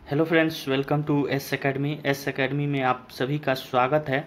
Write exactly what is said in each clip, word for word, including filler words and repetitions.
Hello friends, welcome to S academy. S academy में आप सभी का स्वागत है।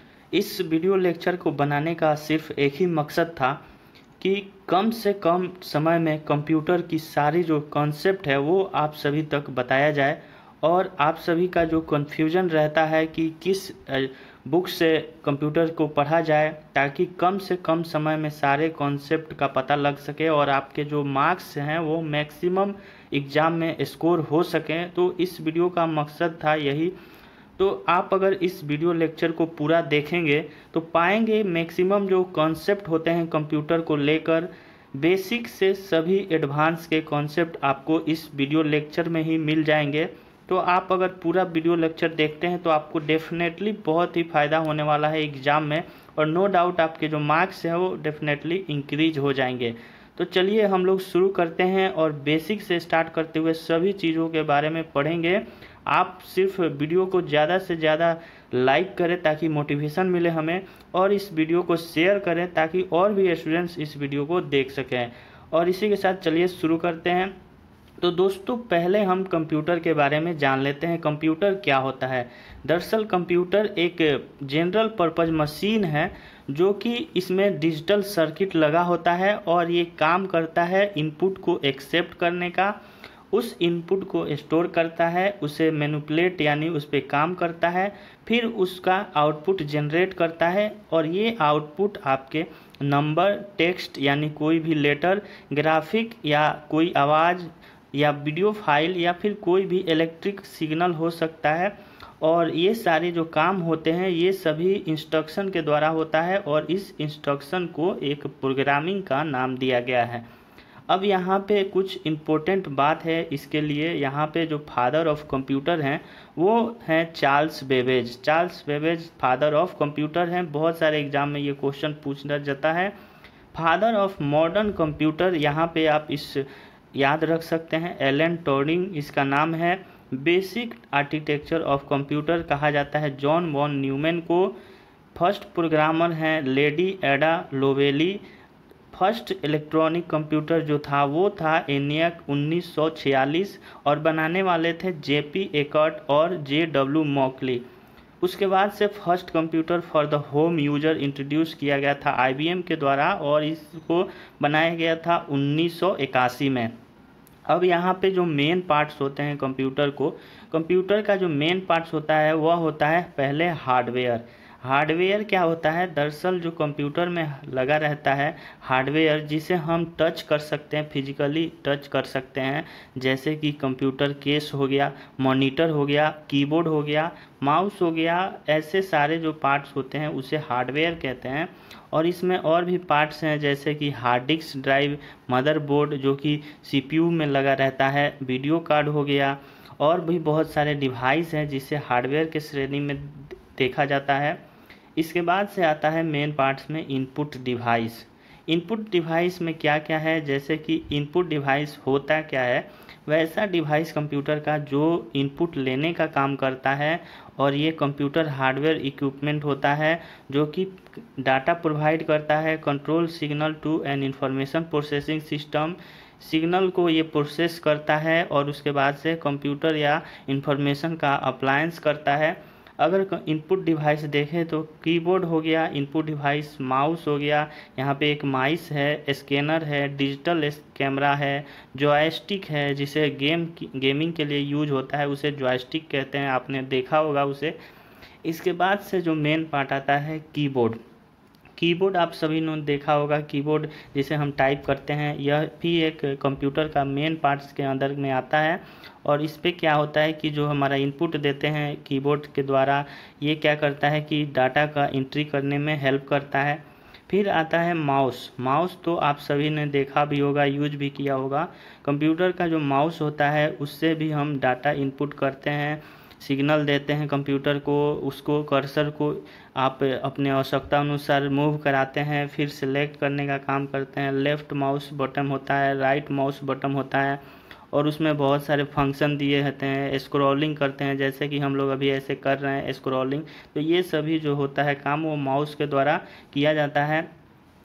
इस वीडियो लेक्चर को बनाने का सिर्फ एक ही मकसद था कि कम से कम समय में कंप्यूटर की सारी जो कॉन्सेप्ट है वो आप सभी तक बताया जाए और आप सभी का जो कन्फ्यूजन रहता है कि किस बुक से कंप्यूटर को पढ़ा जाए, ताकि कम से कम समय में सारे कॉन्सेप्ट का पता लग सके और आपके जो मार्क्स हैं वो मैक्सिमम एग्ज़ाम में स्कोर हो सकें। तो इस वीडियो का मकसद था यही। तो आप अगर इस वीडियो लेक्चर को पूरा देखेंगे तो पाएंगे मैक्सिमम जो कॉन्सेप्ट होते हैं कंप्यूटर को लेकर, बेसिक से सभी एडवांस के कॉन्सेप्ट आपको इस वीडियो लेक्चर में ही मिल जाएंगे। तो आप अगर पूरा वीडियो लेक्चर देखते हैं तो आपको डेफिनेटली बहुत ही फ़ायदा होने वाला है एग्ज़ाम में, और नो डाउट आपके जो मार्क्स हैं वो डेफिनेटली इंक्रीज हो जाएंगे। तो चलिए हम लोग शुरू करते हैं और बेसिक से स्टार्ट करते हुए सभी चीज़ों के बारे में पढ़ेंगे। आप सिर्फ वीडियो को ज़्यादा से ज़्यादा लाइक करें ताकि मोटिवेशन मिले हमें, और इस वीडियो को शेयर करें ताकि और भी स्टूडेंट्स इस वीडियो को देख सकें। और इसी के साथ चलिए शुरू करते हैं। तो दोस्तों, पहले हम कंप्यूटर के बारे में जान लेते हैं। कंप्यूटर क्या होता है? दरअसल कंप्यूटर एक जनरल पर्पज़ मशीन है जो कि इसमें डिजिटल सर्किट लगा होता है और ये काम करता है इनपुट को एक्सेप्ट करने का, उस इनपुट को स्टोर करता है, उसे मैनिपुलेट यानी उस पर काम करता है, फिर उसका आउटपुट जनरेट करता है, और ये आउटपुट आपके नंबर, टेक्स्ट यानी कोई भी लेटर, ग्राफिक या कोई आवाज़ या वीडियो फाइल या फिर कोई भी इलेक्ट्रिक सिग्नल हो सकता है। और ये सारे जो काम होते हैं ये सभी इंस्ट्रक्शन के द्वारा होता है, और इस इंस्ट्रक्शन को एक प्रोग्रामिंग का नाम दिया गया है। अब यहाँ पे कुछ इम्पोर्टेंट बात है इसके लिए। यहाँ पे जो फादर ऑफ कंप्यूटर हैं वो हैं Charles Babbage. Charles Babbage father of computer हैं। बहुत सारे एग्जाम में ये क्वेश्चन पूछा जाता है। फादर ऑफ मॉडर्न कंप्यूटर, यहाँ पे आप इस याद रख सकते हैं, एलन ट्यूरिंग इसका नाम है। बेसिक आर्किटेक्चर ऑफ कंप्यूटर कहा जाता है जॉन वॉन न्यूमैन को। फर्स्ट प्रोग्रामर हैं lady Ada Lovelace. First electronic computer जो था वो था एनियक उन्नीस सौ छियालीस, और बनाने वाले थे जेपी एकर्ट और जे डब्ल्यू मॉकली। उसके बाद से first computer for the home user introduce किया गया था आईबीएम के द्वारा, और इसको बनाया गया था उन्नीस सौ इक्यासी में। अब यहाँ पे जो मेन पार्ट्स होते हैं कंप्यूटर को, कंप्यूटर का जो मेन पार्ट्स होता है वह होता है पहले हार्डवेयर। हार्डवेयर क्या होता है? दरअसल जो कंप्यूटर में लगा रहता है हार्डवेयर, जिसे हम टच कर सकते हैं, फिजिकली टच कर सकते हैं, जैसे कि कंप्यूटर केस हो गया, मॉनिटर हो गया, कीबोर्ड हो गया, माउस हो गया, ऐसे सारे जो पार्ट्स होते हैं उसे हार्डवेयर कहते हैं। और इसमें और भी पार्ट्स हैं जैसे कि हार्ड डिस्क ड्राइव, मदरबोर्ड जो कि सीपीयू में लगा रहता है, वीडियो कार्ड हो गया, और भी बहुत सारे डिवाइस हैं जिसे हार्डवेयर के श्रेणी में देखा जाता है। इसके बाद से आता है मेन पार्ट्स में इनपुट डिवाइस। इनपुट डिवाइस में क्या क्या है? जैसे कि इनपुट डिवाइस होता क्या है? वैसा डिवाइस कंप्यूटर का जो इनपुट लेने का काम करता है, और ये कंप्यूटर हार्डवेयर इक्विपमेंट होता है जो कि डाटा प्रोवाइड करता है, control signal to an information processing system. Signal को ये प्रोसेस करता है और उसके बाद से कंप्यूटर या इंफॉर्मेशन का अप्लायंस करता है। अगर इनपुट डिवाइस देखें तो कीबोर्ड हो गया इनपुट डिवाइस, माउस हो गया, यहाँ पे एक माइस है, स्कैनर है, डिजिटल कैमरा है, जॉयस्टिक है जिसे गेम गेमिंग के लिए यूज होता है, उसे जॉयस्टिक कहते हैं, आपने देखा होगा उसे। इसके बाद से जो मेन पार्ट आता है कीबोर्ड। कीबोर्ड आप सभी ने देखा होगा, कीबोर्ड जिसे हम टाइप करते हैं, यह भी एक कंप्यूटर का मेन पार्ट्स के अंदर में आता है। और इस पे क्या होता है कि जो हमारा इनपुट देते हैं कीबोर्ड के द्वारा, ये क्या करता है कि डाटा का एंट्री करने में हेल्प करता है। फिर आता है माउस। माउस तो आप सभी ने देखा भी होगा, यूज भी किया होगा। कंप्यूटर का जो माउस होता है उससे भी हम डाटा इनपुट करते हैं, सिग्नल देते हैं कंप्यूटर को, उसको कर्सर को आप अपने आवश्यकता अनुसार मूव कराते हैं, फिर सिलेक्ट करने का काम करते हैं। लेफ़्ट माउस बटन होता है, राइट माउस बटन होता है, और उसमें बहुत सारे फंक्शन दिए रहते हैं। स्क्रॉलिंग करते हैं जैसे कि हम लोग अभी ऐसे कर रहे हैं स्क्रॉलिंग, तो ये सभी जो होता है काम वो माउस के द्वारा किया जाता है।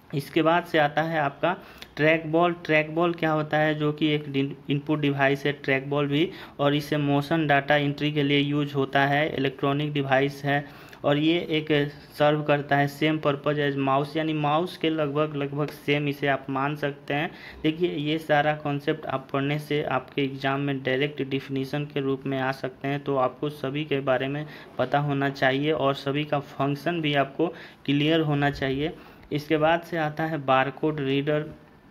इसके बाद से आता है आपका ट्रैक बॉल। ट्रैक बॉल क्या होता है, जो कि एक इनपुट डिवाइस है ट्रैक बॉल भी, और इसे मोशन डाटा एंट्री के लिए यूज होता है, इलेक्ट्रॉनिक डिवाइस है, और ये एक सर्व करता है सेम पर्पज एज माउस, यानी माउस के लगभग लगभग सेम इसे आप मान सकते हैं। देखिए ये सारा कॉन्सेप्ट आप पढ़ने से आपके एग्ज़ाम में डायरेक्ट डिफिनीशन के रूप में आ सकते हैं, तो आपको सभी के बारे में पता होना चाहिए और सभी का फंक्शन भी आपको क्लियर होना चाहिए। इसके बाद से आता है बारकोड रीडर,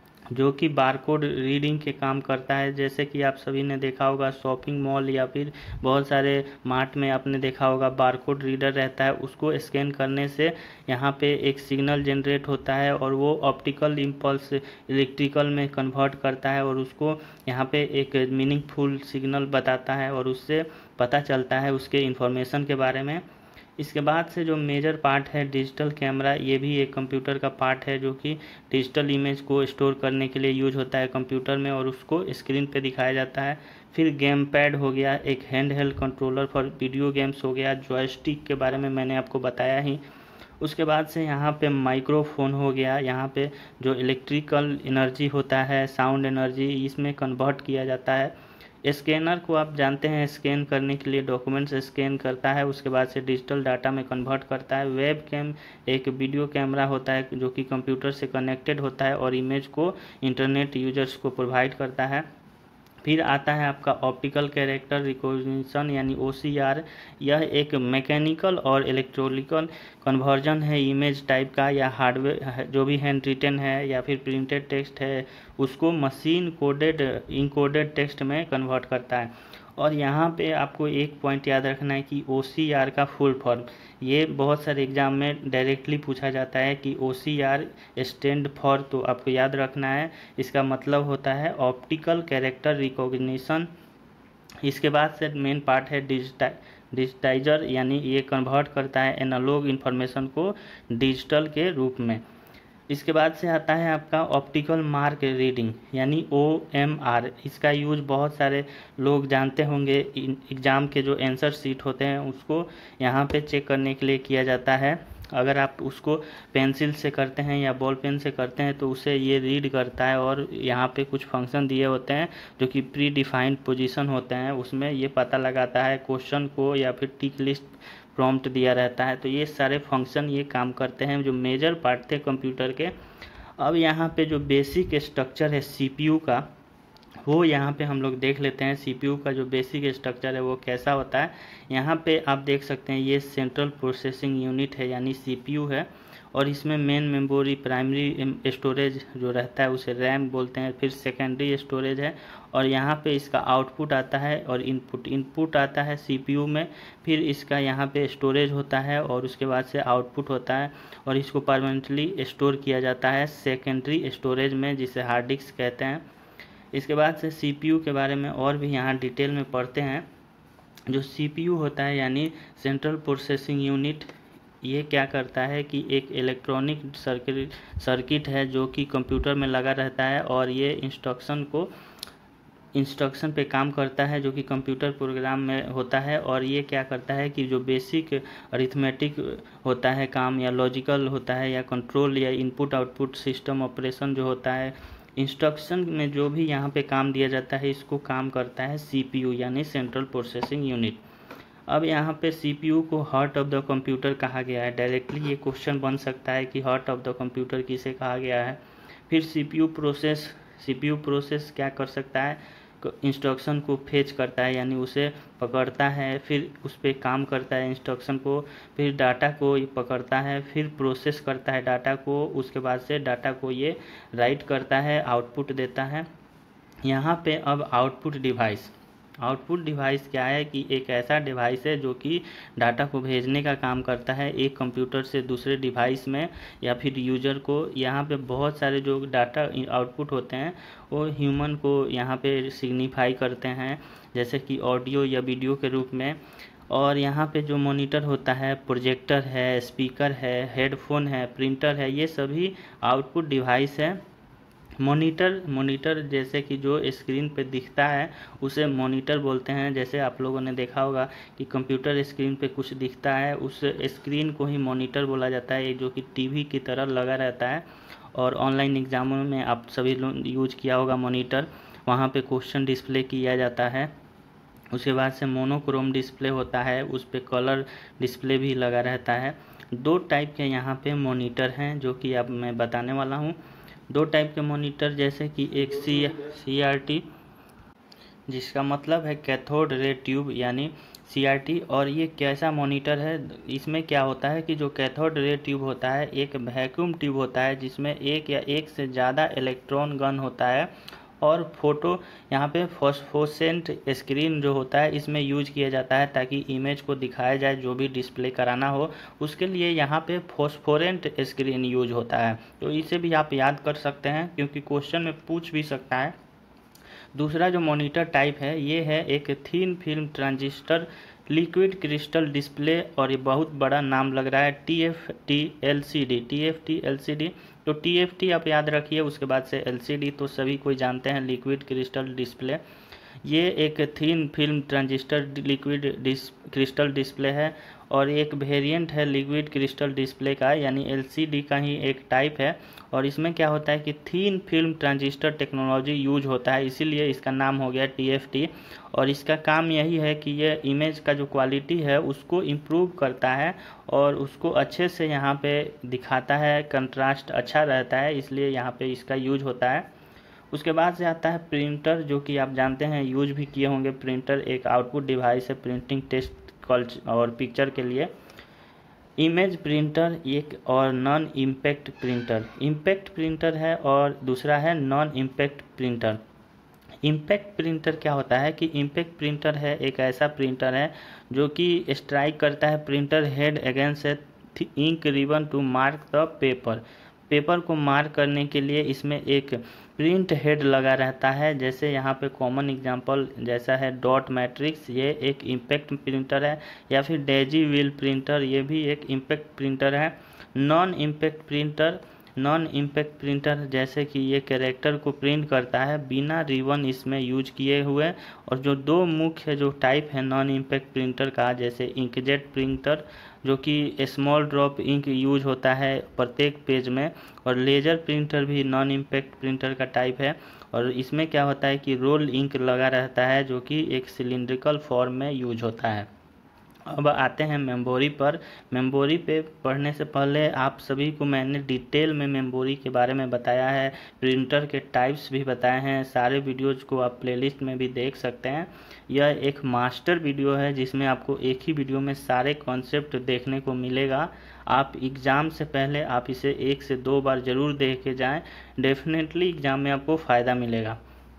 जो कि बारकोड रीडिंग के काम करता है। जैसे कि आप सभी ने देखा होगा शॉपिंग मॉल या फिर बहुत सारे मार्ट में आपने देखा होगा बारकोड रीडर रहता है, उसको स्कैन करने से यहाँ पे एक सिग्नल जनरेट होता है और वो ऑप्टिकल इम्पल्स इलेक्ट्रिकल में कन्वर्ट करता है और उसको यहाँ पे एक मीनिंगफुल सिग्नल बताता है और उससे पता चलता है उसके इंफॉर्मेशन के बारे में। इसके बाद से जो मेजर पार्ट है डिजिटल कैमरा, ये भी एक कंप्यूटर का पार्ट है जो कि डिजिटल इमेज को स्टोर करने के लिए यूज होता है कंप्यूटर में और उसको स्क्रीन पे दिखाया जाता है। फिर गेम पैड हो गया, एक hand held controller for video games हो गया, जॉयस्टिक के बारे में मैंने आपको बताया ही। उसके बाद से यहाँ पे माइक्रोफोन हो गया, यहाँ पे जो इलेक्ट्रिकल एनर्जी होता है साउंड एनर्जी इसमें कन्वर्ट किया जाता है। स्कैनर को आप जानते हैं स्कैन करने के लिए डॉक्यूमेंट्स स्कैन करता है, उसके बाद से डिजिटल डाटा में कन्वर्ट करता है। वेब कैम एक वीडियो कैमरा होता है जो कि कंप्यूटर से कनेक्टेड होता है और इमेज को इंटरनेट यूजर्स को प्रोवाइड करता है। फिर आता है आपका ऑप्टिकल कैरेक्टर रिकॉग्निशन यानी ओ सी आर। यह एक मैकेनिकल और इलेक्ट्रॉनिकल कन्वर्जन है इमेज टाइप का या हार्डवेयर जो भी हैंड रिटन है या फिर प्रिंटेड टेक्स्ट है उसको मशीन कोडेड इनकोडेड टेक्स्ट में कन्वर्ट करता है। और यहाँ पे आपको एक पॉइंट याद रखना है कि ओ सी आर का फुल फॉर्म, ये बहुत सारे एग्जाम में डायरेक्टली पूछा जाता है कि O C R stand for, तो आपको याद रखना है इसका मतलब होता है ऑप्टिकल कैरेक्टर रिकॉग्निशन। इसके बाद से मेन पार्ट है डिजिटा डिजिटाइजर, यानी ये कन्वर्ट करता है एनालॉग इन्फॉर्मेशन को डिजिटल के रूप में। इसके बाद से आता है आपका ऑप्टिकल मार्क रीडिंग यानी ओ एम आर। इसका यूज बहुत सारे लोग जानते होंगे, एग्ज़ाम के जो आंसर शीट होते हैं उसको यहाँ पे चेक करने के लिए किया जाता है। अगर आप उसको पेंसिल से करते हैं या बॉल पेन से करते हैं तो उसे ये रीड करता है और यहाँ पे कुछ फंक्शन दिए होते हैं जो कि प्री डिफाइंड पोजीशन होते हैं, उसमें ये पता लगाता है क्वेश्चन को या फिर टिक लिस्ट प्रॉम्प्ट दिया रहता है। तो ये सारे फंक्शन ये काम करते हैं जो मेजर पार्ट थे कंप्यूटर के। अब यहाँ पे जो बेसिक स्ट्रक्चर है सीपीयू का वो यहाँ पे हम लोग देख लेते हैं। सीपीयू का जो बेसिक स्ट्रक्चर है वो कैसा होता है। यहाँ पे आप देख सकते हैं ये सेंट्रल प्रोसेसिंग यूनिट है यानी सीपीयू है और इसमें मेन मेमोरी प्राइमरी स्टोरेज जो रहता है उसे रैम बोलते हैं, फिर सेकेंडरी स्टोरेज है और यहाँ पे इसका आउटपुट आता है और इनपुट इनपुट आता है सीपीयू में, फिर इसका यहाँ पे स्टोरेज होता है और उसके बाद से आउटपुट होता है और इसको परमानेंटली स्टोर किया जाता है सेकेंडरी स्टोरेज में जिसे हार्ड डिस्क कहते हैं। इसके बाद से सीपीयू के बारे में और भी यहाँ डिटेल में पढ़ते हैं। जो सीपीयू होता है यानी सेंट्रल प्रोसेसिंग यूनिट, ये क्या करता है कि एक इलेक्ट्रॉनिक सर्किट सर्किट है जो कि कंप्यूटर में लगा रहता है और ये इंस्ट्रक्शन को इंस्ट्रक्शन पे काम करता है जो कि कंप्यूटर प्रोग्राम में होता है। और ये क्या करता है कि जो बेसिक अरिथमेटिक होता है काम या लॉजिकल होता है या कंट्रोल या इनपुट आउटपुट सिस्टम ऑपरेशन जो होता है इंस्ट्रक्शन में जो भी यहाँ पे काम दिया जाता है इसको काम करता है सीपीयू यानी सेंट्रल प्रोसेसिंग यूनिट। अब यहाँ पे सीपीयू को हार्ट ऑफ द कंप्यूटर कहा गया है। डायरेक्टली ये क्वेश्चन बन सकता है कि हार्ट ऑफ द कंप्यूटर किसे कहा गया है। फिर सीपीयू प्रोसेस सीपीयू प्रोसेस क्या कर सकता है, इंस्ट्रक्शन को फेच करता है यानी उसे पकड़ता है, फिर उस पर काम करता है इंस्ट्रक्शन को, फिर डाटा को पकड़ता है, फिर प्रोसेस करता है डाटा को, उसके बाद से डाटा को ये राइट करता है, आउटपुट देता है। यहाँ पे अब आउटपुट डिवाइस आउटपुट डिवाइस क्या है कि एक ऐसा डिवाइस है जो कि डाटा को भेजने का काम करता है एक कंप्यूटर से दूसरे डिवाइस में या फिर यूजर को। यहाँ पे बहुत सारे जो डाटा आउटपुट होते हैं वो ह्यूमन को यहाँ पे सिग्निफाई करते हैं जैसे कि ऑडियो या वीडियो के रूप में। और यहाँ पे जो मॉनिटर होता है, प्रोजेक्टर है, स्पीकर है, हेडफोन है, प्रिंटर है, ये सभी आउटपुट डिवाइस है। मॉनिटर मॉनिटर जैसे कि जो स्क्रीन पे दिखता है उसे मॉनिटर बोलते हैं। जैसे आप लोगों ने देखा होगा कि कंप्यूटर स्क्रीन पे कुछ दिखता है उस स्क्रीन को ही मॉनिटर बोला जाता है जो कि टीवी की तरह लगा रहता है। और ऑनलाइन एग्जामों में आप सभी लोग यूज किया होगा मॉनिटर, वहाँ पे क्वेश्चन डिस्प्ले किया जाता है। उसके बाद से मोनोक्रोम डिस्प्ले होता है, उस पर कलर डिस्प्ले भी लगा रहता है। दो टाइप के यहाँ पे मॉनिटर हैं जो कि अब मैं बताने वाला हूँ। दो टाइप के मॉनिटर, जैसे कि एक सी सी आर टी जिसका मतलब है कैथोड रे ट्यूब यानी सी आर टी। और ये कैसा मॉनिटर है, इसमें क्या होता है कि जो कैथोड रे ट्यूब होता है एक वैक्यूम ट्यूब होता है जिसमें एक या एक से ज़्यादा इलेक्ट्रॉन गन होता है, और फोटो यहाँ पे फॉस्फोरेसेंट स्क्रीन जो होता है इसमें यूज किया जाता है ताकि इमेज को दिखाया जाए जो भी डिस्प्ले कराना हो, उसके लिए यहाँ पे फॉस्फोरेंट स्क्रीन यूज होता है। तो इसे भी आप याद कर सकते हैं क्योंकि क्वेश्चन में पूछ भी सकता है। दूसरा जो मॉनिटर टाइप है ये है एक thin film transistor liquid crystal display, और ये बहुत बड़ा नाम लग रहा है T F T L C D T F T L C D. तो टी एफ टी आप याद रखिए, उसके बाद से एल सी डी तो सभी कोई जानते हैं, लिक्विड क्रिस्टल डिस्प्ले। ये एक thin film transistor liquid dis crystal display है और एक वेरिएंट है लिक्विड क्रिस्टल डिस्प्ले का, यानी एल सी डी का ही एक टाइप है। और इसमें क्या होता है कि thin film transistor technology use होता है, इसीलिए इसका नाम हो गया टी एफ टी। और इसका काम यही है कि ये इमेज का जो क्वालिटी है उसको इम्प्रूव करता है और उसको अच्छे से यहाँ पे दिखाता है, कंट्रास्ट अच्छा रहता है, इसलिए यहाँ पे इसका यूज होता है। उसके बाद से आता है प्रिंटर, जो कि आप जानते हैं यूज भी किए होंगे। प्रिंटर एक आउटपुट डिवाइस है प्रिंटिंग टेस्ट और पिक्चर के लिए। इमेज प्रिंटर एक और non impact printer. Impact printer है और दूसरा है non impact printer. Impact printer क्या होता है कि इम्पैक्ट प्रिंटर है एक ऐसा प्रिंटर है जो कि स्ट्राइक करता है printer head against a ink ribbon to mark the paper. Paper को मार्क करने के लिए इसमें एक प्रिंट हेड लगा रहता है। जैसे यहाँ पे कॉमन एग्जांपल जैसा है डॉट मैट्रिक्स, ये एक इम्पैक्ट प्रिंटर है, या फिर डेजी व्हील प्रिंटर, ये भी एक इम्पैक्ट प्रिंटर है। Non impact printer non impact printer जैसे कि ये कैरेक्टर को प्रिंट करता है बिना रिबन इसमें यूज किए हुए। और जो दो मुख्य जो टाइप है नॉन इम्पैक्ट प्रिंटर का, जैसे इंकजेट प्रिंटर जो कि स्मॉल ड्रॉप इंक यूज होता है प्रत्येक पेज में, और लेजर प्रिंटर भी नॉन इम्पैक्ट प्रिंटर का टाइप है। और इसमें क्या होता है कि रोल इंक लगा रहता है जो कि एक सिलिंड्रिकल फॉर्म में यूज होता है। अब आते हैं मेमोरी पर। मेमोरी पे पढ़ने से पहले आप सभी को मैंने डिटेल में मेमोरी के बारे में बताया है, प्रिंटर के टाइप्स भी बताए हैं। सारे वीडियोज़ को आप प्लेलिस्ट में भी देख सकते हैं। यह एक मास्टर वीडियो है जिसमें आपको एक ही वीडियो में सारे कॉन्सेप्ट देखने को मिलेगा। आप एग्ज़ाम से पहले आप इसे एक से दो बार ज़रूर देख के जाएँ, डेफिनेटली एग्ज़ाम में आपको फ़ायदा मिलेगा।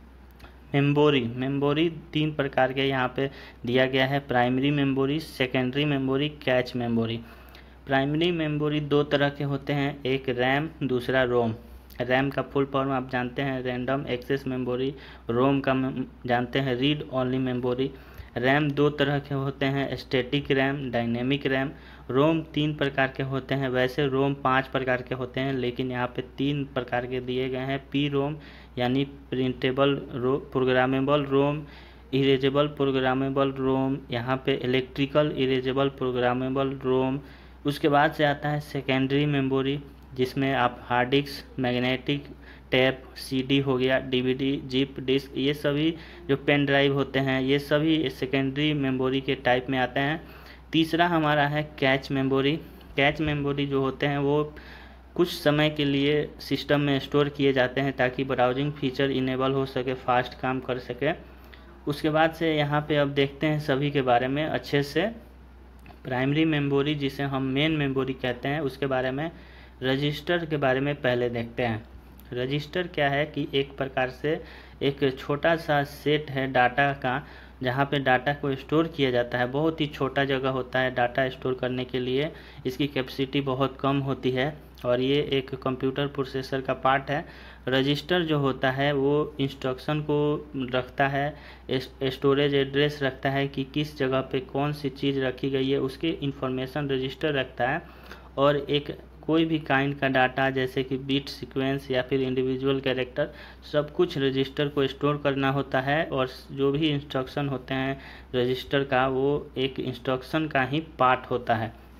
मेमोरी मेमोरी तीन प्रकार के यहाँ पे दिया गया है, primary memory, secondary memory, cache memory. Primary memory दो तरह के होते हैं, एक रैम दूसरा रोम। रैम का फुल फॉर्म आप जानते हैं रैंडम एक्सेस मेमोरी, रोम का जानते हैं रीड ओनली मेमोरी। रैम दो तरह के होते हैं, static RAM, dynamic RAM. ROM तीन प्रकार के होते हैं, वैसे रोम पांच प्रकार के होते हैं लेकिन यहाँ पे तीन प्रकार के दिए गए हैं। पी रोम यानी printable row programmable ROM, erasable programmable ROM, यहाँ पे इलेक्ट्रिकल इरेजेबल प्रोग्रामेबल रोम। उसके बाद से आता है सेकेंडरी मेमोरी जिसमें आप hard disk, magnetic tape, CD हो गया, डीवीडी, जिप डिस्क, ये सभी जो पेन ड्राइव होते हैं ये सभी सेकेंडरी मेमोरी के टाइप में आते हैं। तीसरा हमारा है कैच मेमोरी। कैच मेमोरी जो होते हैं वो कुछ समय के लिए सिस्टम में स्टोर किए जाते हैं ताकि ब्राउजिंग फीचर इनेबल हो सके, फास्ट काम कर सके। उसके बाद से यहाँ पे अब देखते हैं सभी के बारे में अच्छे से। प्राइमरी मेमोरी जिसे हम मेन मेमोरी कहते हैं उसके बारे में। रजिस्टर के बारे में पहले देखते हैं। रजिस्टर क्या है कि एक प्रकार से एक छोटा सा सेट है डाटा का, जहाँ पे डाटा को स्टोर किया जाता है। बहुत ही छोटा जगह होता है डाटा स्टोर करने के लिए, इसकी कैपेसिटी बहुत कम होती है और ये एक कंप्यूटर प्रोसेसर का पार्ट है। रजिस्टर जो होता है वो इंस्ट्रक्शन को रखता है, स्टोरेज एड्रेस रखता है कि किस जगह पे कौन सी चीज़ रखी गई है, उसके इंफॉर्मेशन रजिस्टर रखता है। और एक कोई भी काइंड का डाटा जैसे कि बीट सीक्वेंस या फिर इंडिविजुअल कैरेक्टर, सब कुछ रजिस्टर को स्टोर करना होता है। और जो भी इंस्ट्रक्शन होते हैं रजिस्टर का वो एक इंस्ट्रक्शन का ही पार्ट होता है।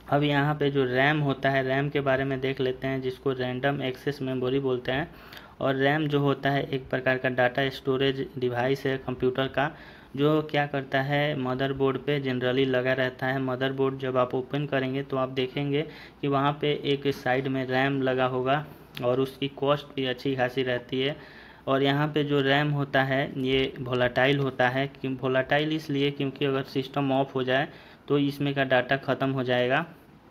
अब यहाँ पे जो रैम होता है, रैम के बारे में देख लेते हैं, जिसको रैंडम एक्सेस मेमोरी बोलते हैं। और रैम जो होता है एक प्रकार का डाटा स्टोरेज डिवाइस है कंप्यूटर का, जो क्या करता है मदरबोर्ड पे जनरली लगा रहता है। मदरबोर्ड जब आप ओपन करेंगे तो आप देखेंगे कि वहाँ पे एक साइड में रैम लगा होगा और उसकी कॉस्ट भी अच्छी खासी रहती है। और यहाँ पे जो रैम होता है ये वोलाटाइल होता है। क्यों वोलाटाइल? इसलिए क्योंकि अगर सिस्टम ऑफ हो जाए तो इसमें का डाटा ख़त्म हो जाएगा,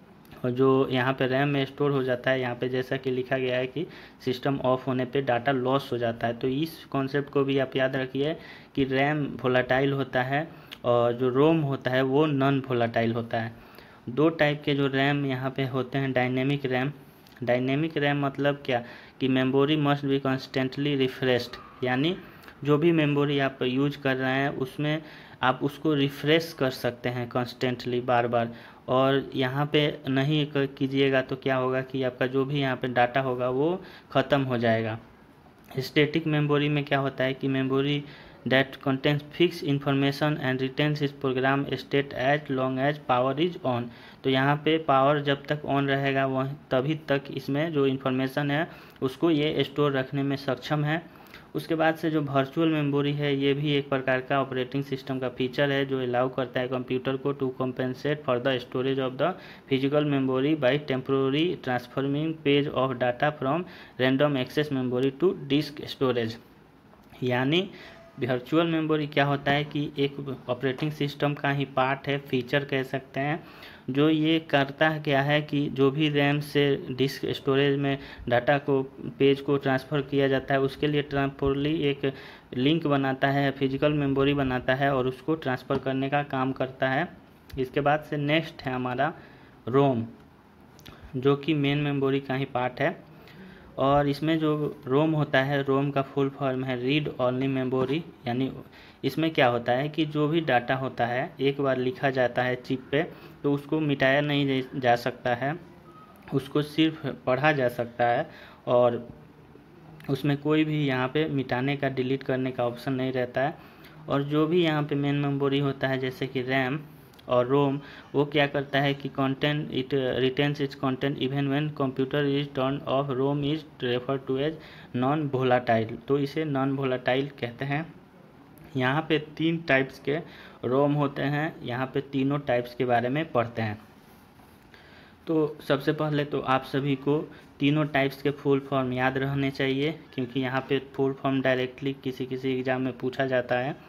और जो यहाँ पे रैम में स्टोर हो जाता है, यहाँ पे जैसा कि लिखा गया है कि सिस्टम ऑफ होने पे डाटा लॉस हो जाता है। तो इस कॉन्सेप्ट को भी आप याद रखिए कि रैम वोलाटाइल होता है और जो रोम होता है वो नॉन वोलाटाइल होता है। दो टाइप के जो रैम यहाँ पे होते हैं, डायनेमिक रैम। डायनेमिक रैम मतलब क्या कि memory must be constantly refreshed, यानी जो भी मेमोरी आप यूज कर रहे हैं उसमें आप उसको रिफ़्रेश कर सकते हैं कॉन्स्टेंटली, बार बार। और यहाँ पे नहीं कीजिएगा तो क्या होगा कि आपका जो भी यहाँ पे डाटा होगा वो ख़त्म हो जाएगा। स्टैटिक मेमोरी में क्या होता है कि memory that contains fix information and retains its program state as long as power is on. तो यहाँ पे पावर जब तक ऑन रहेगा वह तभी तक इसमें जो इन्फॉर्मेशन है उसको ये स्टोर रखने में सक्षम है। उसके बाद से जो वर्चुअल मेमोरी है ये भी एक प्रकार का ऑपरेटिंग सिस्टम का फीचर है जो अलाउ करता है कंप्यूटर को to compensate for the storage of the physical memory by temporary transforming page of data from random access memory to disk storage. यानी वर्चुअल मेमोरी क्या होता है कि एक ऑपरेटिंग सिस्टम का ही पार्ट है, फीचर कह सकते हैं, जो ये करता है क्या है कि जो भी रैम से डिस्क स्टोरेज में डाटा को पेज को ट्रांसफ़र किया जाता है उसके लिए ट्रांसपोरली एक लिंक बनाता है, फिजिकल मेमोरी बनाता है और उसको ट्रांसफ़र करने का काम करता है। इसके बाद से नेक्स्ट है हमारा रोम, जो कि मेन मेमोरी का ही पार्ट है। और इसमें जो रोम होता है, रोम का फुल फॉर्म है रीड ओनली मेमोरी। यानी इसमें क्या होता है कि जो भी डाटा होता है एक बार लिखा जाता है चिप पे तो उसको मिटाया नहीं जा सकता है, उसको सिर्फ पढ़ा जा सकता है और उसमें कोई भी यहाँ पे मिटाने का डिलीट करने का ऑप्शन नहीं रहता है। और जो भी यहाँ पे मेन मेमोरी होता है जैसे कि रैम और रोम, वो क्या करता है कि content it retains its content even when computer is turn off. ROM is refer to as non volatile, तो इसे नॉन वोलाटाइल कहते हैं। यहाँ पे तीन टाइप्स के रोम होते हैं, यहाँ पे तीनों टाइप्स के बारे में पढ़ते हैं। तो सबसे पहले तो आप सभी को तीनों टाइप्स के फुल फॉर्म याद रहने चाहिए, क्योंकि यहाँ पे फुल फॉर्म डायरेक्टली किसी किसी एग्ज़ाम में पूछा जाता है।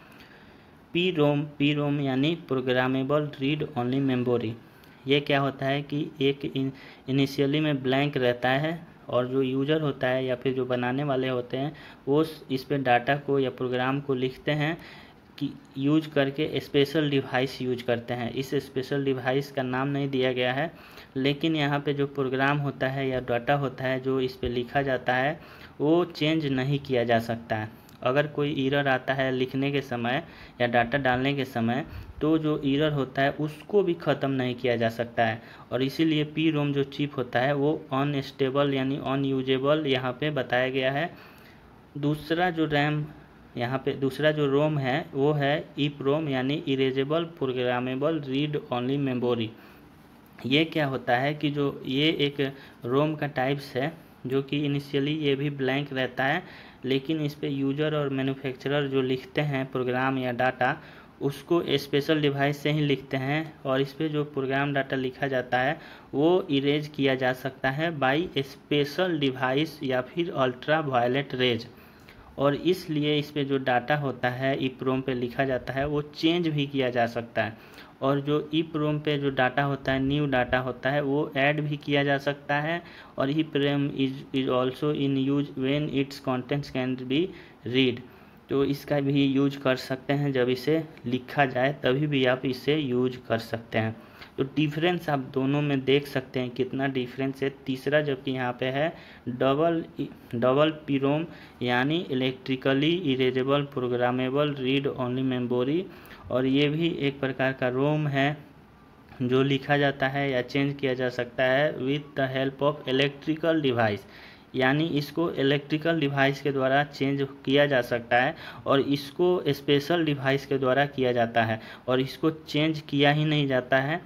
पी रोम, पी रोम यानी प्रोग्रामेबल रीड ओनली मेमोरी। ये क्या होता है कि एक इनिशियली में ब्लैंक रहता है और जो यूज़र होता है या फिर जो बनाने वाले होते हैं वो इस पे डाटा को या प्रोग्राम को लिखते हैं कि यूज करके स्पेशल डिवाइस यूज करते हैं। इस स्पेशल डिवाइस का नाम नहीं दिया गया है, लेकिन यहाँ पे जो प्रोग्राम होता है या डाटा होता है जो इस पे लिखा जाता है वो चेंज नहीं किया जा सकता है। अगर कोई एरर आता है लिखने के समय या डाटा डालने के समय तो जो एरर होता है उसको भी ख़त्म नहीं किया जा सकता है, और इसीलिए पी रोम जो चिप होता है वो अनस्टेबल यानी अनयूजेबल यहाँ पे बताया गया है। दूसरा जो रैम यहाँ पे दूसरा जो रोम है वो है ईप रोम यानी erasable programmable read only memory. ये क्या होता है कि जो ये एक रोम का टाइप्स है जो कि इनिशियली ये भी ब्लैंक रहता है, लेकिन इस पे यूज़र और मैन्युफैक्चरर जो लिखते हैं प्रोग्राम या डाटा उसको स्पेशल डिवाइस से ही लिखते हैं, और इस पे जो प्रोग्राम डाटा लिखा जाता है वो इरेज किया जा सकता है बाय स्पेशल डिवाइस या फिर अल्ट्रा वायलेट रेज। और इसलिए इस पे जो डाटा होता है ईप्रोम पे लिखा जाता है वो चेंज भी किया जा सकता है, और जो ईप्रोम पे जो डाटा होता है न्यू डाटा होता है वो ऐड भी किया जा सकता है। और EPROM is is also in use when its contents can be read, तो इसका भी यूज कर सकते हैं, जब इसे लिखा जाए तभी भी आप इसे यूज कर सकते हैं। तो डिफरेंस आप दोनों में देख सकते हैं कितना डिफरेंस है। तीसरा जबकि यहाँ पे है डबल डबल पीरोम यानी electrically erasable programmable read only memory, और ये भी एक प्रकार का रोम है जो लिखा जाता है या चेंज किया जा सकता है with the help of electrical device, यानी इसको इलेक्ट्रिकल डिवाइस के द्वारा चेंज किया जा सकता है और इसको स्पेशल डिवाइस के द्वारा किया जाता है, और इसको चेंज किया ही नहीं जाता है।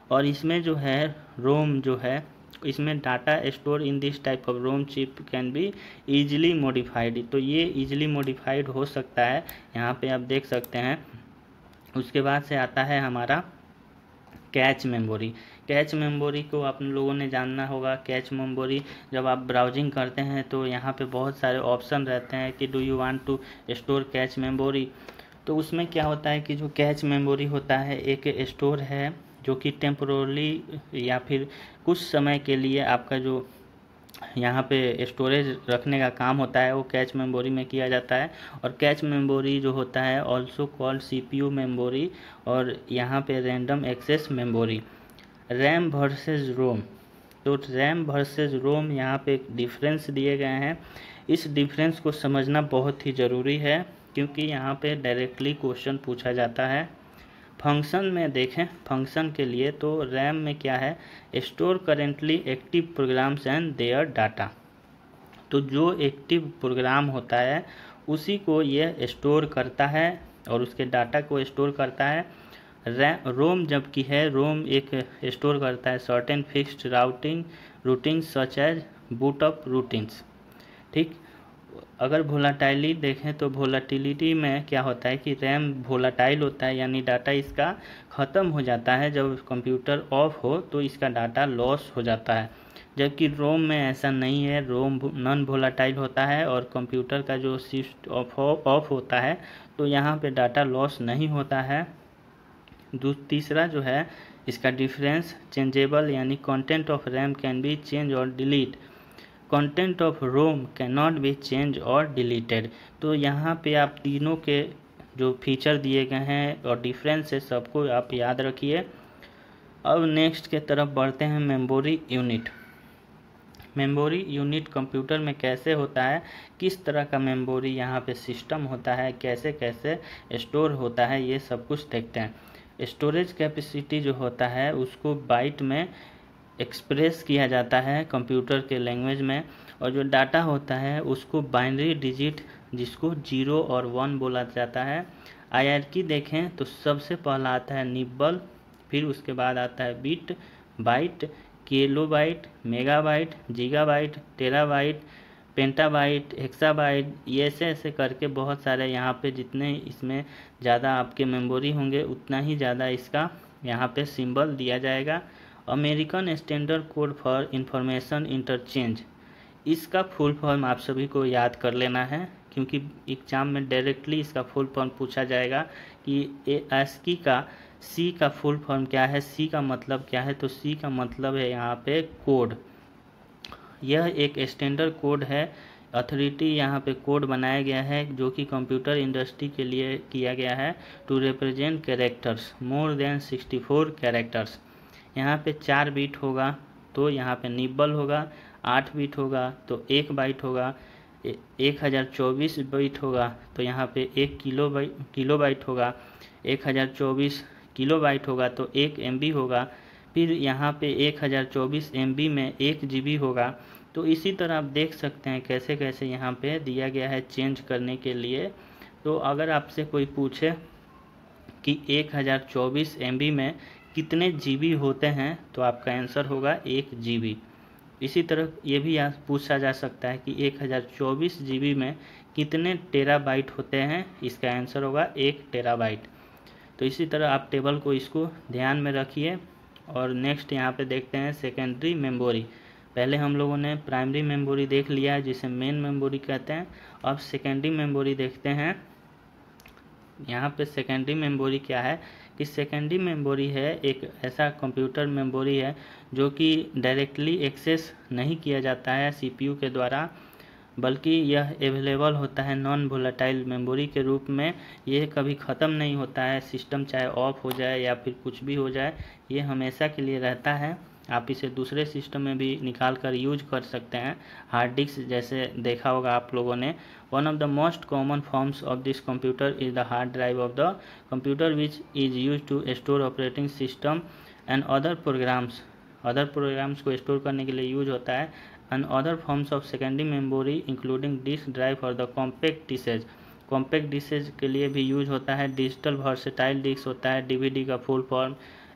और इसमें जो है रोम जो है, इसमें data store in this type of ROM chip can be easily modified. तो ये ईजिली मॉडिफाइड हो सकता है, यहाँ पे आप देख सकते हैं। उसके बाद से आता है हमारा कैच मेमोरी। कैच मेमोरी को आप लोगों ने जानना होगा। कैच मेमोरी जब आप ब्राउजिंग करते हैं तो यहाँ पे बहुत सारे ऑप्शन रहते हैं कि do you want to store cache memory. तो उसमें क्या होता है कि जो कैच मेमोरी होता है एक स्टोर है जो कि टेम्पोरली या फिर कुछ समय के लिए आपका जो यहाँ पे स्टोरेज रखने का काम होता है वो कैच मेमोरी में किया जाता है। और कैच मेमोरी जो होता है ऑल्सो कॉल्ड सीपीयू मेमोरी, और यहाँ पे random access memory. RAM versus ROM, तो रैम वर्सेस रोम यहाँ पे डिफरेंस दिए गए हैं। इस डिफरेंस को समझना बहुत ही ज़रूरी है क्योंकि यहाँ पे डायरेक्टली क्वेश्चन पूछा जाता है। फंक्शन में देखें, फंक्शन के लिए तो रैम में क्या है, store currently active programs and their data. तो जो एक्टिव प्रोग्राम होता है उसी को ये स्टोर करता है और उसके डाटा को स्टोर करता है। रैम रोम जबकि है, रोम एक स्टोर करता है certain fixed routing routings such as boot up routines. ठीक, अगर वोलाटाइली देखें तो वोलाटिलिटी में क्या होता है कि रैम वोलाटाइल होता है, यानी डाटा इसका ख़त्म हो जाता है। जब कंप्यूटर ऑफ हो तो इसका डाटा लॉस हो जाता है, जबकि रोम में ऐसा नहीं है। रोम नॉन वोलाटाइल होता है और कंप्यूटर का जो स्विच ऑफ ऑफ होता है तो यहाँ पे डाटा लॉस नहीं होता है। तीसरा जो है इसका डिफरेंस चेंजेबल, यानी content of RAM can be change और delete, content of ROM can not be change और डिलीटेड। तो यहाँ पे आप तीनों के जो फीचर दिए गए हैं और डिफरेंस है सबको आप याद रखिए। अब नेक्स्ट के तरफ बढ़ते हैं, memory unit. Memory unit computer में कैसे होता है, किस तरह का मेमोरी यहाँ पे सिस्टम होता है, कैसे कैसे स्टोर होता है, ये सब कुछ देखते हैं। स्टोरेज कैपेसिटी जो होता है उसको बाइट में एक्सप्रेस किया जाता है कंप्यूटर के लैंग्वेज में, और जो डाटा होता है उसको बाइनरी डिजिट जिसको जीरो और वन बोला जाता है। हायरार्की देखें तो सबसे पहला आता है निब्बल, फिर उसके बाद आता है bit, byte, kilobyte, megabyte, gigabyte, terabyte, pentabyte, hexabyte, ये ऐसे ऐसे करके बहुत सारे यहाँ पे जितने इसमें ज़्यादा आपके मेमोरी होंगे उतना ही ज़्यादा इसका यहाँ पे सिंबल दिया जाएगा। American standard code for information interchange, इसका फुल फॉर्म आप सभी को याद कर लेना है क्योंकि एग्जाम में डायरेक्टली इसका फुल फॉर्म पूछा जाएगा कि एस्की का सी का फुल फॉर्म क्या है, सी का मतलब क्या है। तो सी का मतलब है यहाँ पे कोड, यह एक स्टैंडर्ड कोड है। अथॉरिटी यहाँ पे कोड बनाया गया है जो कि कंप्यूटर इंडस्ट्री के लिए किया गया है to represent characters more than sixty four characters. यहाँ पे चार बीट होगा तो यहाँ पे निब्बल होगा, आठ बीट होगा तो एक बाइट होगा, एक हज़ार चौबीस बाइट होगा तो यहाँ पे एक किलो बाइट किलो बाइट होगा, एक हज़ार चौबीस किलो बाइट होगा तो एक एम बी होगा, फिर यहाँ पे एक हज़ार चौबीस एम बी में एक जी बी होगा। तो इसी तरह आप देख सकते हैं कैसे कैसे यहाँ पे दिया गया है चेंज करने के लिए। तो अगर आपसे कोई पूछे कि एक हज़ार चौबीस एम बी में कितने जीबी होते हैं तो आपका आंसर होगा एक जीबी। इसी तरह ये भी पूछा जा सकता है कि एक हज़ार चौबीस जीबी में कितने टेराबाइट होते हैं, इसका आंसर होगा एक टेराबाइट। तो इसी तरह आप टेबल को इसको ध्यान में रखिए। और नेक्स्ट यहाँ पे देखते हैं सेकेंडरी मेमोरी। पहले हम लोगों ने प्राइमरी मेमोरी देख लिया है जिसे मेन मेमोरी कहते हैं। अब सेकेंडरी मेमोरी देखते हैं। यहाँ पे सेकेंडरी मेमोरी क्या है कि सेकेंडरी मेमोरी है एक ऐसा कंप्यूटर मेमोरी है जो कि डायरेक्टली एक्सेस नहीं किया जाता है सीपीयू के द्वारा, बल्कि यह अवेलेबल होता है नॉन वोलेटाइल मेमोरी के रूप में। ये कभी ख़त्म नहीं होता है, सिस्टम चाहे ऑफ हो जाए या फिर कुछ भी हो जाए, ये हमेशा के लिए रहता है। आप इसे दूसरे सिस्टम में भी निकाल कर यूज कर सकते हैं, हार्ड डिस्क जैसे देखा होगा आप लोगों ने। One of the most common forms of this computer is the hard drive of the computer which is use to store operating system and other programs. Other programs को स्टोर करने के लिए यूज होता है। And other forms of secondary memory including disk drive for the compact discs. Compact discs के लिए भी use होता है। डिजिटल वर्सेटाइल डिस्क होता है, डीवीडी का full form.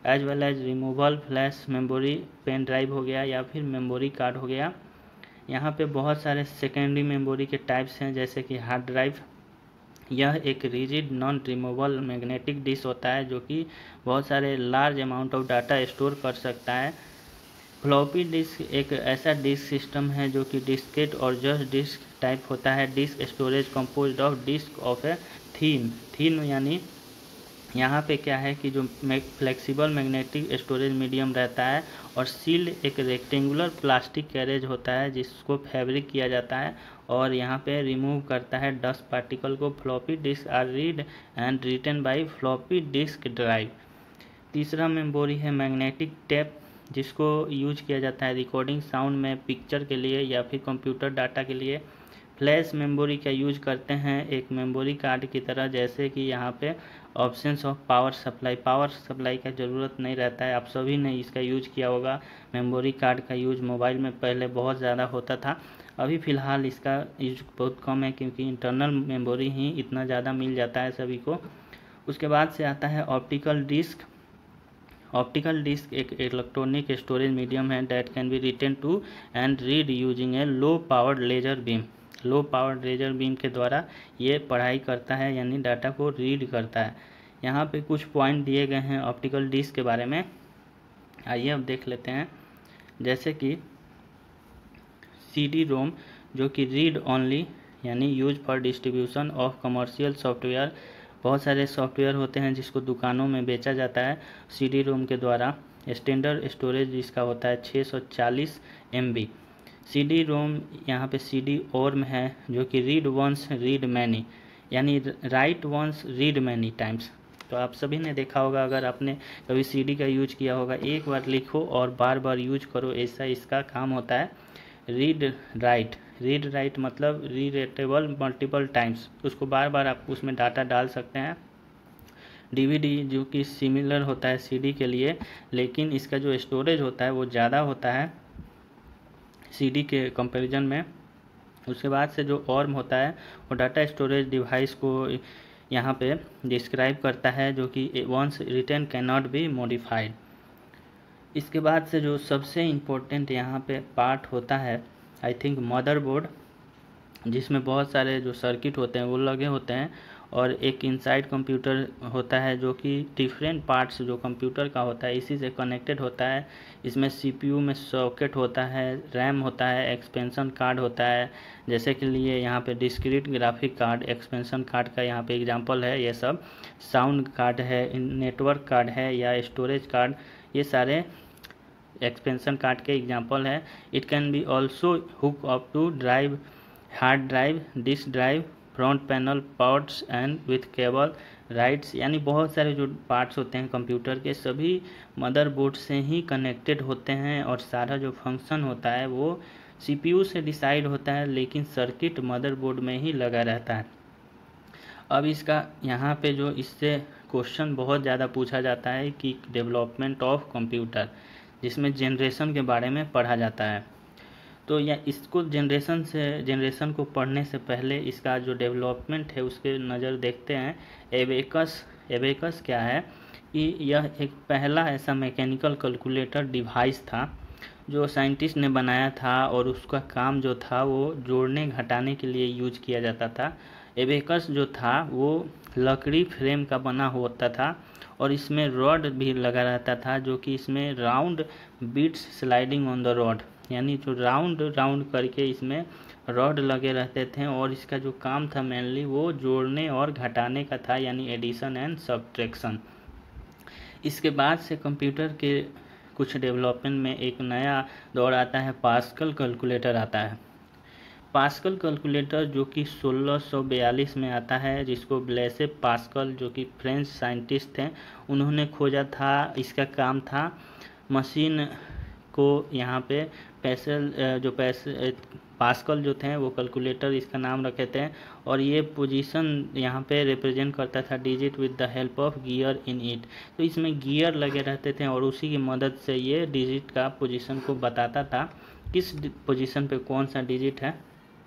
As well as removal flash memory pen drive हो गया या फिर मेमोरी कार्ड हो गया। यहाँ पे बहुत सारे सेकेंडरी मेमोरी के टाइप्स हैं, जैसे कि हार्ड ड्राइव। यह एक rigid non removable magnetic disk होता है जो कि बहुत सारे large amount of data store कर सकता है। फ्लॉपी डिस्क एक ऐसा डिस्क सिस्टम है जो कि डिस्केट और जस्ट डिस्क टाइप होता है। Disk storage composed of disk of a thin thin यानी यहाँ पे क्या है कि जो फ्लेक्सिबल मैग्नेटिक स्टोरेज मीडियम रहता है, और सील एक रेक्टेंगुलर प्लास्टिक कैरेज होता है जिसको फैब्रिक किया जाता है और यहाँ पे रिमूव करता है डस्ट पार्टिकल को। Floppy disk are read and written by floppy disk drive. तीसरा मेमोरी है मैग्नेटिक टेप, जिसको यूज किया जाता है रिकॉर्डिंग साउंड में, पिक्चर के लिए या फिर कंप्यूटर डाटा के लिए। फ्लैश मेमोरी का यूज करते हैं एक मेमोरी कार्ड की तरह, जैसे कि यहाँ पे options of power supply power supply का ज़रूरत नहीं रहता है। आप सभी ने इसका यूज किया होगा। मेमोरी कार्ड का यूज मोबाइल में पहले बहुत ज़्यादा होता था, अभी फ़िलहाल इसका यूज बहुत कम है क्योंकि इंटरनल मेमोरी ही इतना ज़्यादा मिल जाता है सभी को। उसके बाद से आता है ऑप्टिकल डिस्क। ऑप्टिकल डिस्क एक इलेक्ट्रॉनिक स्टोरेज मीडियम है that can be written to and read using a low powered laser beam. Low powered laser beam के द्वारा ये पढ़ाई करता है, यानी डाटा को रीड करता है। यहाँ पे कुछ पॉइंट दिए गए हैं ऑप्टिकल डिस्क के बारे में, आइए अब देख लेते हैं। जैसे कि सी डी रोम जो कि रीड ओनली यानी use for distribution of commercial software. बहुत सारे सॉफ्टवेयर होते हैं जिसको दुकानों में बेचा जाता है सी डी रोम के द्वारा। स्टैंडर्ड स्टोरेज जिसका होता है छः सौ चालीस M B. C D ROM यहाँ पे सी डी ओर्म है जो कि रीड वंस रीड मैनी यानी write once read many times. तो आप सभी ने देखा होगा, अगर आपने कभी सी डी का यूज किया होगा, एक बार लिखो और बार बार यूज करो, ऐसा इसका काम होता है। रीड राइट रीड राइट मतलब रीडेटेबल मल्टीपल टाइम्स, उसको बार बार आप उसमें डाटा डाल सकते हैं। डीवीडी जो कि सिमिलर होता है सीडी के लिए, लेकिन इसका जो स्टोरेज होता है वो ज़्यादा होता है सीडी के कंपैरिजन में। उसके बाद से जो ऑर्म होता है वो डाटा स्टोरेज डिवाइस को यहाँ पे डिस्क्राइब करता है जो कि once written can not be modified. इसके बाद से जो सबसे इम्पोर्टेंट यहाँ पे पार्ट होता है आई थिंक मदरबोर्ड, जिसमें बहुत सारे जो सर्किट होते हैं वो लगे होते हैं, और एक इनसाइड कंप्यूटर होता है जो कि डिफरेंट पार्ट्स जो कंप्यूटर का होता है इसी से कनेक्टेड होता है। इसमें सीपीयू में सॉकेट होता है, रैम होता है, एक्सपेंशन कार्ड होता है, जैसे कि लिए यहाँ पे discrete graphic card expansion card का यहाँ पे एग्जांपल है ये सब। साउंड कार्ड है, नेटवर्क कार्ड है या स्टोरेज कार्ड, ये सारे एक्सपेंशन कार्ड के एग्जांपल है। It can be also hook up to drive, hard drive, disk drive, front panel parts and with cable rights, यानी बहुत सारे जो पार्ट्स होते हैं कंप्यूटर के सभी मदरबोर्ड से ही कनेक्टेड होते हैं, और सारा जो फंक्शन होता है वो सीपीयू से डिसाइड होता है, लेकिन सर्किट मदरबोर्ड में ही लगा रहता है। अब इसका यहाँ पे जो इससे क्वेश्चन बहुत ज़्यादा पूछा जाता है कि डेवलपमेंट ऑफ कंप्यूटर, जिसमें जनरेशन के बारे में पढ़ा जाता है। तो या इसको जनरेशन से जनरेशन को पढ़ने से पहले इसका जो डेवलपमेंट है उसके नज़र देखते हैं। एबेकस एबेकस क्या है कि यह एक पहला ऐसा मैकेनिकल कैलकुलेटर डिवाइस था जो साइंटिस्ट ने बनाया था, और उसका काम जो था वो जोड़ने घटाने के लिए यूज किया जाता था। एबेकस जो था वो लकड़ी फ्रेम का बना होता था, और इसमें रॉड भी लगा रहता था जो कि इसमें round beads sliding on the rod, यानी जो राउंड राउंड करके इसमें रॉड लगे रहते थे, और इसका जो काम था मेनली वो जोड़ने और घटाने का था, यानी एडिशन एंड सब्ट्रैक्शन। इसके बाद से कंप्यूटर के कुछ डेवलपमेंट में एक नया दौर आता है, पास्कल कैलकुलेटर आता है। पास्कल कैलकुलेटर जो कि सोलह सौ बयालीस में आता है, जिसको ब्लेसे पास्कल जो कि फ्रेंच साइंटिस्ट थे उन्होंने खोजा था। इसका काम था मशीन को यहाँ पे पैसल जो पैसे पास्कल जो थे वो कैलकुलेटर इसका नाम रखे थे, और ये पोजीशन यहाँ पे रिप्रेजेंट करता था digit with the help of gear in it. तो इसमें गियर लगे रहते थे और उसी की मदद से ये डिजिट का पोजीशन को बताता था किस पोजीशन पे कौन सा डिजिट है।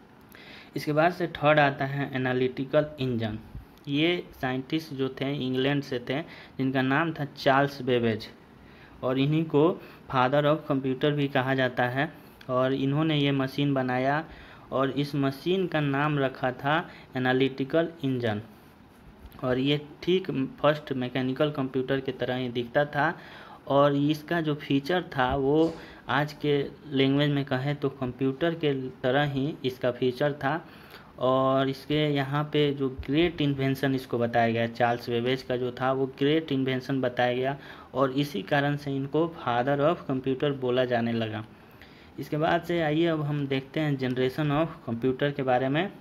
इसके बाद से थर्ड आता है एनालिटिकल इंजन। ये साइंटिस्ट जो थे इंग्लैंड से थे जिनका नाम था चार्ल्स बेबेज। और इन्हीं को फादर ऑफ कंप्यूटर भी कहा जाता है। और इन्होंने ये मशीन बनाया और इस मशीन का नाम रखा था एनालिटिकल इंजन। और ये ठीक फर्स्ट मैकेनिकल कंप्यूटर की तरह ही दिखता था और इसका जो फीचर था वो आज के लैंग्वेज में कहें तो कंप्यूटर के तरह ही इसका फीचर था। और इसके यहाँ पे जो ग्रेट इन्वेंशन इसको बताया गया, चार्ल्स बेबेज का जो था वो ग्रेट इन्वेंशन बताया गया और इसी कारण से इनको फादर ऑफ कंप्यूटर बोला जाने लगा। इसके बाद से आइए अब हम देखते हैं जनरेशन ऑफ कंप्यूटर के बारे में।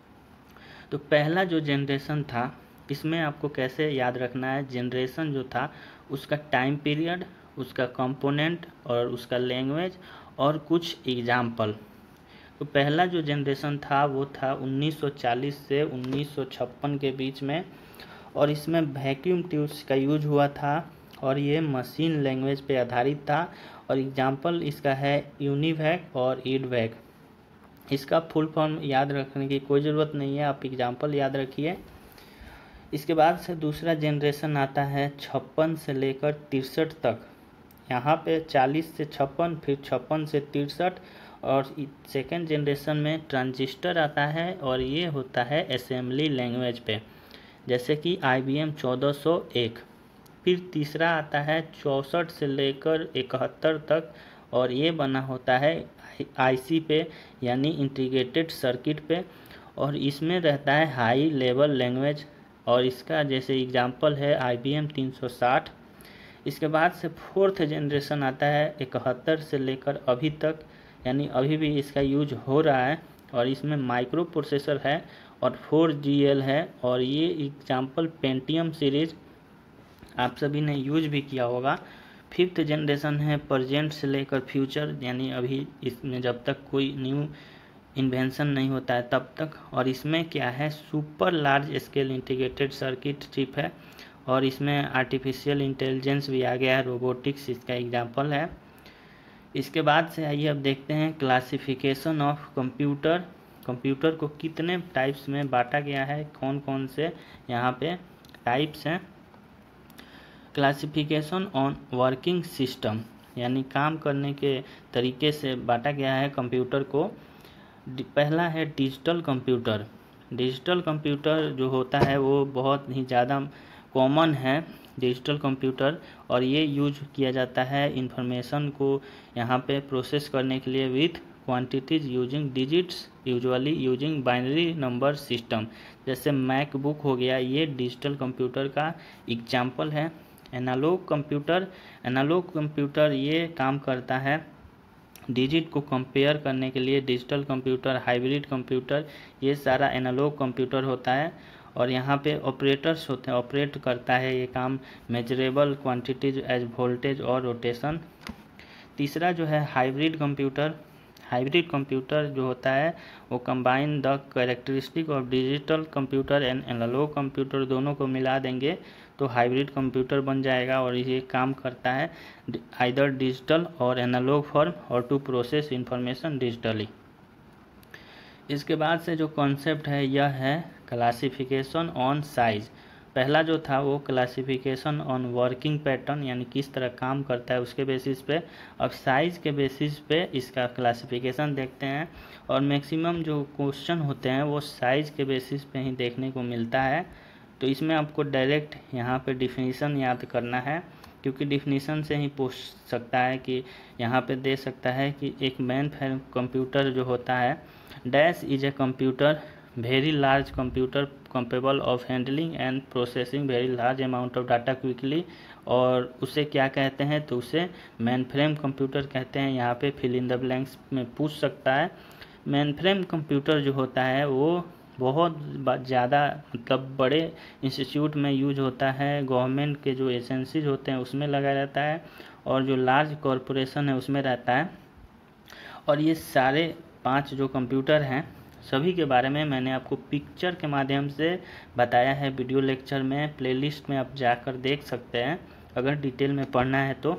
तो पहला जो जनरेशन था इसमें आपको कैसे याद रखना है, जनरेशन जो था उसका टाइम पीरियड, उसका कंपोनेंट और उसका लैंग्वेज और कुछ एग्जाम्पल। तो पहला जो जनरेशन था वो था उन्नीस सौ चालीस से उन्नीस सौ छप्पन के बीच में और इसमें वैक्यूम ट्यूब्स का यूज हुआ था और ये मशीन लैंग्वेज पे आधारित था और एग्जाम्पल इसका है यूनिवैक और ईडवैक। इसका फुल फॉर्म याद रखने की कोई ज़रूरत नहीं है, आप एग्जाम्पल याद रखिए। इसके बाद से दूसरा जनरेशन आता है छप्पन से लेकर तिरसठ तक। यहाँ पे चालीस से छप्पन, फिर छप्पन से तिरसठ और सेकेंड जनरेशन में ट्रांजिस्टर आता है और ये होता है असेंबली लैंग्वेज पे, जैसे कि आई बी एम चौदह सौ एक। फिर तीसरा आता है चौंसठ से लेकर इकहत्तर तक और ये बना होता है आई सी पे यानी इंटीग्रेटेड सर्किट पे और इसमें रहता है हाई लेवल लैंग्वेज और इसका जैसे एग्जांपल है आई बी एम तीन सौ साठ। इसके बाद से फोर्थ जनरेशन आता है इकहत्तर से लेकर अभी तक, यानी अभी भी इसका यूज हो रहा है और इसमें माइक्रो प्रोसेसर है और फोर जी एल है और ये एग्जांपल पेंटियम सीरीज आप सभी ने यूज भी किया होगा। फिफ्थ जनरेशन है प्रेजेंट से लेकर फ्यूचर, यानी अभी इसमें जब तक कोई न्यू इन्वेंशन नहीं होता है तब तक। और इसमें क्या है, super large scale integrated circuit chip है और इसमें आर्टिफिशियल इंटेलिजेंस भी आ गया है, रोबोटिक्स इसका एग्जांपल है। इसके बाद से आइए अब देखते हैं क्लासिफिकेशन ऑफ कंप्यूटर। कंप्यूटर को कितने टाइप्स में बांटा गया है, कौन कौन से यहाँ पे टाइप्स हैं। क्लासिफिकेशन ऑन वर्किंग सिस्टम, यानी काम करने के तरीके से बांटा गया है कंप्यूटर को। पहला है डिजिटल कंप्यूटर। डिजिटल कंप्यूटर जो होता है वो बहुत ही ज़्यादा कॉमन है डिजिटल कंप्यूटर और ये यूज किया जाता है इंफॉर्मेशन को यहाँ पे प्रोसेस करने के लिए with quantities using digits, usually using binary number system. जैसे मैकबुक हो गया, ये डिजिटल कंप्यूटर का एग्जाम्पल है। एनालॉग कंप्यूटर, एनालॉग कंप्यूटर ये काम करता है डिजिट को कंपेयर करने के लिए। डिजिटल कंप्यूटर, हाइब्रिड कंप्यूटर, ये सारा एनालॉग कंप्यूटर होता है और यहाँ पे ऑपरेटर्स होते हैं, ऑपरेट करता है ये काम मेजरेबल क्वांटिटीज एज वोल्टेज और रोटेशन। तीसरा जो है हाइब्रिड कंप्यूटर। हाइब्रिड कंप्यूटर जो होता है वो combine the characteristic of digital computer and analogue computer, दोनों को मिला देंगे तो हाइब्रिड कंप्यूटर बन जाएगा और ये काम करता है आइदर डिजिटल और एनालॉग फॉर्म और टू प्रोसेस इंफॉर्मेशन डिजिटली। इसके बाद से जो कॉन्सेप्ट है यह है क्लासिफिकेशन ऑन साइज। पहला जो था वो क्लासिफिकेशन ऑन वर्किंग पैटर्न, यानी किस तरह काम करता है उसके बेसिस पे। अब साइज़ के बेसिस पे इसका क्लासिफिकेशन देखते हैं और मैक्सिमम जो क्वेश्चन होते हैं वो साइज़ के बेसिस पे ही देखने को मिलता है। तो इसमें आपको डायरेक्ट यहाँ पे डिफिनीसन याद करना है क्योंकि डिफिनीसन से ही पूछ सकता है कि यहाँ पे दे सकता है कि एक मेन फ्रेम कंप्यूटर जो होता है dash is a computer very large computer capable of handling and processing very large amount of data quickly, और उसे क्या कहते हैं तो उसे मेन फ्रेम कंप्यूटर कहते हैं। यहाँ पे फिल इन द ब्लैंक्स में पूछ सकता है। मेन फ्रेम कंप्यूटर जो होता है वो बहुत ज़्यादा मतलब बड़े इंस्टीट्यूट में यूज होता है, गवर्नमेंट के जो एजेंसीज होते हैं उसमें लगाया जाता है और जो लार्ज कॉरपोरेशन है उसमें रहता है। और ये सारे पांच जो कंप्यूटर हैं सभी के बारे में मैंने आपको पिक्चर के माध्यम से बताया है वीडियो लेक्चर में, प्लेलिस्ट में आप जाकर देख सकते हैं अगर डिटेल में पढ़ना है तो।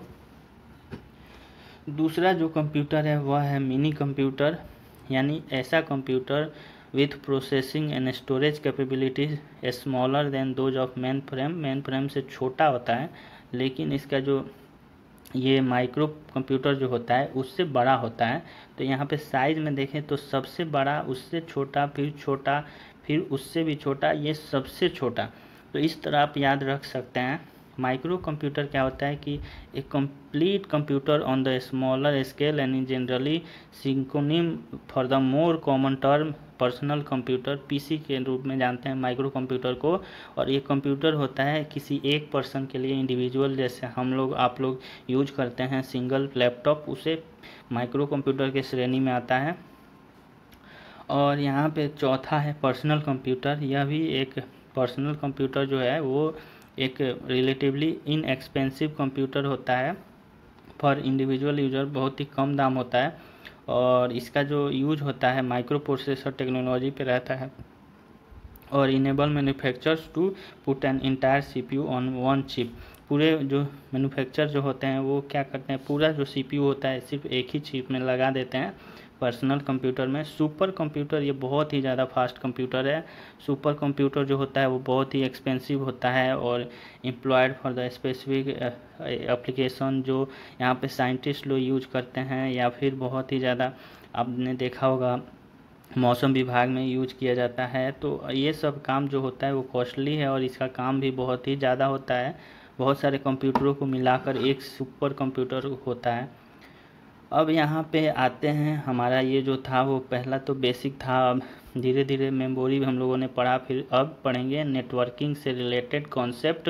दूसरा जो कंप्यूटर है वह है मिनी कंप्यूटर, यानी ऐसा computer with processing and storage capabilities smaller than those of mainframe. Mainframe से छोटा होता है लेकिन इसका जो ये माइक्रो कंप्यूटर जो होता है उससे बड़ा होता है। तो यहाँ पे साइज़ में देखें तो सबसे बड़ा, उससे छोटा, फिर छोटा, फिर उससे भी छोटा, ये सबसे छोटा। तो इस तरह आप याद रख सकते हैं। माइक्रो कंप्यूटर क्या होता है कि a complete computer on the smaller scale and generally सिंक्रोनिम for the more common term personal computer, PC के रूप में जानते हैं माइक्रो कंप्यूटर को। और ये कंप्यूटर होता है किसी एक पर्सन के लिए, इंडिविजुअल, जैसे हम लोग आप लोग यूज करते हैं सिंगल लैपटॉप, उसे माइक्रो कंप्यूटर के श्रेणी में आता है। और यहाँ पे चौथा है पर्सनल कंप्यूटर। यह भी एक पर्सनल कंप्यूटर जो है वो एक रिलेटिवली इनएक्सपेंसिव कंप्यूटर होता है फॉर इंडिविजुअल यूजर, बहुत ही कम दाम होता है। और इसका जो यूज होता है माइक्रो प्रोसेसर टेक्नोलॉजी पे रहता है। और enable manufacturers to put an entire CPU on one chip. पूरे जो मैन्युफैक्चर जो होते हैं वो क्या करते हैं, पूरा जो सीपीयू होता है सिर्फ एक ही चिप में लगा देते हैं पर्सनल कंप्यूटर में। सुपर कंप्यूटर ये बहुत ही ज़्यादा फास्ट कंप्यूटर है। सुपर कंप्यूटर जो होता है वो बहुत ही एक्सपेंसिव होता है और employed for the specific application, जो यहाँ पे साइंटिस्ट लोग यूज करते हैं, या फिर बहुत ही ज़्यादा आपने देखा होगा मौसम विभाग में यूज किया जाता है। तो ये सब काम जो होता है वो कॉस्टली है और इसका काम भी बहुत ही ज़्यादा होता है। बहुत सारे कंप्यूटरों को मिलाकर एक सुपर कंप्यूटर होता है। अब यहाँ पे आते हैं, हमारा ये जो था वो पहला तो बेसिक था। अब धीरे धीरे मेमोरी हम लोगों ने पढ़ा, फिर अब पढ़ेंगे नेटवर्किंग से रिलेटेड कॉन्सेप्ट।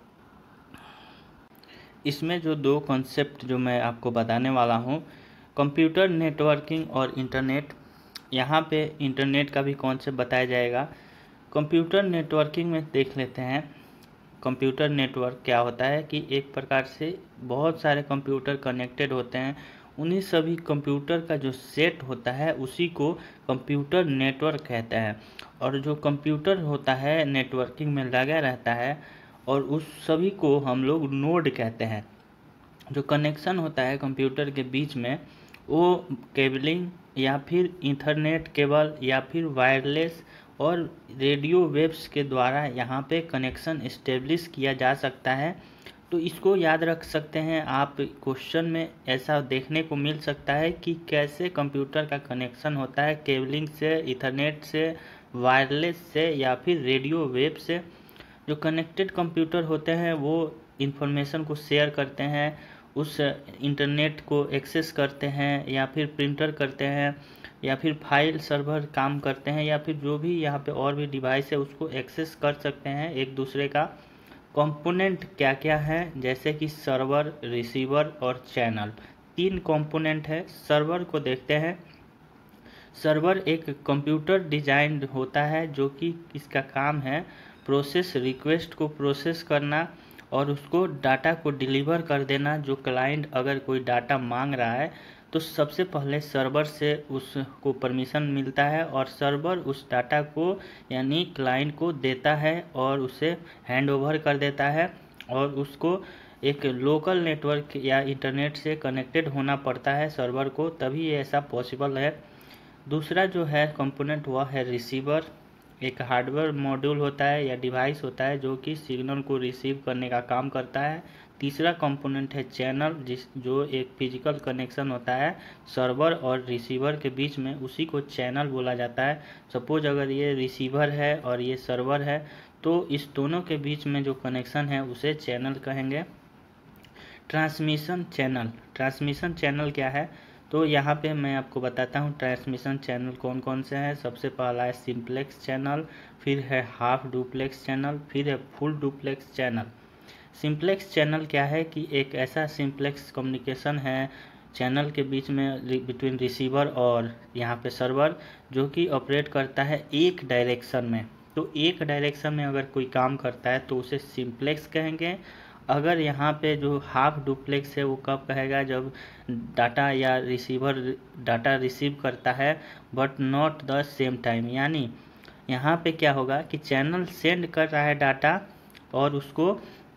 इसमें जो दो कॉन्सेप्ट जो मैं आपको बताने वाला हूँ, कंप्यूटर नेटवर्किंग और इंटरनेट। यहाँ पे इंटरनेट का भी कॉन्सेप्ट बताया जाएगा। कंप्यूटर नेटवर्किंग में देख लेते हैं। कंप्यूटर नेटवर्क क्या होता है कि एक प्रकार से बहुत सारे कंप्यूटर कनेक्टेड होते हैं, उन्हीं सभी कंप्यूटर का जो सेट होता है उसी को कंप्यूटर नेटवर्क कहते हैं। और जो कंप्यूटर होता है नेटवर्किंग में लगा रहता है और उस सभी को हम लोग नोड कहते हैं। जो कनेक्शन होता है कंप्यूटर के बीच में वो केबलिंग या फिर ईथरनेट केबल या फिर वायरलेस और रेडियो वेव्स के द्वारा यहाँ पे कनेक्शन इस्टेब्लिश किया जा सकता है। तो इसको याद रख सकते हैं आप। क्वेश्चन में ऐसा देखने को मिल सकता है कि कैसे कंप्यूटर का कनेक्शन होता है केबलिंग से, ईथरनेट से, वायरलेस से या फिर रेडियो वेव से। जो कनेक्टेड कंप्यूटर होते हैं वो इंफॉर्मेशन को शेयर करते हैं, उस इंटरनेट को एक्सेस करते हैं या फिर प्रिंटर करते हैं या फिर फाइल सर्वर काम करते हैं या फिर जो भी यहाँ पे और भी डिवाइस है उसको एक्सेस कर सकते हैं एक दूसरे का। कंपोनेंट क्या क्या है, जैसे कि सर्वर, रिसीवर और चैनल, तीन कंपोनेंट है। सर्वर को देखते हैं। सर्वर एक कंप्यूटर डिजाइन होता है जो कि इसका काम है प्रोसेस रिक्वेस्ट को प्रोसेस करना और उसको डाटा को डिलीवर कर देना। जो क्लाइंट अगर कोई डाटा मांग रहा है तो सबसे पहले सर्वर से उसको परमिशन मिलता है और सर्वर उस डाटा को यानी क्लाइंट को देता है और उसे हैंड ओवर कर देता है और उसको एक लोकल नेटवर्क या इंटरनेट से कनेक्टेड होना पड़ता है सर्वर को, तभी ऐसा पॉसिबल है। दूसरा जो है कंपोनेंट वह है रिसीवर। एक हार्डवेयर मॉड्यूल होता है या डिवाइस होता है जो कि सिग्नल को रिसीव करने का काम करता है। तीसरा कंपोनेंट है चैनल, जिस जो एक फिजिकल कनेक्शन होता है सर्वर और रिसीवर के बीच में, उसी को चैनल बोला जाता है। सपोज अगर ये रिसीवर है और ये सर्वर है तो इस दोनों के बीच में जो कनेक्शन है उसे चैनल कहेंगे। Transmission channel. ट्रांसमिशन चैनल क्या है, तो यहाँ पे मैं आपको बताता हूँ ट्रांसमिशन चैनल कौन कौन से हैं। सबसे पहला है सिंप्लेक्स चैनल, फिर है हाफ डुप्लेक्स चैनल, फिर है full duplex channel. Simplex channel क्या है कि एक ऐसा सिंप्लेक्स कम्युनिकेशन है चैनल के बीच में बिटवीन रिसीवर और यहाँ पे सर्वर, जो कि ऑपरेट करता है एक डायरेक्शन में। तो एक डायरेक्शन में अगर कोई काम करता है तो उसे सिंप्लेक्स कहेंगे। अगर यहाँ पे जो हाफ डुप्लेक्स है वो कब कहेगा, जब डाटा या रिसीवर डाटा रिसीव करता है but not the same time. यानी यहाँ पे क्या होगा कि चैनल सेंड कर रहा है डाटा और उसको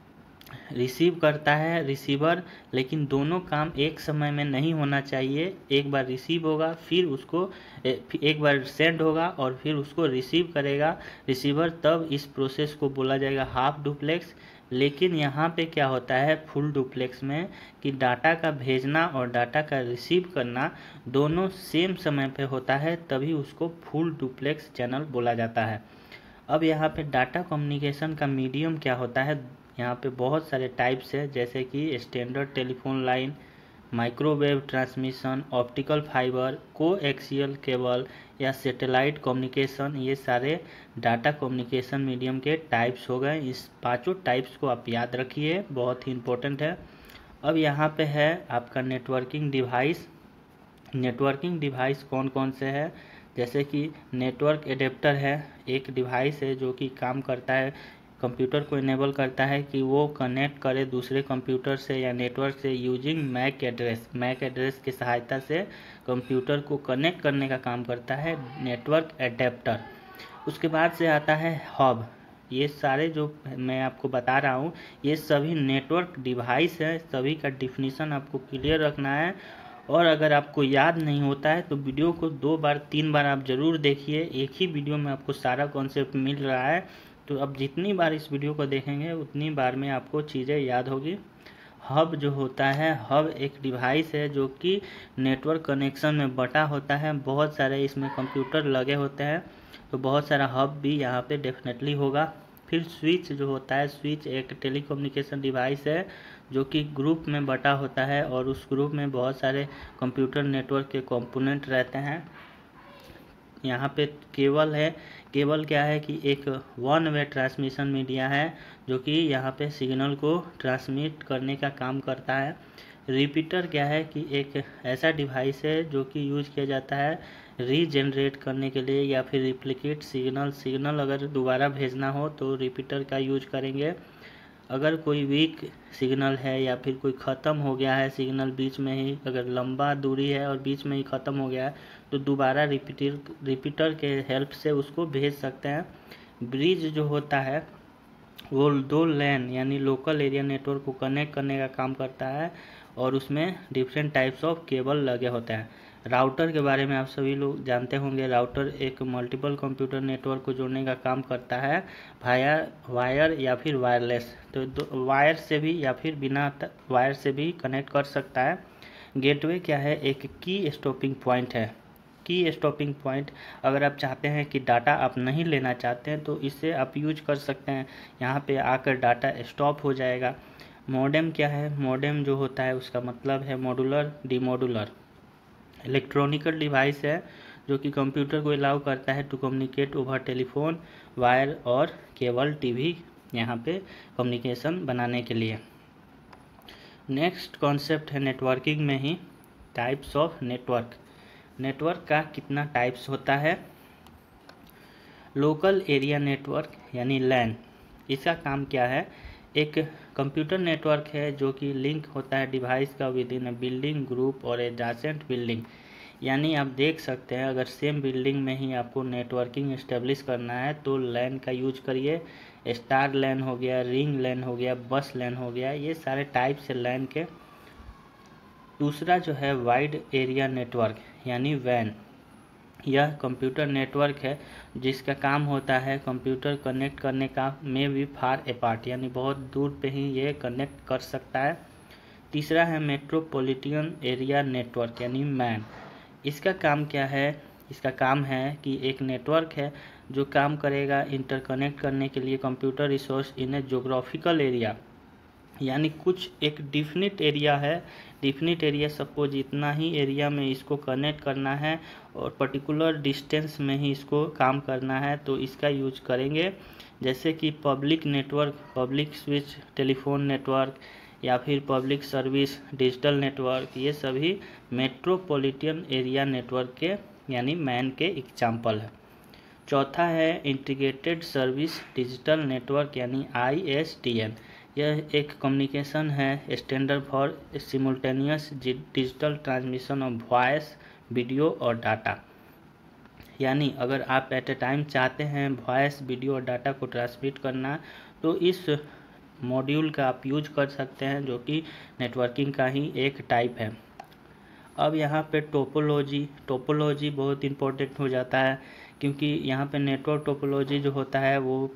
रिसीव करता है रिसीवर, लेकिन दोनों काम एक समय में नहीं होना चाहिए। एक बार रिसीव होगा फिर उसको एक बार सेंड होगा और फिर उसको रिसीव करेगा रिसीवर, तब इस प्रोसेस को बोला जाएगा हाफ डुप्लेक्स। लेकिन यहाँ पे क्या होता है फुल डुप्लेक्स में कि डाटा का भेजना और डाटा का रिसीव करना दोनों सेम समय पे होता है, तभी उसको फुल डुप्लेक्स चैनल बोला जाता है। अब यहाँ पे डाटा कम्युनिकेशन का मीडियम क्या होता है, यहाँ पे बहुत सारे टाइप्स है, जैसे कि standard telephone line, microwave transmission, optical fibre, coaxial cable या सैटेलाइट कम्युनिकेशन। ये सारे डाटा कम्युनिकेशन मीडियम के टाइप्स हो गए। इस पांचों टाइप्स को आप याद रखिए, बहुत ही इम्पोर्टेंट है। अब यहाँ पे है आपका नेटवर्किंग डिवाइस। नेटवर्किंग डिवाइस कौन कौन से है, जैसे कि नेटवर्क एडेप्टर है, एक डिवाइस है जो कि काम करता है, कंप्यूटर को इनेबल करता है कि वो कनेक्ट करे दूसरे कंप्यूटर से या नेटवर्क से using MAC address. MAC address की सहायता से कंप्यूटर को कनेक्ट करने का काम करता है नेटवर्क एडेप्टर। उसके बाद से आता है हब। ये सारे जो मैं आपको बता रहा हूँ ये सभी नेटवर्क डिवाइस है, सभी का डिफिनीशन आपको क्लियर रखना है। और अगर आपको याद नहीं होता है तो वीडियो को दो बार तीन बार आप ज़रूर देखिए, एक ही वीडियो में आपको सारा कॉन्सेप्ट मिल रहा है। तो अब जितनी बार इस वीडियो को देखेंगे उतनी बार में आपको चीज़ें याद होगी। हब जो होता है, हब एक डिवाइस है जो कि नेटवर्क कनेक्शन में बटा होता है, बहुत सारे इसमें कंप्यूटर लगे होते हैं, तो बहुत सारा हब भी यहाँ पे डेफिनेटली होगा। फिर स्विच जो होता है, स्विच एक टेलीकम्युनिकेशन डिवाइस है जो कि ग्रुप में बटा होता है और उस ग्रुप में बहुत सारे कंप्यूटर नेटवर्क के कंपोनेंट रहते हैं। यहाँ पे केबल है, केबल क्या है कि एक वन वे ट्रांसमिशन मीडिया है जो कि यहाँ पे सिग्नल को ट्रांसमिट करने का काम करता है। रिपीटर क्या है कि एक ऐसा डिवाइस है जो कि यूज किया जाता है रीजनरेट करने के लिए या फिर रिप्लिकेट सिग्नल। सिग्नल अगर दोबारा भेजना हो तो रिपीटर का यूज करेंगे। अगर कोई वीक सिग्नल है या फिर कोई ख़त्म हो गया है सिग्नल बीच में ही, अगर लंबा दूरी है और बीच में ही ख़त्म हो गया है तो दोबारा रिपीटर रिपीटर के हेल्प से उसको भेज सकते हैं। ब्रिज जो होता है वो दो लैन यानी लोकल एरिया नेटवर्क को कनेक्ट करने का काम करता है और उसमें डिफरेंट टाइप्स ऑफ केबल लगे होते हैं। राउटर के बारे में आप सभी लोग जानते होंगे, राउटर एक मल्टीपल कंप्यूटर नेटवर्क को जोड़ने का काम करता है वाया वायर या फिर वायरलेस, तो वायर से भी या फिर बिना वायर से भी कनेक्ट कर सकता है। गेटवे क्या है, एक की स्टॉपिंग पॉइंट है। की स्टॉपिंग पॉइंट अगर आप चाहते हैं कि डाटा आप नहीं लेना चाहते हैं तो इससे आप यूज कर सकते हैं, यहाँ पे आकर डाटा स्टॉप हो जाएगा। मॉडेम क्या है, मॉडेम जो होता है उसका मतलब है मॉड्यूलर डीमॉड्यूलर इलेक्ट्रॉनिकल डिवाइस है जो कि कंप्यूटर को अलाउ करता है to communicate over telephone wire और केबल टीवी, यहाँ पे कम्युनिकेशन बनाने के लिए। नेक्स्ट कॉन्सेप्ट है नेटवर्किंग में ही टाइप्स ऑफ नेटवर्क। नेटवर्क का कितना टाइप्स होता है। लोकल एरिया नेटवर्क यानी लैन, इसका काम क्या है, एक कंप्यूटर नेटवर्क है जो कि लिंक होता है डिवाइस का विद इन बिल्डिंग ग्रुप और एडजेसेंट बिल्डिंग। यानी आप देख सकते हैं अगर सेम बिल्डिंग में ही आपको नेटवर्किंग इस्टेब्लिश करना है तो लैन का यूज करिए। स्टार लैन हो गया, रिंग लैन हो गया, बस लैन हो गया, ये सारे टाइप्स है लैन के। दूसरा जो है वाइड एरिया नेटवर्क यानी वैन, यह कंप्यूटर नेटवर्क है जिसका काम होता है कंप्यूटर कनेक्ट करने का में भी फार अपार्ट यानी बहुत दूर पे ही ये कनेक्ट कर सकता है। तीसरा है मेट्रोपॉलिटन एरिया नेटवर्क यानी मैन, इसका काम क्या है, इसका काम है कि एक नेटवर्क है जो काम करेगा इंटरकनेक्ट करने के लिए computer resource in a geographical area, यानी कुछ एक डिफिनिट एरिया है, डिफिनिट एरिया सपोज इतना ही एरिया में इसको कनेक्ट करना है और पर्टिकुलर डिस्टेंस में ही इसको काम करना है तो इसका यूज करेंगे। जैसे कि public network, public switch telephone network या फिर पब्लिक सर्विस डिजिटल नेटवर्क, ये सभी मेट्रोपॉलिटन एरिया नेटवर्क के यानी मैन के एग्जाम्पल है। चौथा है इंटीग्रेटेड सर्विस डिजिटल नेटवर्क यानी आई एस डी एन, यह एक कम्युनिकेशन है standard for simultaneous digital transmission of voice video और डाटा। यानी अगर आप एट ए टाइम चाहते हैं वॉइस वीडियो और डाटा को ट्रांसमिट करना तो इस मॉड्यूल का आप यूज कर सकते हैं जो कि नेटवर्किंग का ही एक टाइप है। अब यहाँ पे टोपोलॉजी, टोपोलॉजी बहुत इम्पोर्टेंट हो जाता है क्योंकि यहाँ पे नेटवर्क टोपोलॉजी जो होता है वो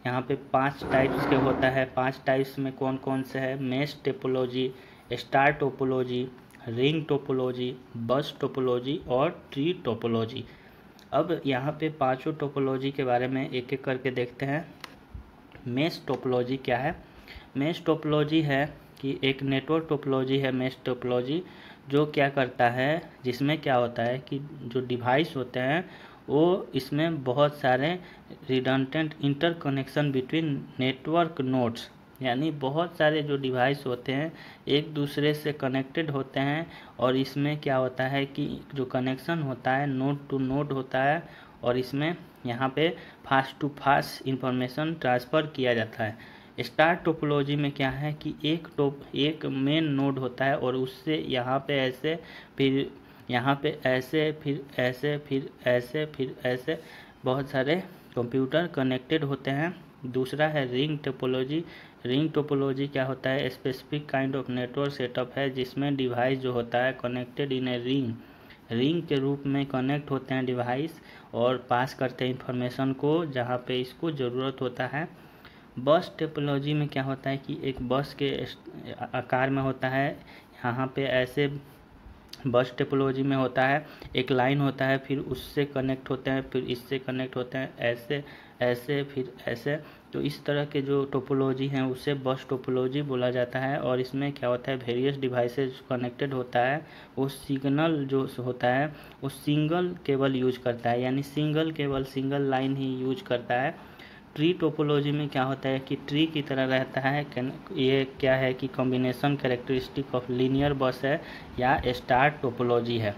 यहाँ पे पांच टाइप्स के होता है। पांच टाइप्स में कौन कौन से है? Mesh topology, star topology, ring topology, bus topology और ट्री टोपोलॉजी। अब यहाँ पे पांचों टोपोलॉजी के बारे में एक एक करके देखते हैं। मेश टोपोलॉजी क्या है? मेश टोपोलॉजी है कि एक नेटवर्क टोपोलॉजी है मेश टोपोलॉजी, जो क्या करता है, जिसमें क्या होता है कि जो डिवाइस होते हैं वो इसमें बहुत सारे redundant interconnection between network nodes, यानी बहुत सारे जो डिवाइस होते हैं एक दूसरे से कनेक्टेड होते हैं, और इसमें क्या होता है कि जो कनेक्शन होता है नोड टू नोड होता है, और इसमें यहाँ पे fast to fast information transfer किया जाता है। स्टार टोपोलॉजी में क्या है कि एक टोप एक मेन नोड होता है और उससे यहाँ पे ऐसे, फिर यहाँ पे ऐसे, फिर ऐसे, फिर ऐसे, फिर ऐसे बहुत सारे कंप्यूटर कनेक्टेड होते हैं। दूसरा है रिंग टोपोलॉजी। रिंग टोपोलॉजी क्या होता है? Specific kind of network setup है जिसमें डिवाइस जो होता है connected in a ring ring के रूप में कनेक्ट होते हैं डिवाइस और पास करते हैं इंफॉर्मेशन को जहाँ पे इसको ज़रूरत होता है। बस टोपोलॉजी में क्या होता है कि एक बस के आकार में होता है, यहाँ पे ऐसे बस टोपोलॉजी में होता है एक लाइन होता है, फिर उससे कनेक्ट होते हैं, फिर इससे कनेक्ट होते हैं, ऐसे ऐसे फिर ऐसे। तो इस तरह के जो टोपोलॉजी हैं उसे बस टोपोलॉजी बोला जाता है। और इसमें क्या होता है, वेरियस डिवाइसेज कनेक्टेड होता है, वो सिग्नल जो होता है वो सिंगल केबल यूज करता है, यानी सिंगल केबल सिंगल लाइन ही यूज करता है। ट्री टोपोलॉजी में क्या होता है कि ट्री की तरह रहता है। ये क्या है कि combination characteristic of linear bus है या स्टार टोपोलॉजी है।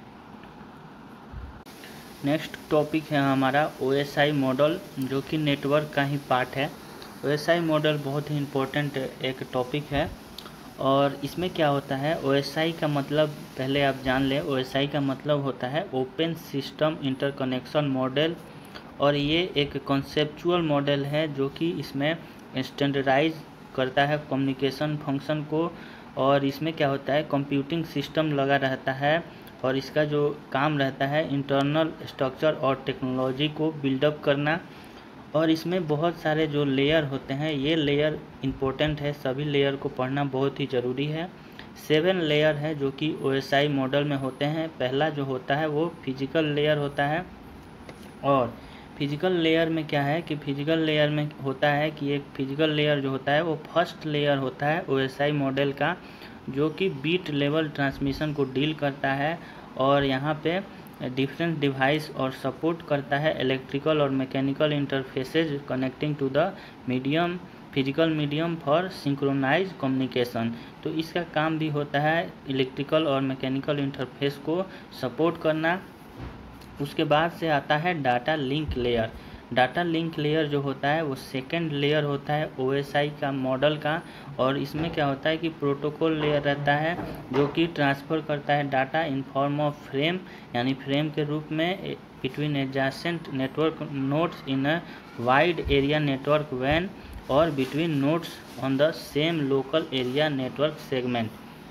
नेक्स्ट टॉपिक है हमारा ओ एस आई मॉडल, जो कि नेटवर्क का ही पार्ट है। ओ एस आई मॉडल बहुत ही इम्पोर्टेंट एक टॉपिक है। और इसमें क्या होता है, ओ एस आई का मतलब पहले आप जान लें। ओ एस आई का मतलब होता है ओपन सिस्टम इंटरकनेक्शन मॉडल, और ये एक कॉन्सेप्चुअल मॉडल है जो कि इसमें स्टैंडर्डाइज करता है कम्युनिकेशन फंक्शन को। और इसमें क्या होता है, कंप्यूटिंग सिस्टम लगा रहता है और इसका जो काम रहता है इंटरनल स्ट्रक्चर और टेक्नोलॉजी को बिल्डअप करना। और इसमें बहुत सारे जो लेयर होते हैं, ये लेयर इम्पोर्टेंट है, सभी लेयर को पढ़ना बहुत ही ज़रूरी है। सेवन लेयर है जो कि ओ एस आई मॉडल में होते हैं। पहला जो होता है वो फिजिकल लेयर होता है। और फिजिकल लेयर में क्या है कि फिजिकल लेयर में होता है कि एक फिजिकल लेयर जो होता है वो फर्स्ट लेयर होता है ओ एस आई मॉडल का, जो कि बीट लेवल ट्रांसमिशन को डील करता है। और यहाँ पे डिफरेंट डिवाइस और सपोर्ट करता है इलेक्ट्रिकल और mechanical interfaces connecting to the medium physical medium for synchronise communication. तो इसका काम भी होता है इलेक्ट्रिकल और मैकेनिकल इंटरफेस को सपोर्ट करना। उसके बाद से आता है data link layer. Data link layer जो होता है वो सेकेंड लेयर होता है ओ एस आई का मॉडल का। और इसमें क्या होता है कि प्रोटोकॉल लेयर रहता है जो कि ट्रांसफ़र करता है data in form of frame, यानी फ्रेम के रूप में between adjacent network nodes in a wide area network वैन और between nodes on the same local area network segment.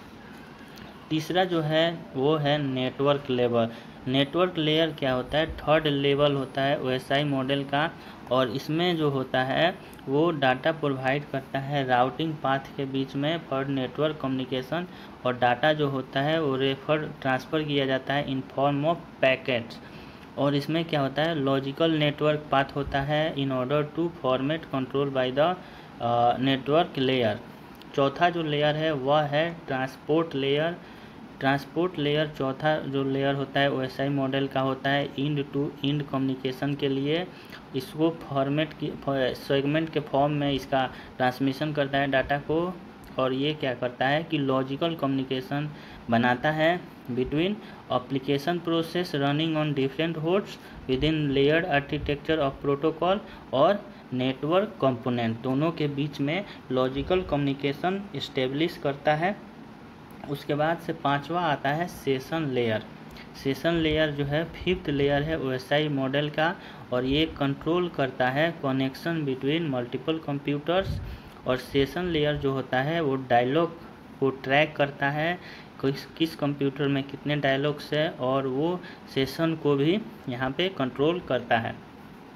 तीसरा जो है वो है नेटवर्क लेवल। नेटवर्क लेयर क्या होता है, थर्ड लेवल होता है ओ एस आई मॉडल का। और इसमें जो होता है वो डाटा प्रोवाइड करता है राउटिंग पाथ के बीच में फॉर नेटवर्क कम्युनिकेशन। और डाटा जो होता है वो रेफर ट्रांसफ़र किया जाता है इन फॉर्म ऑफ पैकेट्स। और इसमें क्या होता है, लॉजिकल नेटवर्क पाथ होता है in order to format control by the network layer. चौथा जो लेयर है वह है ट्रांसपोर्ट लेयर। ट्रांसपोर्ट लेयर चौथा जो लेयर होता है ओ एस आई मॉडल का होता है इंड टू इंड कम्युनिकेशन के लिए। इसको फॉर्मेट की सेगमेंट के फॉर्म में इसका ट्रांसमिशन करता है डाटा को। और ये क्या करता है कि लॉजिकल कम्युनिकेशन बनाता है between application process running on different hosts within layered architecture of protocol और नेटवर्क कंपोनेंट, दोनों के बीच में लॉजिकल कम्युनिकेशन इस्टेब्लिश करता है। उसके बाद से पांचवा आता है सेशन लेयर। सेशन लेयर जो है फिफ्थ लेयर है ओ एस आई मॉडल का। और ये कंट्रोल करता है कनेक्शन बिटवीन मल्टीपल कंप्यूटर्स। और सेशन लेयर जो होता है वो डायलॉग को ट्रैक करता है, किस किस कंप्यूटर में कितने डायलॉग्स है, और वो सेशन को भी यहाँ पे कंट्रोल करता है।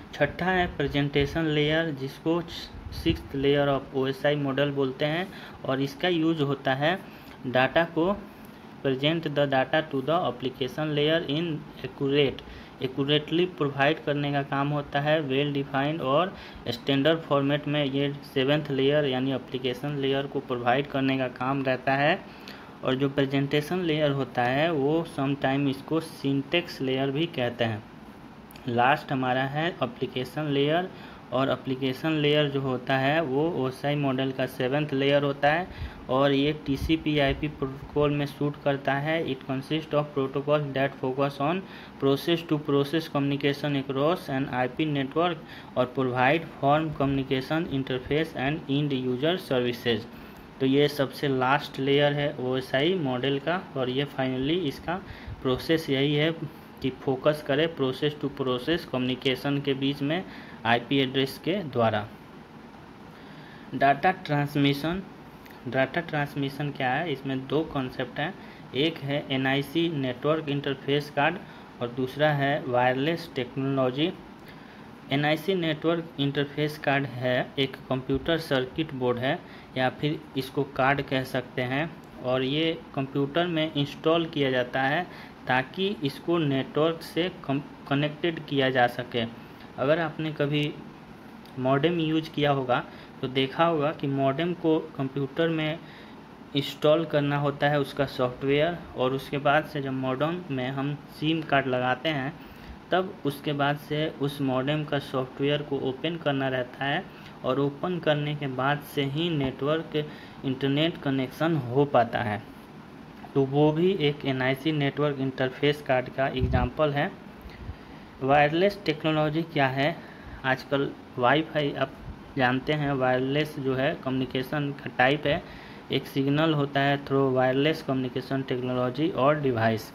छठा है प्रेजेंटेशन लेयर, जिसको sixth layer of OSI model बोलते हैं, और इसका यूज होता है डाटा को present the data to the application layer in accurate accurately provide करने का काम होता है, वेल डिफाइंड और स्टैंडर्ड फॉर्मेट में ये सेवेंथ लेयर यानी एप्लीकेशन लेयर को प्रोवाइड करने का काम रहता है। और जो प्रेजेंटेशन लेयर होता है वो समटाइम इसको सिंटेक्स लेयर भी कहते हैं। लास्ट हमारा है एप्लीकेशन लेयर, और एप्लीकेशन लेयर जो होता है वो ओएसआई मॉडल का सेवेंथ लेयर होता है, और ये टीसीपी आईपी प्रोटोकॉल में सूट करता है। It consist of protocol that focus on process to process communication across an IP network और provide form communication interface and end user services. तो ये सबसे लास्ट लेयर है ओएसआई मॉडल का, और ये फाइनली इसका प्रोसेस यही है कि फोकस करे प्रोसेस टू प्रोसेस कम्युनिकेशन के बीच में आईपी एड्रेस के द्वारा। डाटा ट्रांसमिशन डाटा ट्रांसमिशन क्या है, इसमें दो कॉन्सेप्ट हैं। एक है एनआईसी नेटवर्क इंटरफेस कार्ड और दूसरा है wireless technology. NIC network interface card है एक कंप्यूटर सर्किट बोर्ड है, या फिर इसको कार्ड कह सकते हैं, और ये कंप्यूटर में इंस्टॉल किया जाता है ताकि इसको नेटवर्क से कनेक्टेड किया जा सके। अगर आपने कभी मॉडेम यूज किया होगा तो देखा होगा कि मॉडेम को कंप्यूटर में इंस्टॉल करना होता है उसका सॉफ्टवेयर, और उसके बाद से जब मॉडेम में हम सिम कार्ड लगाते हैं तब उसके बाद से उस मॉडेम का सॉफ्टवेयर को ओपन करना रहता है, और ओपन करने के बाद से ही नेटवर्क इंटरनेट कनेक्शन हो पाता है। तो वो भी एक एनआईसी नेटवर्क इंटरफेस कार्ड का एग्जांपल है। वायरलेस टेक्नोलॉजी क्या है, आजकल वाईफाई आप जानते हैं, वायरलेस जो है कम्युनिकेशन का टाइप है, एक सिग्नल होता है थ्रू वायरलेस कम्युनिकेशन टेक्नोलॉजी और डिवाइस।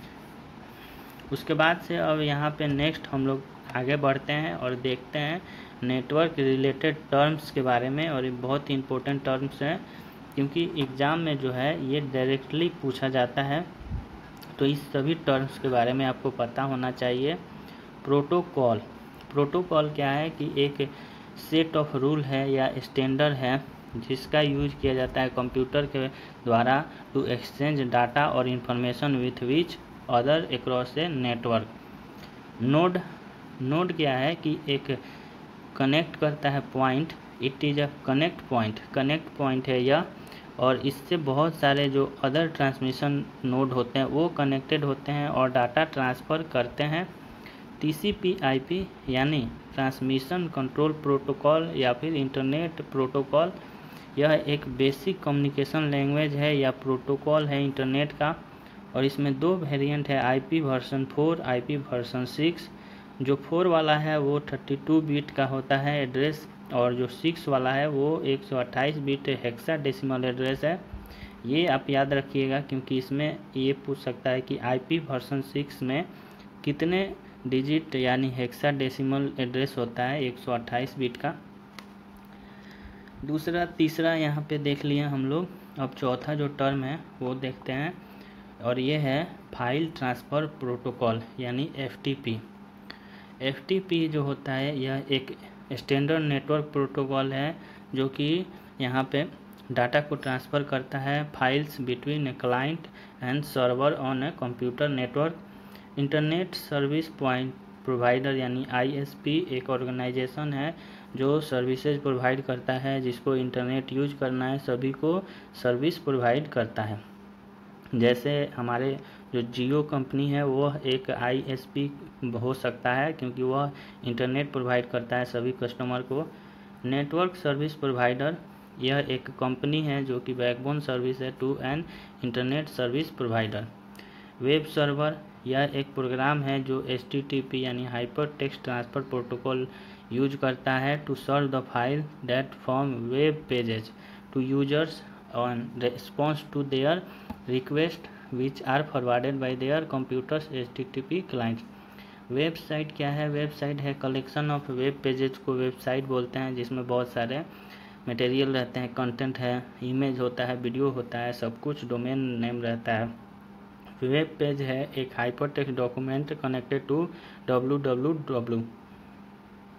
उसके बाद से अब यहाँ पे नेक्स्ट हम लोग आगे बढ़ते हैं और देखते हैं नेटवर्क रिलेटेड टर्म्स के बारे में, और ये बहुत ही इम्पोर्टेंट टर्म्स हैं क्योंकि एग्ज़ाम में जो है ये डायरेक्टली पूछा जाता है, तो इस सभी टर्म्स के बारे में आपको पता होना चाहिए। प्रोटोकॉल प्रोटोकॉल क्या है कि एक सेट ऑफ रूल है या स्टैंडर्ड है जिसका यूज किया जाता है कंप्यूटर के द्वारा टू एक्सचेंज डाटा और information with which other across a network. Node node क्या है कि एक कनेक्ट करता है point, it is a connect point connect point है यह, और इससे बहुत सारे जो अदर ट्रांसमिशन नोड होते हैं वो कनेक्टेड होते हैं और डाटा ट्रांसफ़र करते हैं। टीसीपी आईपी यानी ट्रांसमिशन कंट्रोल प्रोटोकॉल या फिर इंटरनेट प्रोटोकॉल, यह एक बेसिक कम्युनिकेशन लैंग्वेज है या प्रोटोकॉल है इंटरनेट का, और इसमें दो वेरिएंट है, IP version four, IP version six. जो फोर वाला है वो थर्टी टू बिट का होता है एड्रेस, और जो सिक्स वाला है वो एक सौ अट्ठाईस बिट हेक्साडेसिमल एड्रेस है। ये आप याद रखिएगा क्योंकि इसमें ये पूछ सकता है कि आईपी वर्जन सिक्स में कितने डिजिट यानी हेक्साडेसिमल एड्रेस होता है एक सौ अट्ठाईस बिट का। दूसरा तीसरा यहाँ पे देख लिए हम लोग, अब चौथा जो टर्म है वो देखते हैं, और ये है फाइल ट्रांसफ़र प्रोटोकॉल यानी एफटीपी। एफटीपी जो होता है यह एक स्टैंडर्ड नेटवर्क प्रोटोकॉल है जो कि यहाँ पे डाटा को ट्रांसफ़र करता है files between a client and server on a computer network. Internet service point provider यानी आईएसपी एक ऑर्गेनाइजेशन है जो सर्विसेज प्रोवाइड करता है, जिसको इंटरनेट यूज करना है सभी को सर्विस प्रोवाइड करता है। जैसे हमारे जो जियो कंपनी है वो एक आईएसपी हो सकता है क्योंकि वह इंटरनेट प्रोवाइड करता है सभी कस्टमर को। नेटवर्क सर्विस प्रोवाइडर यह एक कंपनी है जो कि बैकबोन सर्विस है to an internet service provider. Web server यह एक प्रोग्राम है जो एच टी टी पी यानी hyper text transfer protocol use करता है to serve the file that form web pages to users on response to their request which are forwarded by their computers H T T P clients. Website क्या है, website है collection of web pages को website बोलते हैं, जिसमें बहुत सारे material रहते हैं, कंटेंट है, इमेज होता है, वीडियो होता है, सब कुछ डोमेन नेम रहता है। वेब पेज है एक hypertext document connected to W W W.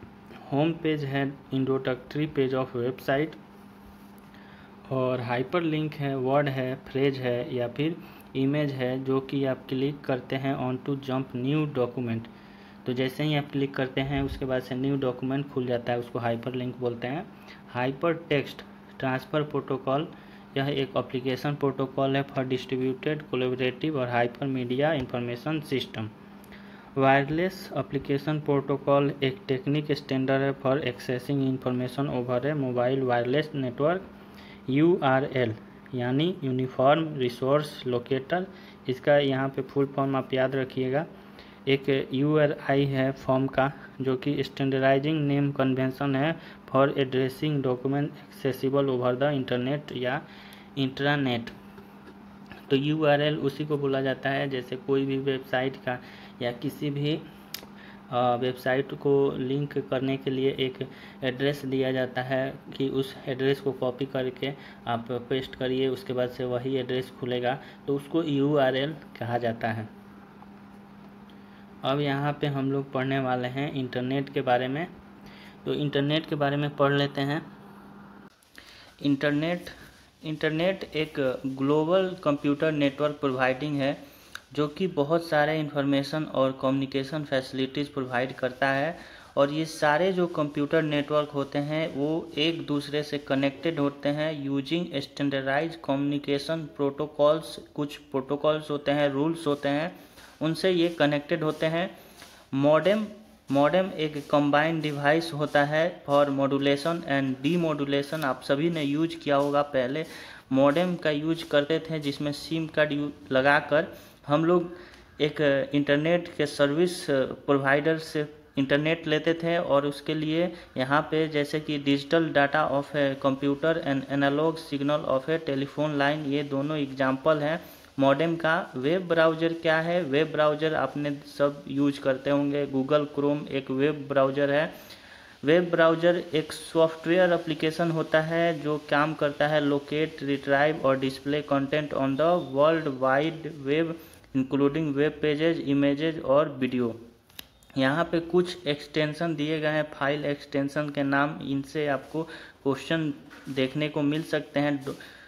Home page है, इंट्रोडक्टरी पेज ऑफ वेबसाइट, और हाइपर लिंक है, वर्ड है, फ्रेज है, या फिर इमेज है जो कि आप क्लिक करते हैं on to jump new document. तो जैसे ही आप क्लिक करते हैं उसके बाद से न्यू डॉक्यूमेंट खुल जाता है, उसको हाइपर लिंक बोलते हैं। हाइपर टेक्स्ट ट्रांसफ़र प्रोटोकॉल, यह एक एप्लीकेशन प्रोटोकॉल है फॉर डिस्ट्रीब्यूटेड कोलैबोरेटिव और hyper media information system. Wireless application protocol एक टेक्निक स्टैंडर्ड है for accessing information over a mobile wireless network. U R L यानी uniform resource locator, इसका यहाँ पे फुल फॉर्म आप याद रखिएगा। एक यू आर आई है फॉर्म का, जो कि स्टैंडर्डाइजिंग नेम कन्वेंशन है for addressing document accessible over the internet या इंट्रानेट। तो यू आर एल उसी को बोला जाता है, जैसे कोई भी वेबसाइट का या किसी भी वेबसाइट को लिंक करने के लिए एक एड्रेस दिया जाता है कि उस एड्रेस को कॉपी करके आप पेस्ट करिए, उसके बाद से वही एड्रेस खुलेगा, तो उसको यू आर एल कहा जाता है। अब यहाँ पे हम लोग पढ़ने वाले हैं इंटरनेट के बारे में। तो इंटरनेट के बारे में पढ़ लेते हैं। इंटरनेट इंटरनेट एक ग्लोबल कंप्यूटर नेटवर्क प्रोवाइडिंग है जो कि बहुत सारे इंफॉर्मेशन और कम्युनिकेशन फैसिलिटीज़ प्रोवाइड करता है, और ये सारे जो कंप्यूटर नेटवर्क होते हैं वो एक दूसरे से कनेक्टेड होते हैं यूजिंग स्टैंडर्डाइज कम्युनिकेशन प्रोटोकॉल्स। कुछ प्रोटोकॉल्स होते हैं, रूल्स होते हैं, उनसे ये कनेक्टेड होते हैं। मॉडेम मॉडेम एक कंबाइंड डिवाइस होता है फॉर मॉड्यूलेशन एंड डीमॉड्यूलेशन। आप सभी ने यूज किया होगा, पहले मॉडेम का यूज करते थे जिसमें सिम कार्ड लगाकर हम लोग एक इंटरनेट के सर्विस प्रोवाइडर से इंटरनेट लेते थे, और उसके लिए यहाँ पे जैसे कि digital data of a computer and analogue signal of a telephone line, ये दोनों एग्जाम्पल हैं मॉडेम का। वेब ब्राउज़र क्या है? वेब ब्राउज़र आपने सब यूज करते होंगे, गूगल क्रोम एक वेब ब्राउज़र है। वेब ब्राउज़र एक सॉफ्टवेयर एप्लीकेशन होता है जो काम करता है लोकेट, रिट्राइव और display content on the world wide web including web pages, images और वीडियो। यहाँ पे कुछ एक्सटेंशन दिए गए हैं, फाइल एक्सटेंशन के नाम, इनसे आपको क्वेश्चन देखने को मिल सकते हैं।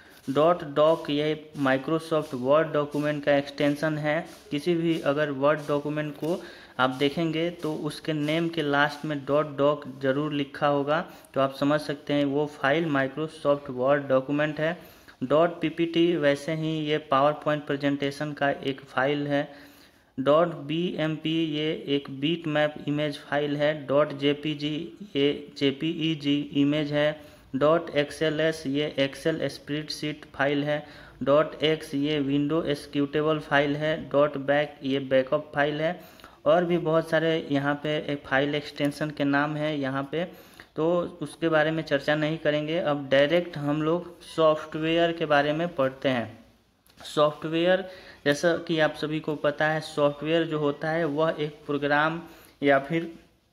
डॉट डॉक ये माइक्रोसॉफ्ट वर्ड डॉक्यूमेंट का एक्सटेंशन है। किसी भी अगर वर्ड डॉक्यूमेंट को आप देखेंगे तो उसके नेम के लास्ट में डॉट डॉक जरूर लिखा होगा, तो आप समझ सकते हैं वो फाइल माइक्रोसॉफ्ट वर्ड डॉक्यूमेंट है। डॉट पीपीटी वैसे ही ये पावर पॉइंट प्रेजेंटेशन का एक फाइल है। डॉट बीएमपी ये एक बीट मैप इमेज फाइल है। डॉट जेपीजी ये जेपीईजी इमेज है। डॉट एक्सएलएस ये एक्सेल स्प्रेडशीट फाइल है। डॉट एक्स ये विंडो एक्सिक्यूटेबल फाइल है। डॉट बैक ये बैकअप फाइल है, और भी बहुत सारे यहाँ पे एक फाइल एक्सटेंशन के नाम है यहाँ पे, तो उसके बारे में चर्चा नहीं करेंगे। अब डायरेक्ट हम लोग सॉफ्टवेयर के बारे में पढ़ते हैं। सॉफ्टवेयर, जैसा कि आप सभी को पता है, सॉफ्टवेयर जो होता है वह एक प्रोग्राम या फिर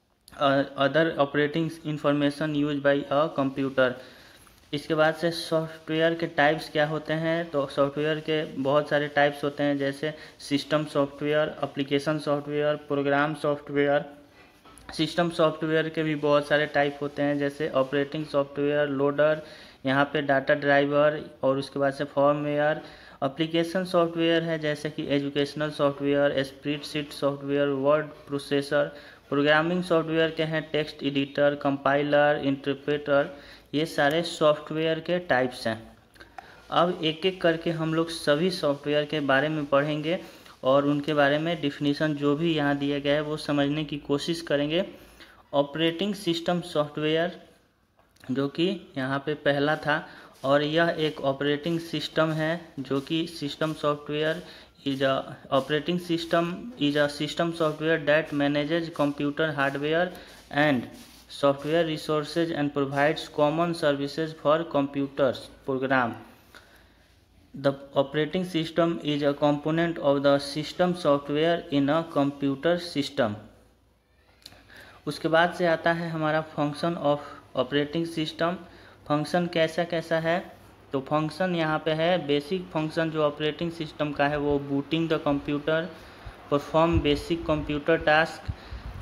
other operating information use by a computer. इसके बाद से सॉफ्टवेयर के टाइप्स क्या होते हैं? तो सॉफ्टवेयर के बहुत सारे टाइप्स होते हैं, जैसे system software, application software, program software. System software के भी बहुत सारे टाइप होते हैं, जैसे ऑपरेटिंग सॉफ्टवेयर, लोडर, यहाँ पे डाटा ड्राइवर, और उसके बाद से फॉर्मवेयर। एप्लीकेशन सॉफ्टवेयर है जैसे कि educational software, spreadsheet software, word processor. Programming software के हैं टेक्स्ट एडिटर, कंपाइलर, इंटरप्रेटर, ये सारे सॉफ्टवेयर के टाइप्स हैं। अब एक एक करके हम लोग सभी सॉफ्टवेयर के बारे में पढ़ेंगे और उनके बारे में डिफिनीशन जो भी यहाँ दिया गया है वो समझने की कोशिश करेंगे। ऑपरेटिंग सिस्टम सॉफ्टवेयर जो कि यहाँ पे पहला था, और यह एक ऑपरेटिंग सिस्टम है जो कि system software is a operating system is a system software that manages computer hardware and software resources and provides common services for computers program. The operating system is a component of the system software in a computer system. उसके बाद से आता है हमारा function of operating system. Function कैसा कैसा है? तो फंक्शन यहाँ पे है, बेसिक फंक्शन जो ऑपरेटिंग सिस्टम का है वो booting the computer, perform basic computer task,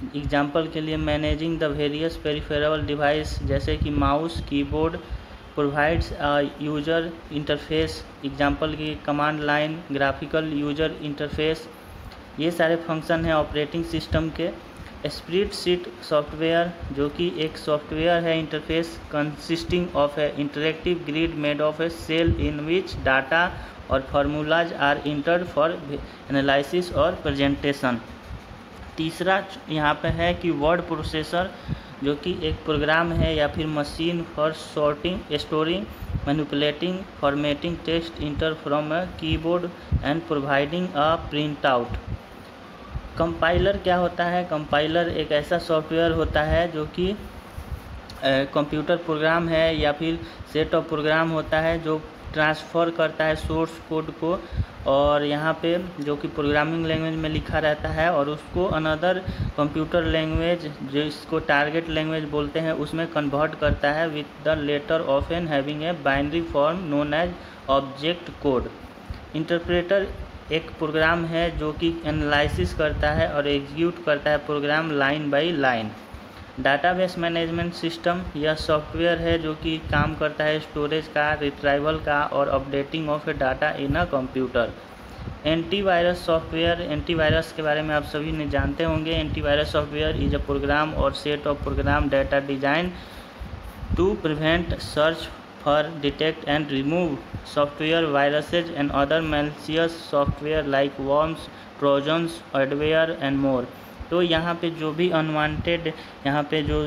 example के लिए managing the various peripheral device जैसे कि mouse, keyboard, provides a user interface, example की command line, graphical user interface, ये सारे फंक्शन हैं ऑपरेटिंग सिस्टम के। स्प्रेडशीट सॉफ्टवेयर जो कि एक सॉफ्टवेयर है interface consisting of a interactive grid made of a cell in which data और formulas are entered for analysis और प्रेजेंटेशन। तीसरा यहाँ पे है कि वर्ड प्रोसेसर जो कि एक प्रोग्राम है या फिर machine for sorting, storing, manipulating, formatting text enter from a keyboard and providing a print out. Compiler क्या होता है? कंपाइलर एक ऐसा सॉफ्टवेयर होता है जो कि कंप्यूटर प्रोग्राम है या फिर सेट ऑफ प्रोग्राम होता है जो ट्रांसफ़र करता है सोर्स कोड को, और यहाँ पे जो कि प्रोग्रामिंग लैंग्वेज में लिखा रहता है और उसको अनदर कंप्यूटर लैंग्वेज जो इसको टारगेट लैंग्वेज बोलते हैं उसमें कन्वर्ट करता है with the letter of an having a binary form known as object code. Interpreter एक प्रोग्राम है जो कि एनालिसिस करता है और एग्जीक्यूट करता है program line by line. Database management system यह सॉफ्टवेयर है जो कि काम करता है स्टोरेज का, रिट्राइवल का और updating of a data in a computer. Antivirus software, antivirus के बारे में आप सभी ने जानते होंगे। Antivirus software is a program और set of program data design to prevent, search for, detect and remove software viruses and other malicious software like worms, trojans, adware and more. तो यहाँ पे जो भी अनवांटेड यहाँ पे जो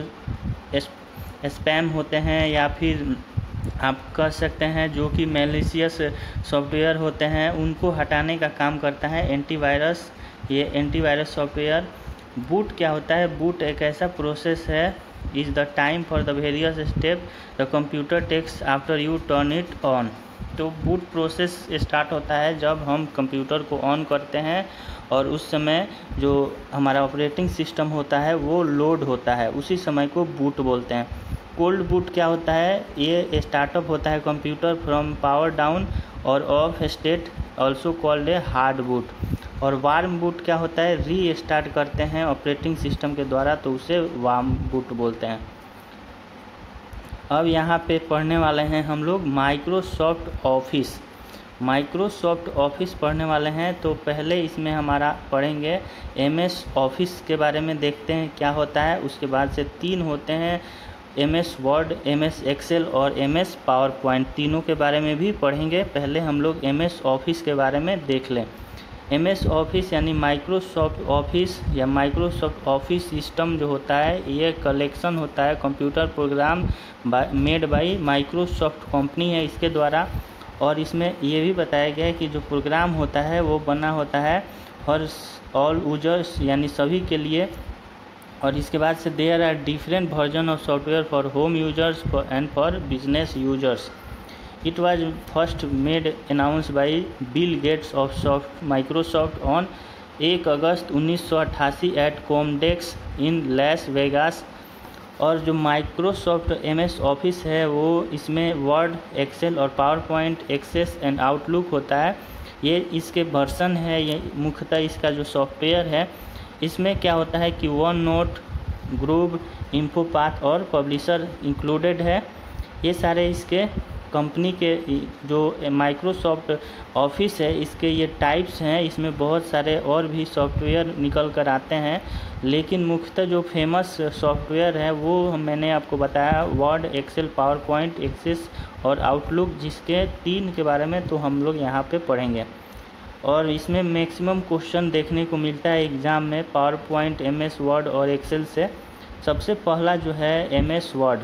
स्पैम होते हैं या फिर आप कह सकते हैं जो कि मैलिशियस सॉफ्टवेयर होते हैं उनको हटाने का काम करता है एंटीवायरस। ये एंटीवायरस सॉफ्टवेयर। बूट क्या होता है? बूट एक ऐसा प्रोसेस है is the time for the various step the computer takes after you turn it on. तो बूट प्रोसेस स्टार्ट होता है जब हम कंप्यूटर को ऑन करते हैं और उस समय जो हमारा ऑपरेटिंग सिस्टम होता है वो लोड होता है, उसी समय को बूट बोलते हैं। कोल्ड बूट क्या होता है? ये स्टार्टअप होता है कंप्यूटर फ्रॉम पावर डाउन और off state also called a hard boot. और वार्म बूट क्या होता है? री स्टार्ट करते हैं ऑपरेटिंग सिस्टम के द्वारा तो उसे वार्म बूट बोलते हैं। अब यहाँ पे पढ़ने वाले हैं हम लोग माइक्रोसॉफ्ट ऑफिस। माइक्रोसॉफ्ट ऑफिस पढ़ने वाले हैं तो पहले इसमें हमारा पढ़ेंगे एम एस ऑफिस के बारे में, देखते हैं क्या होता है। उसके बाद से तीन होते हैं M S Word, M S Excel और एम एस पावर पॉइंट, तीनों के बारे में भी पढ़ेंगे। पहले हम लोग एम एस ऑफिस के बारे में देख लें। एम एस ऑफिस यानी माइक्रोसॉफ्ट ऑफिस या माइक्रोसॉफ्ट ऑफिस सिस्टम जो होता है ये कलेक्शन होता है computer program made by Microsoft company है इसके द्वारा। और इसमें ये भी बताया गया है कि जो प्रोग्राम होता है वो बना होता है फॉर ऑल यूजर्स यानी सभी के लिए। और इसके बाद से there are different version of software for home users and for business users. It was first made announced by Bill Gates of Soft Microsoft on एक अगस्त उन्नीस सौ अट्ठासी at Comdex in Las Vegas. और जो माइक्रोसॉफ्ट एम एस ऑफिस है वो इसमें Word, Excel और PowerPoint, Access and Outlook होता है। ये इसके वर्सन है, ये मुख्यतः इसका जो सॉफ्टवेयर है इसमें क्या होता है कि वन नोट, ग्रुप, इन्फोपाथ और पब्लिशर इंक्लूडेड है। ये सारे इसके कंपनी के जो माइक्रोसॉफ्ट ऑफिस है इसके ये टाइप्स हैं। इसमें बहुत सारे और भी सॉफ्टवेयर निकल कर आते हैं, लेकिन मुख्यतः जो फेमस सॉफ्टवेयर है वो मैंने आपको बताया Word, Excel, PowerPoint, Access और आउटलुक, जिसके तीन के बारे में तो हम लोग यहाँ पे पढ़ेंगे। और इसमें मैक्सिमम क्वेश्चन देखने को मिलता है एग्ज़ाम में PowerPoint, M S Word और एक्सेल से। सबसे पहला जो है M S Word.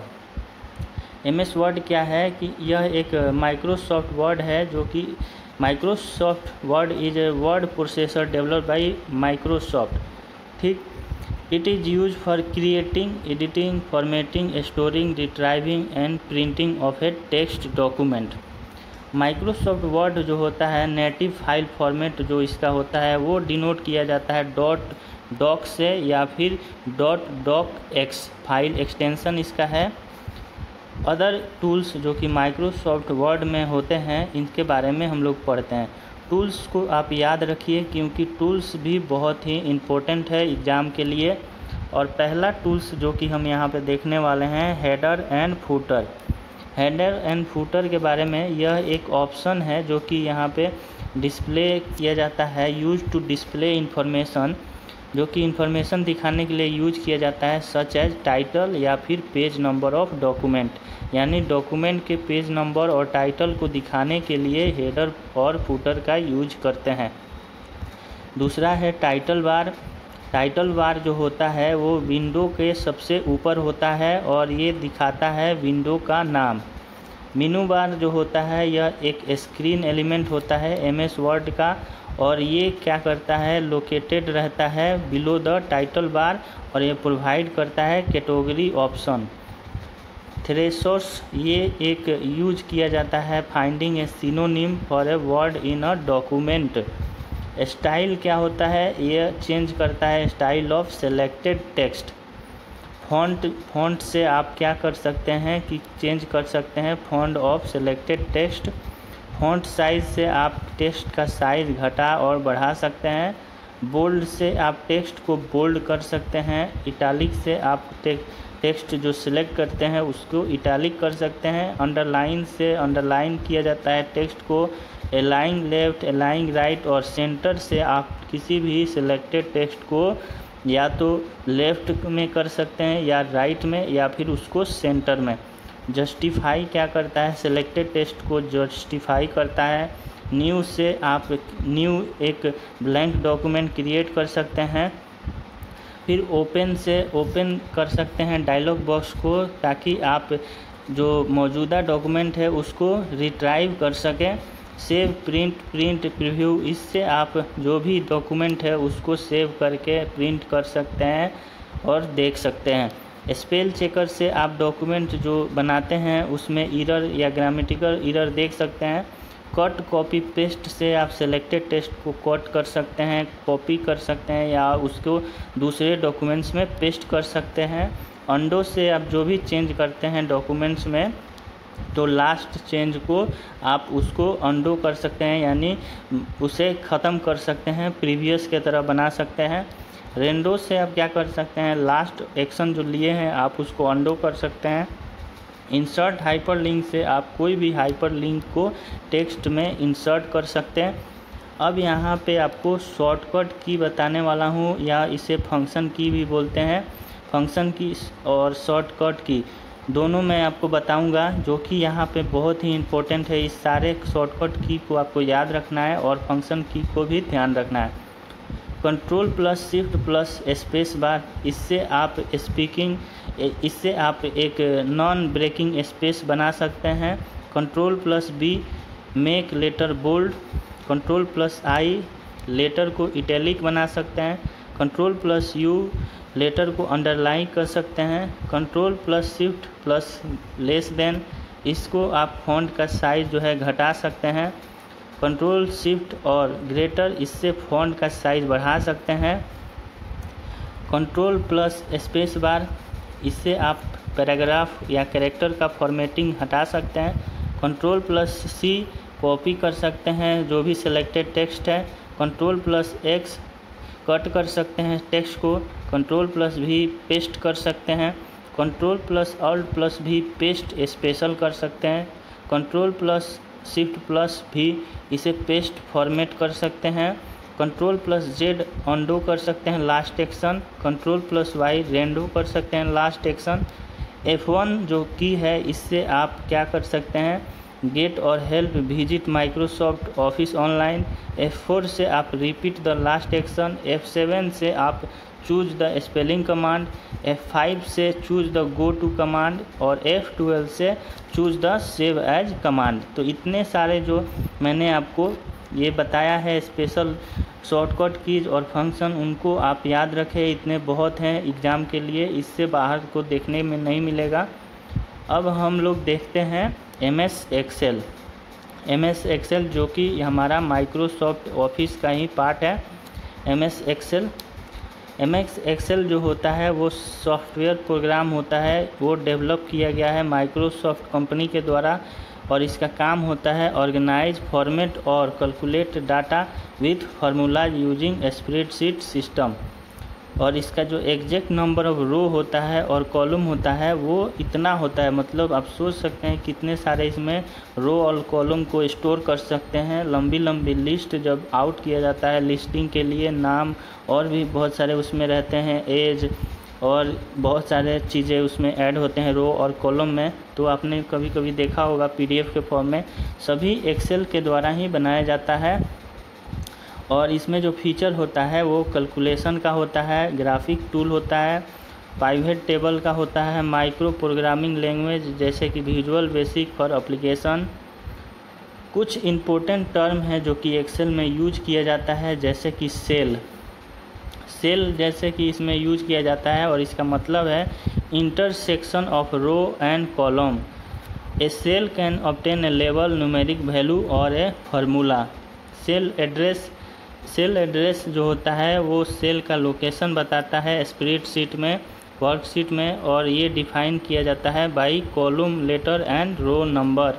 M S Word क्या है कि यह एक माइक्रोसॉफ्ट वर्ड है जो कि Microsoft Word is a word processor developed by Microsoft. ठीक, it is use for creating, editing, formatting, storing, retrieving and printing of a text document. Microsoft Word जो होता है नेटिव फाइल फॉर्मेट जो इसका होता है वो डिनोट किया जाता है डॉट डॉक से या फिर dot doc x, file extension इसका है। अदर टूल्स जो कि माइक्रोसॉफ्ट वर्ड में होते हैं इनके बारे में हम लोग पढ़ते हैं। टूल्स को आप याद रखिए क्योंकि टूल्स भी बहुत ही इम्पोर्टेंट है एग्ज़ाम के लिए। और पहला टूल्स जो कि हम यहाँ पे देखने वाले हैं header and footer. Header and footer के बारे में यह एक ऑप्शन है जो कि यहाँ पे डिस्प्ले किया जाता है, यूज टू डिस्प्ले इंफॉर्मेशन, जो कि इंफॉर्मेशन दिखाने के लिए यूज किया जाता है, सच एज टाइटल या फिर पेज नंबर ऑफ डॉक्यूमेंट, यानी डॉक्यूमेंट के पेज नंबर और टाइटल को दिखाने के लिए हेडर और फूटर का यूज करते हैं। दूसरा है टाइटल बार। टाइटल बार जो होता है वो विंडो के सबसे ऊपर होता है और ये दिखाता है विंडो का नाम। मेनू बार जो होता है यह एक स्क्रीन एलिमेंट होता है एमएस वर्ड का, और ये क्या करता है, लोकेटेड रहता है बिलो द टाइटल बार, और ये प्रोवाइड करता है कैटेगरी ऑप्शन। थ्रेशोर्स ये एक यूज किया जाता है finding a synonym for a word in a document. Style क्या होता है, ये चेंज करता है style of selected text. Font font से आप क्या कर सकते हैं कि चेंज कर सकते हैं font of selected text. Font size से आप टेक्स्ट का साइज घटा और बढ़ा सकते हैं। बोल्ड से आप टेक्स्ट को बोल्ड कर सकते हैं। इटालिक से आप टेक्स्ट जो सिलेक्ट करते हैं उसको इटालिक कर सकते हैं। अंडरलाइन से अंडरलाइन किया जाता है टेक्स्ट को। अलाइन लेफ्ट, अलाइन राइट और सेंटर से आप किसी भी सिलेक्टेड टेक्स्ट को या तो लेफ्ट में कर सकते हैं या राइट में या फिर उसको सेंटर में। जस्टिफाई क्या करता है, सिलेक्टेड टेक्स्ट को जस्टिफाई करता है। न्यू से आप न्यू एक ब्लैंक डॉक्यूमेंट क्रिएट कर सकते हैं। फिर ओपन से ओपन कर सकते हैं डायलॉग बॉक्स को, ताकि आप जो मौजूदा डॉक्यूमेंट है उसको रिट्राइव कर सकें। सेव, प्रिंट, प्रिंट प्रीव्यू, इससे आप जो भी डॉक्यूमेंट है उसको सेव करके प्रिंट कर सकते हैं और देख सकते हैं। स्पेल चेकर से आप डॉक्यूमेंट जो बनाते हैं उसमें एरर या ग्रामेटिकल एरर देख सकते हैं। कट, कॉपी, पेस्ट से आप सेलेक्टेड टेक्स्ट को कट कर सकते हैं, कॉपी कर सकते हैं या उसको दूसरे डॉक्यूमेंट्स में पेस्ट कर सकते हैं। अंडो से आप जो भी चेंज करते हैं डॉक्यूमेंट्स में तो लास्ट चेंज को आप उसको अंडो कर सकते हैं, यानी उसे ख़त्म कर सकते हैं, प्रीवियस के तरह बना सकते हैं। रेंडो से आप क्या कर सकते हैं, लास्ट एक्शन जो लिए हैं आप उसको अंडो कर सकते हैं। इंसर्ट हाइपरलिंक से आप कोई भी हाइपरलिंक को टेक्स्ट में इंसर्ट कर सकते हैं। अब यहाँ पे आपको शॉर्टकट की बताने वाला हूँ, या इसे फंक्शन की भी बोलते हैं। फंक्शन की और शॉर्टकट की दोनों मैं आपको बताऊंगा, जो कि यहाँ पे बहुत ही इम्पोर्टेंट है। इस सारे शॉर्टकट की को आपको याद रखना है और फंक्शन की को भी ध्यान रखना है। Control plus shift plus space bar, इससे आप स्पीकिंग इससे आप एक नॉन ब्रेकिंग स्पेस बना सकते हैं। Control plus B make letter bold. Control plus I letter को इटैलिक बना सकते हैं। कंट्रोल प्लस यू लेटर को अंडरलाइन कर सकते हैं। Control plus shift plus less than, इसको आप फॉन्ट का साइज जो है घटा सकते हैं। कंट्रोल शिफ्ट और ग्रेटर, इससे फॉन्ट का साइज बढ़ा सकते हैं। कंट्रोल प्लस स्पेस बार, इससे आप पैराग्राफ या कैरेक्टर का फॉर्मेटिंग हटा सकते हैं। कंट्रोल प्लस सी कॉपी कर सकते हैं जो भी सिलेक्टेड टेक्स्ट है। कंट्रोल प्लस एक्स कट कर सकते हैं टेक्स्ट को। कंट्रोल प्लस भी पेस्ट कर सकते हैं। Control plus alt plus V paste special कर सकते हैं। कंट्रोल प्लस शिफ्ट प्लस भी इसे पेस्ट फॉर्मेट कर सकते हैं। कंट्रोल प्लस जेड अंडो कर सकते हैं last action. Control plus Y redo कर सकते हैं लास्ट एक्शन। एफ वन जो की है, इससे आप क्या कर सकते हैं, गेट और help visit Microsoft Office online. F four से आप repeat the last action. F seven से आप choose the spelling command. F five से choose the go to command और एफ ट्वेल्व से choose the save as command. तो इतने सारे जो मैंने आपको ये बताया है स्पेशल शॉर्टकट कीज और फंक्शन, उनको आप याद रखें। इतने बहुत हैं एग्ज़ाम के लिए, इससे बाहर को देखने में नहीं मिलेगा। अब हम लोग देखते हैं M S Excel. M S Excel जो कि हमारा माइक्रोसॉफ्ट ऑफिस का ही पार्ट है। M S Excel M S Excel जो होता है वो सॉफ्टवेयर प्रोग्राम होता है, वो डेवलप किया गया है माइक्रोसॉफ्ट कंपनी के द्वारा, और इसका काम होता है ऑर्गेनाइज, फॉर्मेट और calculate data with formula using spreadsheet system. और इसका जो एग्जैक्ट नंबर ऑफ रो होता है और कॉलम होता है वो इतना होता है। मतलब आप सोच सकते हैं कितने सारे इसमें रो और कॉलम को स्टोर कर सकते हैं। लंबी लंबी लिस्ट जब आउट किया जाता है लिस्टिंग के लिए, नाम और भी बहुत सारे उसमें रहते हैं, एज और बहुत सारे चीज़ें उसमें ऐड होते हैं रो और कॉलम में। तो आपने कभी कभी देखा होगा पीडीएफ के फॉर्म में, सभी एक्सेल के द्वारा ही बनाया जाता है। और इसमें जो फीचर होता है वो कैलकुलेशन का होता है, ग्राफिक टूल होता है, पाइवेट टेबल का होता है, माइक्रो प्रोग्रामिंग लैंग्वेज जैसे कि विजुअल बेसिक फॉर एप्लीकेशन। कुछ इम्पोर्टेंट टर्म है जो कि एक्सेल में यूज किया जाता है, जैसे कि सेल सेल जैसे कि इसमें यूज किया जाता है और इसका मतलब है intersection of row and column. A cell can obtain a level, numeric value और a formula. Cell address cell address जो होता है वो सेल का लोकेशन बताता है स्प्रेडशीट में, वर्कशीट में, और ये डिफाइन किया जाता है by column, letter and row number.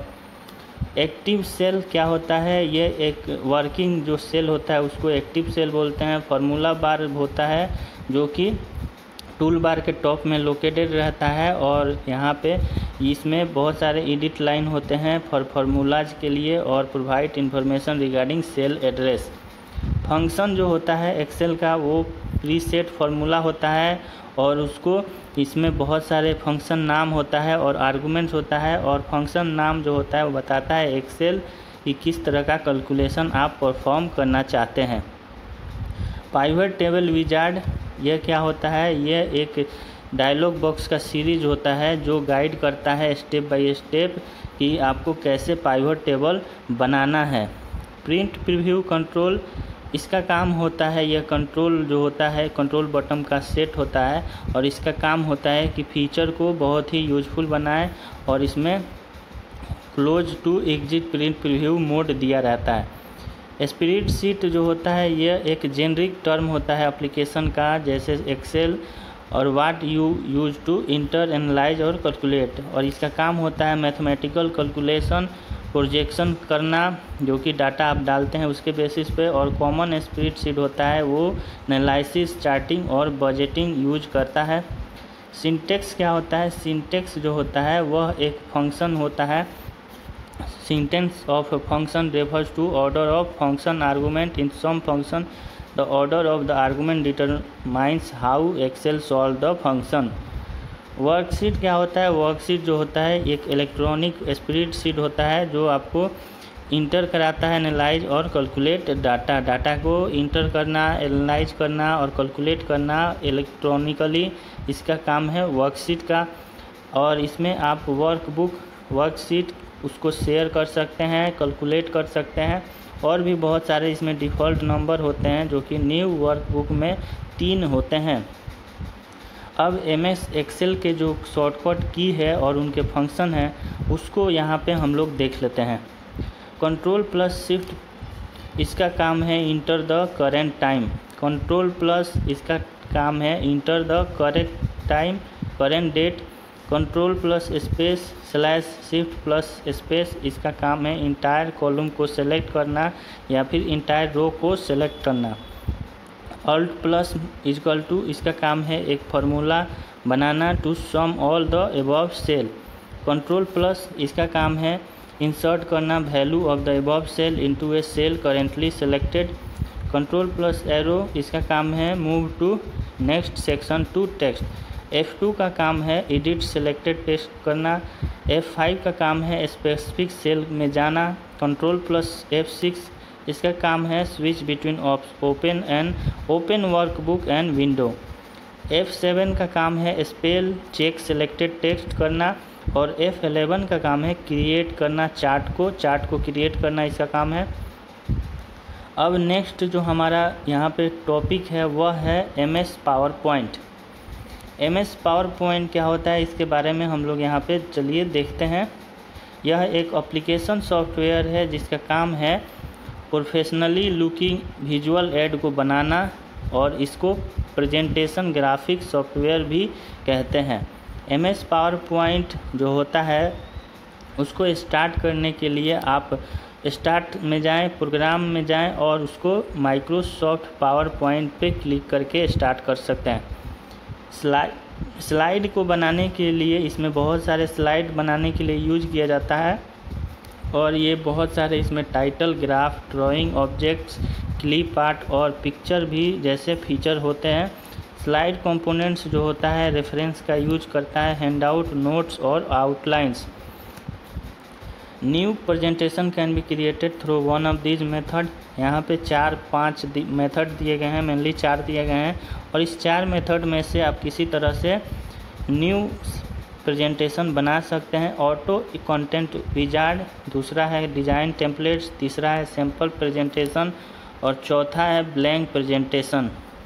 Active cell क्या होता है? ये एक वर्किंग जो सेल होता है उसको एक्टिव सेल बोलते हैं। फार्मूला बार होता है जो कि टूल बार के टॉप में लोकेटेड रहता है और यहाँ पे इसमें बहुत सारे एडिट लाइन होते हैं फॉर फार्मूलाज के लिए और provide information regarding cell address. Function जो होता है एक्सेल का वो प्रीसेट फार्मूला होता है और उसको इसमें बहुत सारे फंक्शन नाम होता है और आर्गुमेंट्स होता है, और फंक्शन नाम जो होता है वो बताता है एक्सेल कि किस तरह का कैलकुलेशन आप परफॉर्म करना चाहते हैं। पाइवेट टेबल विजार्ड यह क्या होता है? यह एक डायलॉग बॉक्स का सीरीज होता है जो गाइड करता है स्टेप बाय स्टेप कि आपको कैसे पाइवेट टेबल बनाना है। प्रिंट प्रीव्यू कंट्रोल इसका काम होता है, यह कंट्रोल जो होता है कंट्रोल बटन का सेट होता है और इसका काम होता है कि फीचर को बहुत ही यूजफुल बनाए और इसमें close to exit print preview mode दिया रहता है। स्प्रेडशीट जो होता है यह एक जेनरिक टर्म होता है एप्लीकेशन का, जैसे एक्सेल और what you use to enter, analyze और कैलकुलेट, और इसका काम होता है मैथमेटिकल कैलकुलेशन, प्रोजेक्शन करना जो कि डाटा आप डालते हैं उसके बेसिस पे। और कॉमन स्प्रेडशीट होता है वो एनालिसिस, चार्टिंग और बजटिंग यूज करता है। सिंटेक्स क्या होता है? सिंटेक्स जो होता है वह एक फंक्शन होता है। Syntax of function refers to order of function argument in sum function. The order of the argument determines how Excel solve the function. Worksheet क्या होता है? वर्कशीट जो होता है एक इलेक्ट्रॉनिक स्प्रेडशीट होता है जो आपको इंटर कराता है एनालाइज और कैलकुलेट डाटा। डाटा को इंटर करना, एनालाइज करना और कैलकुलेट करना इलेक्ट्रॉनिकली, इसका काम है वर्कशीट का। और इसमें आप वर्कबुक, वर्कशीट उसको शेयर कर सकते हैं, कैलकुलेट कर सकते हैं और भी बहुत सारे इसमें डिफ़ॉल्ट नंबर होते हैं जो कि न्यू वर्कबुक में तीन होते हैं। अब एम एस एक्सेल के जो शॉर्टकट की है और उनके फंक्शन हैं उसको यहाँ पे हम लोग देख लेते हैं। कंट्रोल प्लस शिफ्ट इसका काम है enter the current time. Control plus इसका काम है enter the correct time, current date. Control plus space slash shift plus space इसका काम है इंटायर कॉलम को सेलेक्ट करना या फिर इंटायर रो को सेलेक्ट करना। अल्ट प्लस इक्वल टू इसका काम है एक फार्मूला बनाना to sum all the above cell. Control plus इसका काम है इंसर्ट करना value of the above cell into a cell currently selected. Control plus arrow इसका काम है move to next section to text. F two का काम है एडिट सेलेक्टेड टेक्स्ट करना। एफ फाइव का काम है स्पेसिफिक सेल में जाना। कंट्रोल प्लस एफ सिक्स इसका काम है switch between open and open workbook and window. F seven का काम है स्पेल चेक सेलेक्टेड टेक्स्ट करना और एफ इलेवन का काम है क्रिएट करना चार्ट को चार्ट को क्रिएट करना इसका काम है। अब नेक्स्ट जो हमारा यहाँ पे टॉपिक है वह है M S PowerPoint. M S PowerPoint क्या होता है इसके बारे में हम लोग यहाँ पे चलिए देखते हैं। यह एक एप्लीकेशन सॉफ्टवेयर है जिसका काम है प्रोफेशनली लुकिंग विजुअल एड को बनाना और इसको प्रेजेंटेशन ग्राफिक सॉफ्टवेयर भी कहते हैं। एम एस पावर पॉइंट जो होता है उसको स्टार्ट करने के लिए आप स्टार्ट में जाएं, प्रोग्राम में जाएं और उसको माइक्रोसॉफ्ट पावर पॉइंट पे क्लिक करके स्टार्ट कर सकते हैं। स्लाइड स्लाइड को बनाने के लिए इसमें बहुत सारे स्लाइड बनाने के लिए यूज किया जाता है और ये बहुत सारे इसमें title, graph, drawing, objects, clip art और पिक्चर भी जैसे फीचर होते हैं। स्लाइड कंपोनेंट्स जो होता है रेफरेंस का यूज करता है, हैंडआउट, नोट्स और outlines. New presentation can be created through one of this method. यहाँ पे चार पांच मेथड दिए गए हैं, मेनली चार दिए गए हैं और इस चार मेथड में से आप किसी तरह से न्यू प्रेजेंटेशन बना सकते हैं। ऑटो कंटेंट विजार्ड, दूसरा है डिज़ाइन टेम्पलेट्स, तीसरा है सैम्पल प्रेजेंटेशन और चौथा है ब्लैंक प्रेजेंटेशन।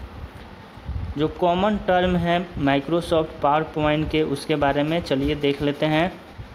जो कॉमन टर्म है माइक्रोसॉफ्ट पावर पॉइंट के, उसके बारे में चलिए देख लेते हैं।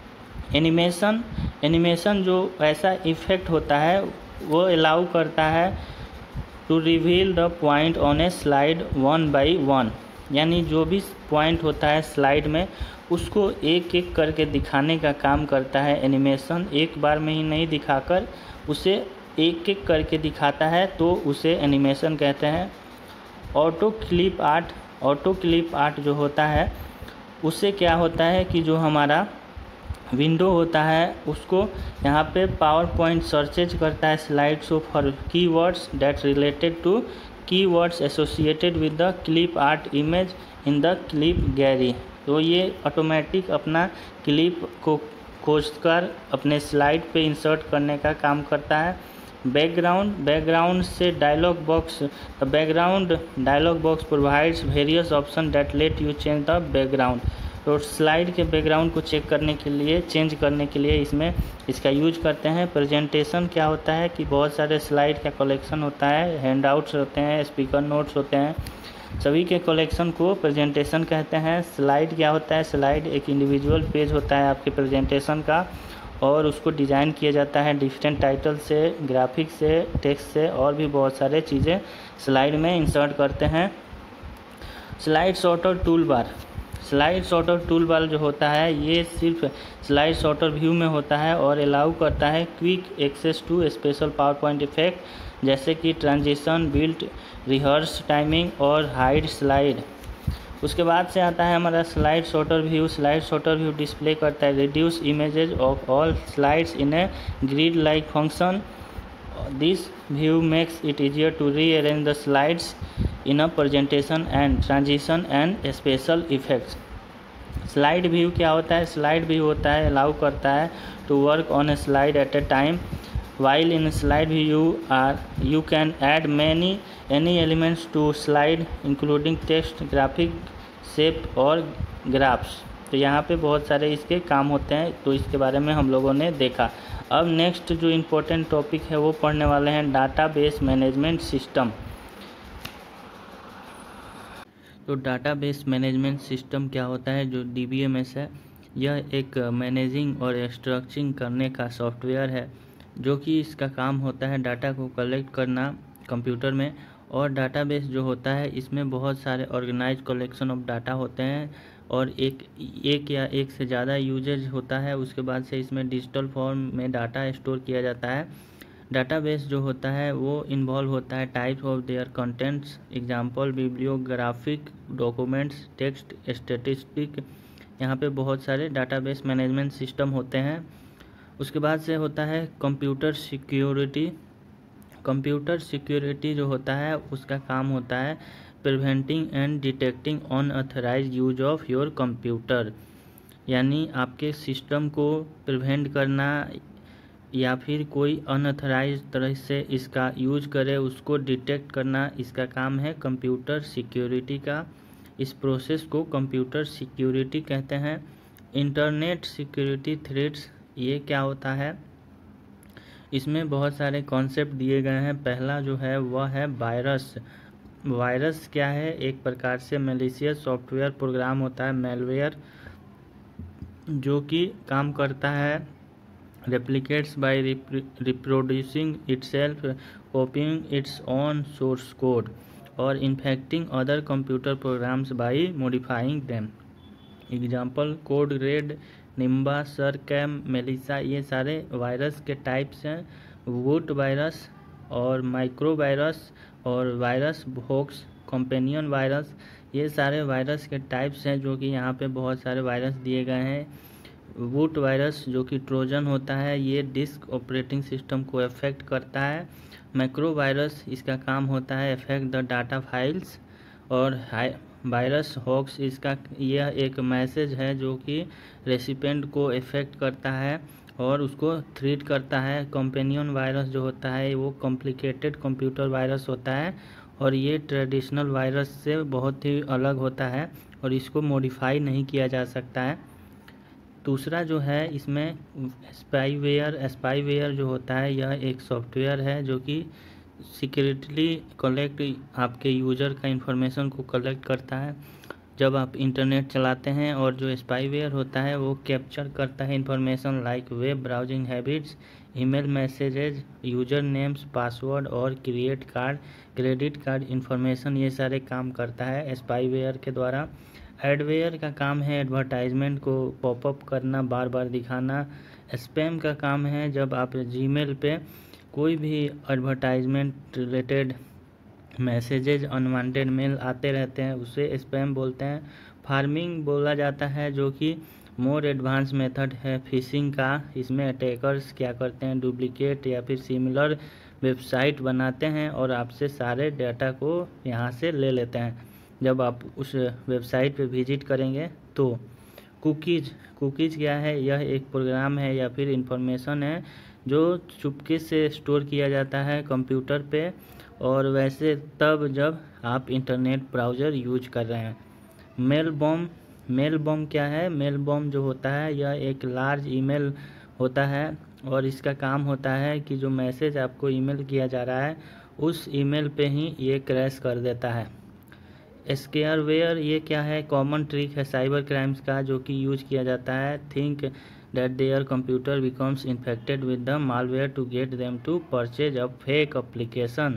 एनिमेशन एनिमेशन जो ऐसा इफेक्ट होता है वो अलाउ करता है to reveal the point on a slide one by one, यानी जो भी पॉइंट होता है स्लाइड में उसको एक एक करके दिखाने का काम करता है एनिमेशन। एक बार में ही नहीं दिखाकर उसे एक एक करके दिखाता है तो उसे एनिमेशन कहते हैं। Auto clip art auto clip art जो होता है उससे क्या होता है कि जो हमारा विंडो होता है उसको यहाँ पे पावर पॉइंट सर्चेज करता है slide show for keywords that related to keywords associated with the clip art image in the clip gallery. तो ये ऑटोमेटिक अपना क्लिप को खोजकर अपने स्लाइड पे इंसर्ट करने का काम करता है। बैकग्राउंड बैकग्राउंड से dialog box background dialog box provides various option that let you change the background. तो स्लाइड के बैकग्राउंड को चेक करने के लिए चेंज करने के लिए इसमें इसका यूज करते हैं। प्रेजेंटेशन क्या होता है कि बहुत सारे स्लाइड का कलेक्शन होता है, हैंडआउट्स होते हैं, स्पीकर नोट्स होते हैं, सभी के कलेक्शन को प्रेजेंटेशन कहते हैं। स्लाइड क्या होता है? स्लाइड एक इंडिविजुअल पेज होता है आपके प्रेजेंटेशन का और उसको डिज़ाइन किया जाता है डिफरेंट टाइटल से, ग्राफिक से, टेक्स्ट से और भी बहुत सारे चीज़ें स्लाइड में इंसर्ट करते हैं। Slide sorter tool bar slide sorter tool bar जो होता है ये सिर्फ स्लाइड सॉर्टर व्यू में होता है और अलाउ करता है quick access to special PowerPoint effect जैसे कि ट्रांजिशन, बिल्ट, रिहर्स, टाइमिंग और हाइड स्लाइड। उसके बाद से आता है हमारा slide sorter view. Slide sorter view display करता है reduce images of all slides in a grid like function. This view makes it easier to rearrange the slides in a presentation and transition and special effects। Slide view क्या होता है? Slide view होता है allow करता है to work on a slide at a time. while in slide view you are you can add many any elements to slide including text, graphic, shape और graphs। तो यहाँ पे बहुत सारे इसके काम होते हैं तो इसके बारे में हम लोगों ने देखा। अब नेक्स्ट जो इम्पोर्टेंट टॉपिक है वो पढ़ने वाले हैं डाटाबेस मैनेजमेंट सिस्टम। तो डाटाबेस मैनेजमेंट सिस्टम क्या होता है? जो डी बी एम एस है यह एक मैनेजिंग और स्ट्रक्चरिंग करने का सॉफ्टवेयर है जो कि इसका काम होता है डाटा को कलेक्ट करना कंप्यूटर में। और डाटाबेस जो होता है इसमें बहुत सारे ऑर्गेनाइज कलेक्शन ऑफ डाटा होते हैं और एक एक या एक से ज़्यादा यूजेज होता है। उसके बाद से इसमें डिजिटल फॉर्म में डाटा स्टोर किया जाता है। डाटाबेस जो होता है वो इन्वॉल्व होता है types of their contents, example bibliographic, documents, text, statistic. यहाँ पे बहुत सारे डाटाबेस मैनेजमेंट सिस्टम होते हैं। उसके बाद से होता है कंप्यूटर सिक्योरिटी। कंप्यूटर सिक्योरिटी जो होता है उसका काम होता है preventing and detecting unauthorised use of your computer, यानी आपके सिस्टम को प्रिवेंट करना या फिर कोई अनऑथराइज्ड तरह से इसका यूज करे उसको डिटेक्ट करना, इसका काम है कंप्यूटर सिक्योरिटी का। इस प्रोसेस को कंप्यूटर सिक्योरिटी कहते हैं। इंटरनेट सिक्योरिटी थ्रेट्स ये क्या होता है? इसमें बहुत सारे कॉन्सेप्ट दिए गए हैं। पहला जो है वह है वायरस। वायरस क्या है? एक प्रकार से मैलिशियस सॉफ्टवेयर प्रोग्राम होता है, मेलवेयर, जो कि काम करता है replicates by reproducing itself, copying its own source code or infecting other computer programs by modifying them। Example code red Nimda, Sircam, Melissa, ये सारे वायरस के टाइप्स हैं। वुट वायरस और माइक्रो वायरस और वायरस होक्स, कंपेनियन वायरस, ये सारे virus के types हैं जो कि यहाँ पे बहुत सारे वायरस दिए गए हैं। वुट वायरस जो कि ट्रोजन होता है, ये डिस्क ऑपरेटिंग सिस्टम को अफेक्ट करता है। मैक्रो वायरस, इसका काम होता है अफेक्ट द डाटा फाइल्स। और वायरस हॉक्स, इसका यह एक मैसेज है जो कि रेसिपेंट को इफेक्ट करता है और उसको थ्रेट करता है। कंपेनियन वायरस जो होता है वो कॉम्प्लिकेटेड कंप्यूटर वायरस होता है और ये ट्रेडिशनल वायरस से बहुत ही अलग होता है और इसको मॉडिफाई नहीं किया जा सकता है। दूसरा जो है इसमें स्पाईवेयर, स्पाईवेयर जो होता है यह एक सॉफ्टवेयर है जो कि सीक्रेटली कलेक्ट आपके यूज़र का इंफॉर्मेशन को कलेक्ट करता है जब आप इंटरनेट चलाते हैं। और जो स्पाईवेयर होता है वो कैप्चर करता है information like web browsing habits, email messages, user names, password और create card credit card information, ये सारे काम करता है स्पाईवेयर के द्वारा। एडवेयर का काम है एडवर्टाइजमेंट को पॉपअप करना, बार बार दिखाना। स्पैम का काम है जब आप जीमेल पे कोई भी advertisement related messages, unwanted mail आते रहते हैं, उसे स्पैम बोलते हैं। फार्मिंग बोला जाता है जो कि मोर एडवांस मेथड है फिशिंग का। इसमें अटैकर्स क्या करते हैं, डुप्लीकेट या फिर सिमिलर वेबसाइट बनाते हैं और आपसे सारे डाटा को यहाँ से ले लेते हैं जब आप उस वेबसाइट पे विजिट करेंगे तो। कुकीज़, कुकीज़ क्या है, यह एक प्रोग्राम है या फिर इंफॉर्मेशन है जो चुपके से स्टोर किया जाता है कंप्यूटर पे, और वैसे तब जब आप इंटरनेट ब्राउज़र यूज कर रहे हैं। मेल बॉम्ब, मेल बॉम्ब क्या है, मेल बॉम्ब जो होता है यह एक लार्ज ईमेल होता है और इसका काम होता है कि जो मैसेज आपको ईमेल किया जा रहा है उस ईमेल पे ही ये क्रैश कर देता है। स्केयरवेयर, ये क्या है, कॉमन ट्रिक है साइबर क्राइम्स का जो कि यूज किया जाता है। Think that their computer becomes infected with the malware to get them to purchase a fake application.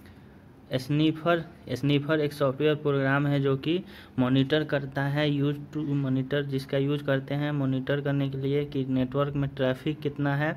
Sniffer, sniffer एक सॉफ्टवेयर प्रोग्राम है जो कि मॉनिटर करता है, यूज टू मॉनिटर, जिसका यूज करते हैं मॉनिटर करने के लिए कि नेटवर्क में ट्रैफिक कितना है।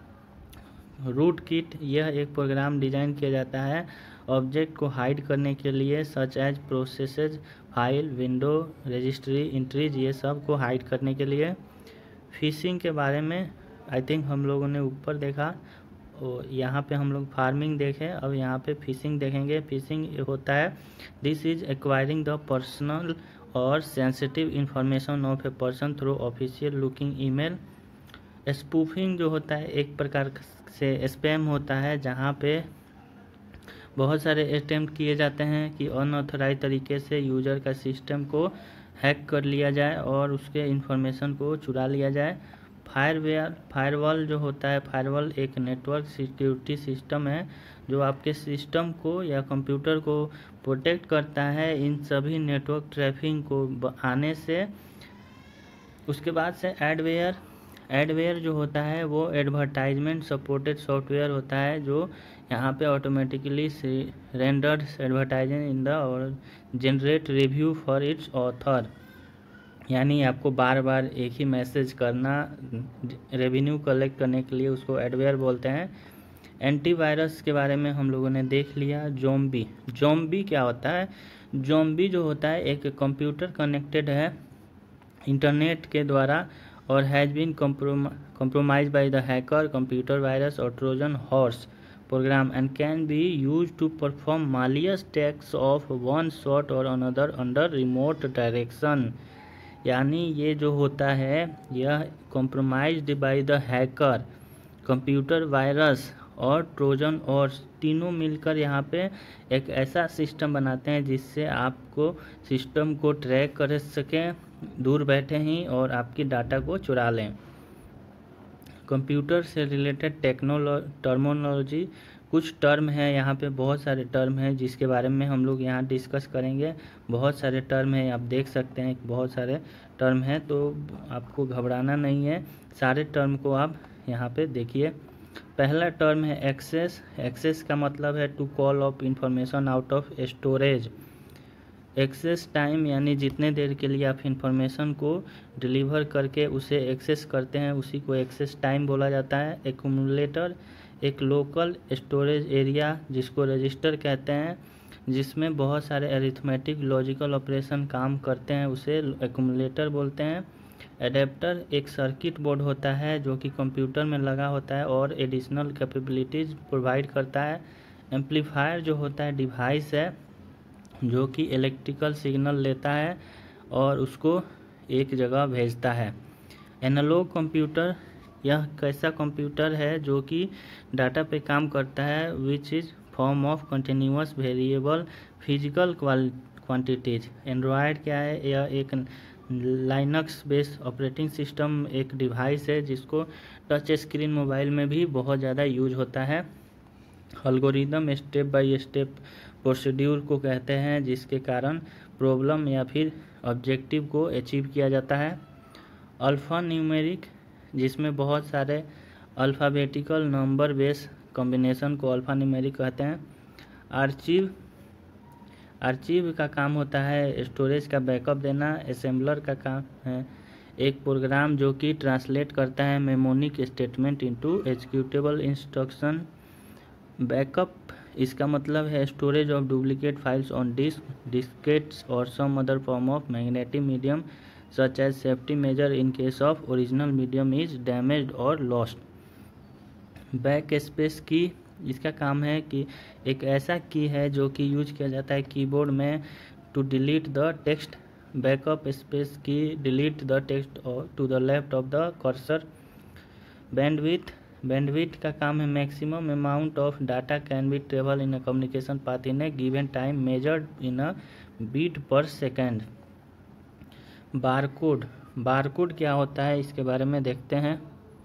रूट किट, यह एक प्रोग्राम डिज़ाइन किया जाता है ऑब्जेक्ट को हाइड करने के लिए, such as processes, file, window, registry, entries, ये सब को हाइड करने के लिए। फिशिंग के बारे में आई थिंक हम लोगों ने ऊपर देखा और यहाँ पे हम लोग फार्मिंग देखे, अब यहाँ पे फिशिंग देखेंगे। फिशिंग होता है this is acquiring the personal और sensitive information of a person through official looking email. Spoofing जो होता है एक प्रकार से स्पैम होता है जहाँ पे बहुत सारे अटेम्प्ट किए जाते हैं कि अनऑथराइज तरीके से यूज़र का सिस्टम को हैक कर लिया जाए और उसके इंफॉर्मेशन को चुरा लिया जाए। फायरवेयर, फायरवॉल जो होता है, फायरवॉल एक नेटवर्क सिक्योरिटी सिस्टम है जो आपके सिस्टम को या कंप्यूटर को प्रोटेक्ट करता है इन सभी नेटवर्क ट्रैफिक को आने से। उसके बाद से एडवेयर, एडवेयर जो होता है वो एडवर्टाइजमेंट सपोर्टेड सॉफ्टवेयर होता है जो यहाँ पे automatically rendered advertising in the और generate review for its author, यानी आपको बार बार एक ही मैसेज करना रेवेन्यू कलेक्ट करने के लिए उसको एडवेयर बोलते हैं। एंटीवायरस के बारे में हम लोगों ने देख लिया। ज़ॉम्बी, ज़ॉम्बी क्या होता है, ज़ॉम्बी जो होता है एक कंप्यूटर कनेक्टेड है इंटरनेट के द्वारा और has been compromised by the hacker, computer virus or Trojan horse program and can be used to perform malicious acts of one sort or another under remote direction। यानी ये जो होता है यह compromised by the hacker, computer virus और Trojan और तीनों मिलकर यहाँ पे एक ऐसा सिस्टम बनाते हैं जिससे आपको सिस्टम को ट्रैक कर सकें दूर बैठे ही और आपकी डाटा को चुरा लें। कंप्यूटर से रिलेटेड टेक्नोलॉ टर्मोलॉजी, कुछ टर्म है यहाँ पे, बहुत सारे टर्म हैं जिसके बारे में हम लोग यहाँ डिस्कस करेंगे। बहुत सारे टर्म हैं, आप देख सकते हैं बहुत सारे टर्म हैं, तो आपको घबराना नहीं है, सारे टर्म को आप यहाँ पे देखिए। पहला टर्म है एक्सेस। एक्सेस का मतलब है to call of information out of storage. Access time यानी जितने देर के लिए आप इंफॉर्मेशन को डिलीवर करके उसे एक्सेस करते हैं उसी को एक्सेस टाइम बोला जाता है। एक्यूमुलेटर एक लोकल स्टोरेज एरिया जिसको रजिस्टर कहते हैं, जिसमें बहुत सारे अरिथमेटिक लॉजिकल ऑपरेशन काम करते हैं, उसे एक्यूमुलेटर बोलते हैं। एडेप्टर एक सर्किट बोर्ड होता है जो कि कंप्यूटर में लगा होता है और एडिशनल कैपेबिलिटीज प्रोवाइड करता है। एम्पलीफायर जो होता है डिवाइस है जो कि इलेक्ट्रिकल सिग्नल लेता है और उसको एक जगह भेजता है। एनालॉग कंप्यूटर यह कैसा कंप्यूटर है जो कि डाटा पे काम करता है, which is form of continuous variable physical quantities. Android क्या है, यह एक लाइनक्स बेस्ड ऑपरेटिंग सिस्टम एक डिवाइस है जिसको टच स्क्रीन मोबाइल में भी बहुत ज़्यादा यूज होता है। Algorithm step by step procedure को कहते हैं जिसके कारण प्रॉब्लम या फिर ऑब्जेक्टिव को अचीव किया जाता है। अल्फ़ा न्यूमेरिक जिसमें बहुत सारे अल्फ़ाबेटिकल नंबर बेस कॉम्बिनेशन को अल्फ़ा न्यूमेरिक कहते हैं। आर्चिव आर्चिव का काम होता है स्टोरेज का बैकअप देना। असेंबलर का काम है एक प्रोग्राम जो कि ट्रांसलेट करता है mnemonic statement into executable instruction. Backup इसका मतलब है storage of duplicate files on disk, diskettes और some other form of magnetic medium such as safety measure in case of original medium is damaged और lost. Backspace key इसका काम है कि एक ऐसा की है जो कि यूज किया जाता है कीबोर्ड में to delete the text. Backup space key delete the text to the left of the cursor. Bandwidth bandwidth का काम है maximum amount of data can be travel in a communication path in a given time measured in a bit per second. Barcode barcode क्या होता है इसके बारे में देखते हैं।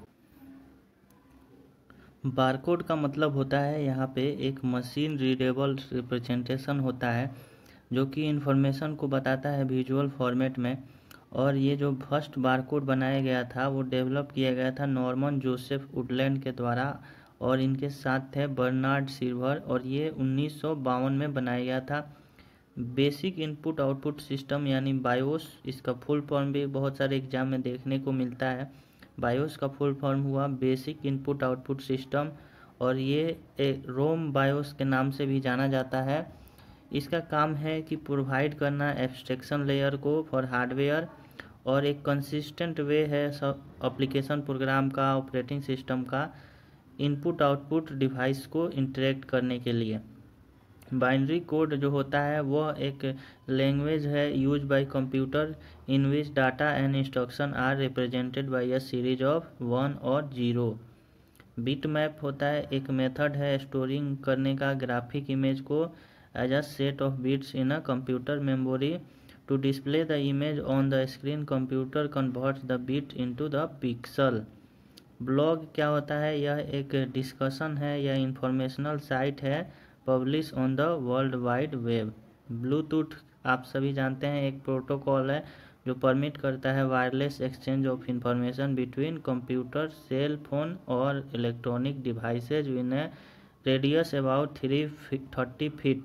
बारकोड का मतलब होता है यहाँ पे एक मशीन रीडेबल रिप्रेजेंटेशन होता है जो कि इंफॉर्मेशन को बताता है विजुअल फॉर्मेट में। और ये जो फर्स्ट बारकोड बनाया गया था वो डेवलप किया गया था नॉर्मन जोसेफ वुडलैंड के द्वारा और इनके साथ थे बर्नार्ड सिल्वर और ये उन्नीस सौ बावन में बनाया गया था। बेसिक इनपुट आउटपुट सिस्टम यानी बायोस, इसका फुल फॉर्म भी बहुत सारे एग्जाम में देखने को मिलता है। बायोस का फुल फॉर्म हुआ बेसिक इनपुट आउटपुट सिस्टम और ये रोम बायोस के नाम से भी जाना जाता है। इसका काम है कि प्रोवाइड करना एब्स्ट्रैक्शन लेयर को फॉर हार्डवेयर और एक कंसिस्टेंट वे है सब एप्लीकेशन प्रोग्राम का ऑपरेटिंग सिस्टम का इनपुट आउटपुट डिवाइस को इंटरेक्ट करने के लिए। बाइनरी कोड जो होता है वह एक लैंग्वेज है use by computer in which data and instruction are represented by a series of one और जीरो। बिट मैप होता है एक मेथड है स्टोरिंग करने का ग्राफिक इमेज को as a set of bits in a computer memory to display the image on the screen. Computer converts the bit into the pixel. Blog क्या होता है, यह एक डिस्कशन है या इंफॉर्मेशनल साइट है publish on the world wide web. Bluetooth आप सभी जानते हैं एक प्रोटोकॉल है जो परमिट करता है wireless exchange of information between computer, cell phone और electronic devices within a radius about three thirty feet.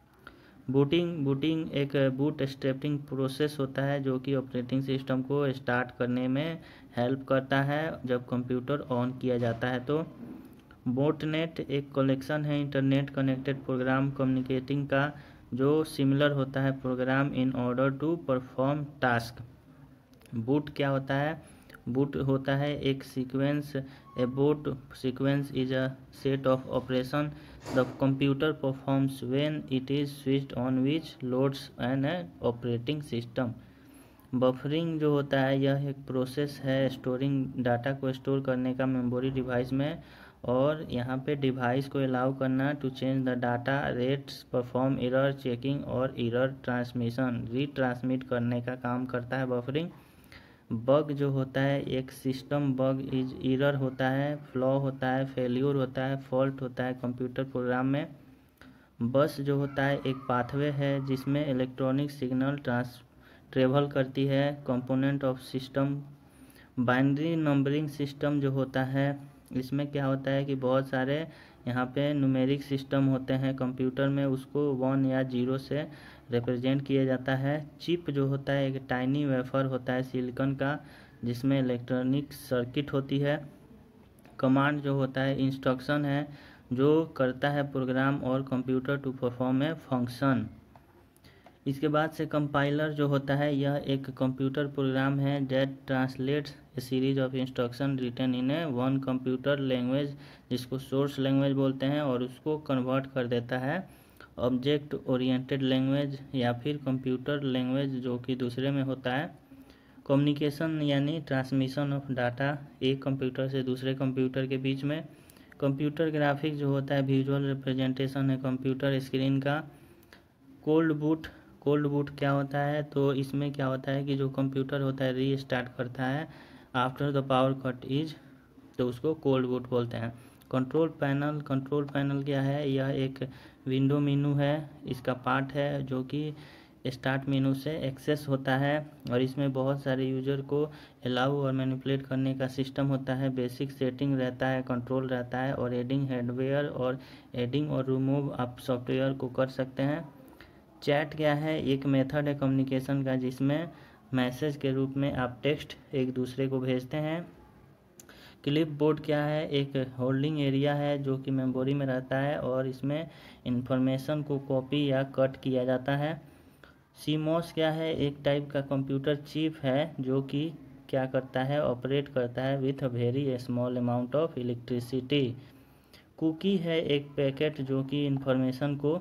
Booting booting एक बूट स्ट्रैपिंग प्रोसेस होता है जो कि ऑपरेटिंग सिस्टम को स्टार्ट करने में हेल्प करता है जब कंप्यूटर ऑन किया जाता है। तो बोटनेट एक कलेक्शन है इंटरनेट कनेक्टेड प्रोग्राम कम्युनिकेटिंग का जो सिमिलर होता है program in order to perform task. Boot क्या होता है, बूट होता है एक sequence. A boot sequence is a set of operation the computer performs when it is switched on which loads an operating system. Buffering जो होता है यह एक प्रोसेस है स्टोरिंग डाटा को स्टोर करने का मेमोरी डिवाइस में और यहाँ पे डिवाइस को अलाउ करना to change the data rates, perform error checking और एरर ट्रांसमिशन, रीट्रांसमिट करने का काम करता है बफरिंग। बग जो होता है एक सिस्टम बग इज एरर होता है, फ्लॉ होता है, फेल्यूर होता है, फॉल्ट होता है कंप्यूटर प्रोग्राम में। बस जो होता है एक पाथवे है जिसमें इलेक्ट्रॉनिक सिग्नल ट्रांस ट्रेवल करती है component of system. Binary numbering system जो होता है इसमें क्या होता है कि बहुत सारे यहाँ पे न्यूमेरिक सिस्टम होते हैं कंप्यूटर में, उसको वन या जीरो से रिप्रेजेंट किया जाता है। चिप जो होता है एक टाइनी वेफर होता है सिलिकॉन का, जिसमें इलेक्ट्रॉनिक सर्किट होती है। कमांड जो होता है इंस्ट्रक्शन है जो करता है प्रोग्राम और computer to perform a function. इसके बाद से कंपाइलर जो होता है यह एक कंप्यूटर प्रोग्राम है that translates a series of instruction written in a one computer language, जिसको सोर्स लैंग्वेज बोलते हैं, और उसको कन्वर्ट कर देता है ऑब्जेक्ट ओरिएंटेड लैंग्वेज या फिर कंप्यूटर लैंग्वेज जो कि दूसरे में होता है। कम्युनिकेशन यानी ट्रांसमिशन ऑफ डाटा एक कंप्यूटर से दूसरे कंप्यूटर के बीच में। कंप्यूटर ग्राफिक्स जो होता है विजुअल रिप्रेजेंटेशन है कंप्यूटर स्क्रीन का। कोल्ड बूट, कोल्ड बूट क्या होता है, तो इसमें क्या होता है कि जो कंप्यूटर होता है री स्टार्ट करता है after the power cut is, तो उसको कोल्ड बूट बोलते हैं। कंट्रोल पैनल, कंट्रोल पैनल क्या है, यह एक विंडो मेनू है, इसका पार्ट है जो कि स्टार्ट मेनू से एक्सेस होता है, और इसमें बहुत सारे यूजर को अलाउ और मैनिपुलेट करने का सिस्टम होता है। बेसिक सेटिंग रहता है, कंट्रोल रहता है, और एडिंग हार्डवेयर और एडिंग और रिमूव आप सॉफ्टवेयर को कर सकते हैं। चैट क्या है, एक मेथड है कम्युनिकेशन का जिसमें मैसेज के रूप में आप टेक्स्ट एक दूसरे को भेजते हैं। क्लिप बोर्ड क्या है, एक होल्डिंग एरिया है जो कि मेमोरी में रहता है और इसमें इंफॉर्मेशन को कॉपी या कट किया जाता है। सीमॉस क्या है, एक टाइप का कंप्यूटर चिप है जो कि क्या करता है, ऑपरेट करता है with a very small amount of electricity. Cookie है एक पैकेट जो कि इंफॉर्मेशन को,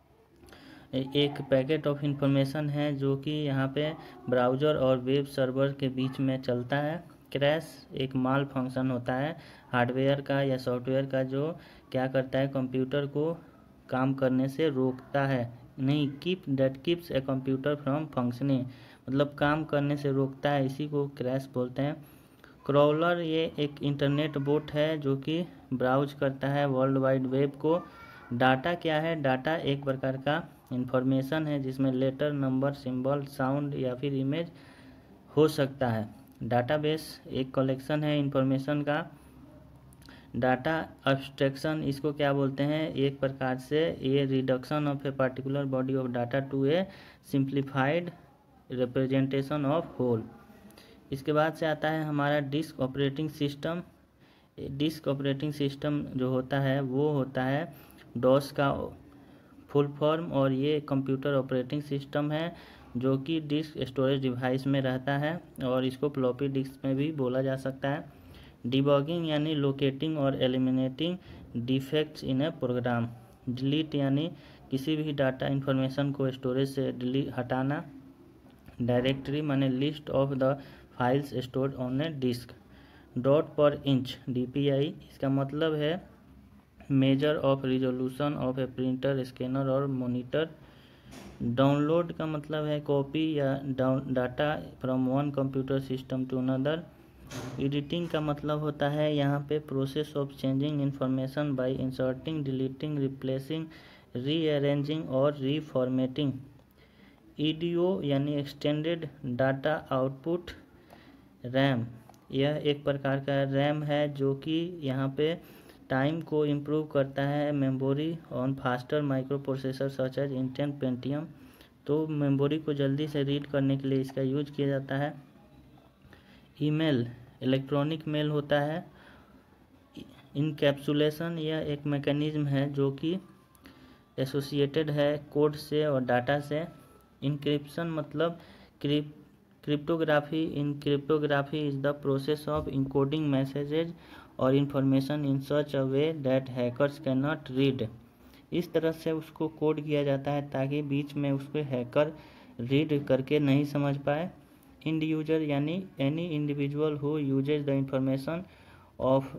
एक पैकेट ऑफ इंफॉर्मेशन है जो कि यहाँ पे ब्राउज़र और वेब सर्वर के बीच में चलता है। क्रैश एक माल फंक्शन होता है हार्डवेयर का या सॉफ्टवेयर का जो क्या करता है, कंप्यूटर को काम करने से रोकता है, नहीं keep that keeps a computer from functioning, मतलब काम करने से रोकता है, इसी को क्रैश बोलते हैं। क्रॉलर ये एक इंटरनेट बोट है जो कि ब्राउज करता है वर्ल्ड वाइड वेब को। डाटा क्या है, डाटा एक प्रकार का इंफॉर्मेशन है जिसमें लेटर, नंबर, सिंबल, साउंड या फिर इमेज हो सकता है। डाटाबेस एक कलेक्शन है इंफॉर्मेशन का। डाटा अब्स्ट्रैक्शन इसको क्या बोलते हैं, एक प्रकार से ये reduction of a particular body of data to a simplified representation of whole. इसके बाद से आता है हमारा disk operating system. Disk operating system जो होता है वो होता है डॉस का फुल फॉर्म, और ये कंप्यूटर ऑपरेटिंग सिस्टम है जो कि डिस्क स्टोरेज डिवाइस में रहता है और इसको फ्लॉपी डिस्क में भी बोला जा सकता है। डिबगिंग यानी लोकेटिंग और eliminating defects in a program. Delete यानी किसी भी डाटा इंफॉर्मेशन को स्टोरेज से डिलीट हटाना। डायरेक्टरी माने list of the files stored on a disk. Dot per inch D P I, इसका मतलब है measure of resolution of a printer, scanner और मॉनिटर। डाउनलोड का मतलब है कॉपी या down data from one computer system to another. Editing का मतलब होता है यहाँ पे process of changing information by inserting, deleting, replacing, rearranging और रीफॉर्मेटिंग। ईडीओ यानी एक्सटेंडेड डाटा आउटपुट। रैम यह एक प्रकार का रैम है जो कि यहाँ पे टाइम को इम्प्रूव करता है memory on faster microprocessor such as Intel Pentium, तो मेमोरी को जल्दी से रीड करने के लिए इसका यूज किया जाता है। ईमेल इलेक्ट्रॉनिक मेल होता है। इनकैप्सुलेशन यह एक मैकेनिज्म है जो कि एसोसिएटेड है कोड से और डाटा से। इनक्रिप्शन मतलब crypt cryptography. In cryptography is the process of encoding messages और information in such a way that hackers can not read. इस तरह से उसको कोड किया जाता है ताकि बीच में उसको हैकर रीड करके नहीं समझ पाए। इंड यूजर यानी any individual who uses the information of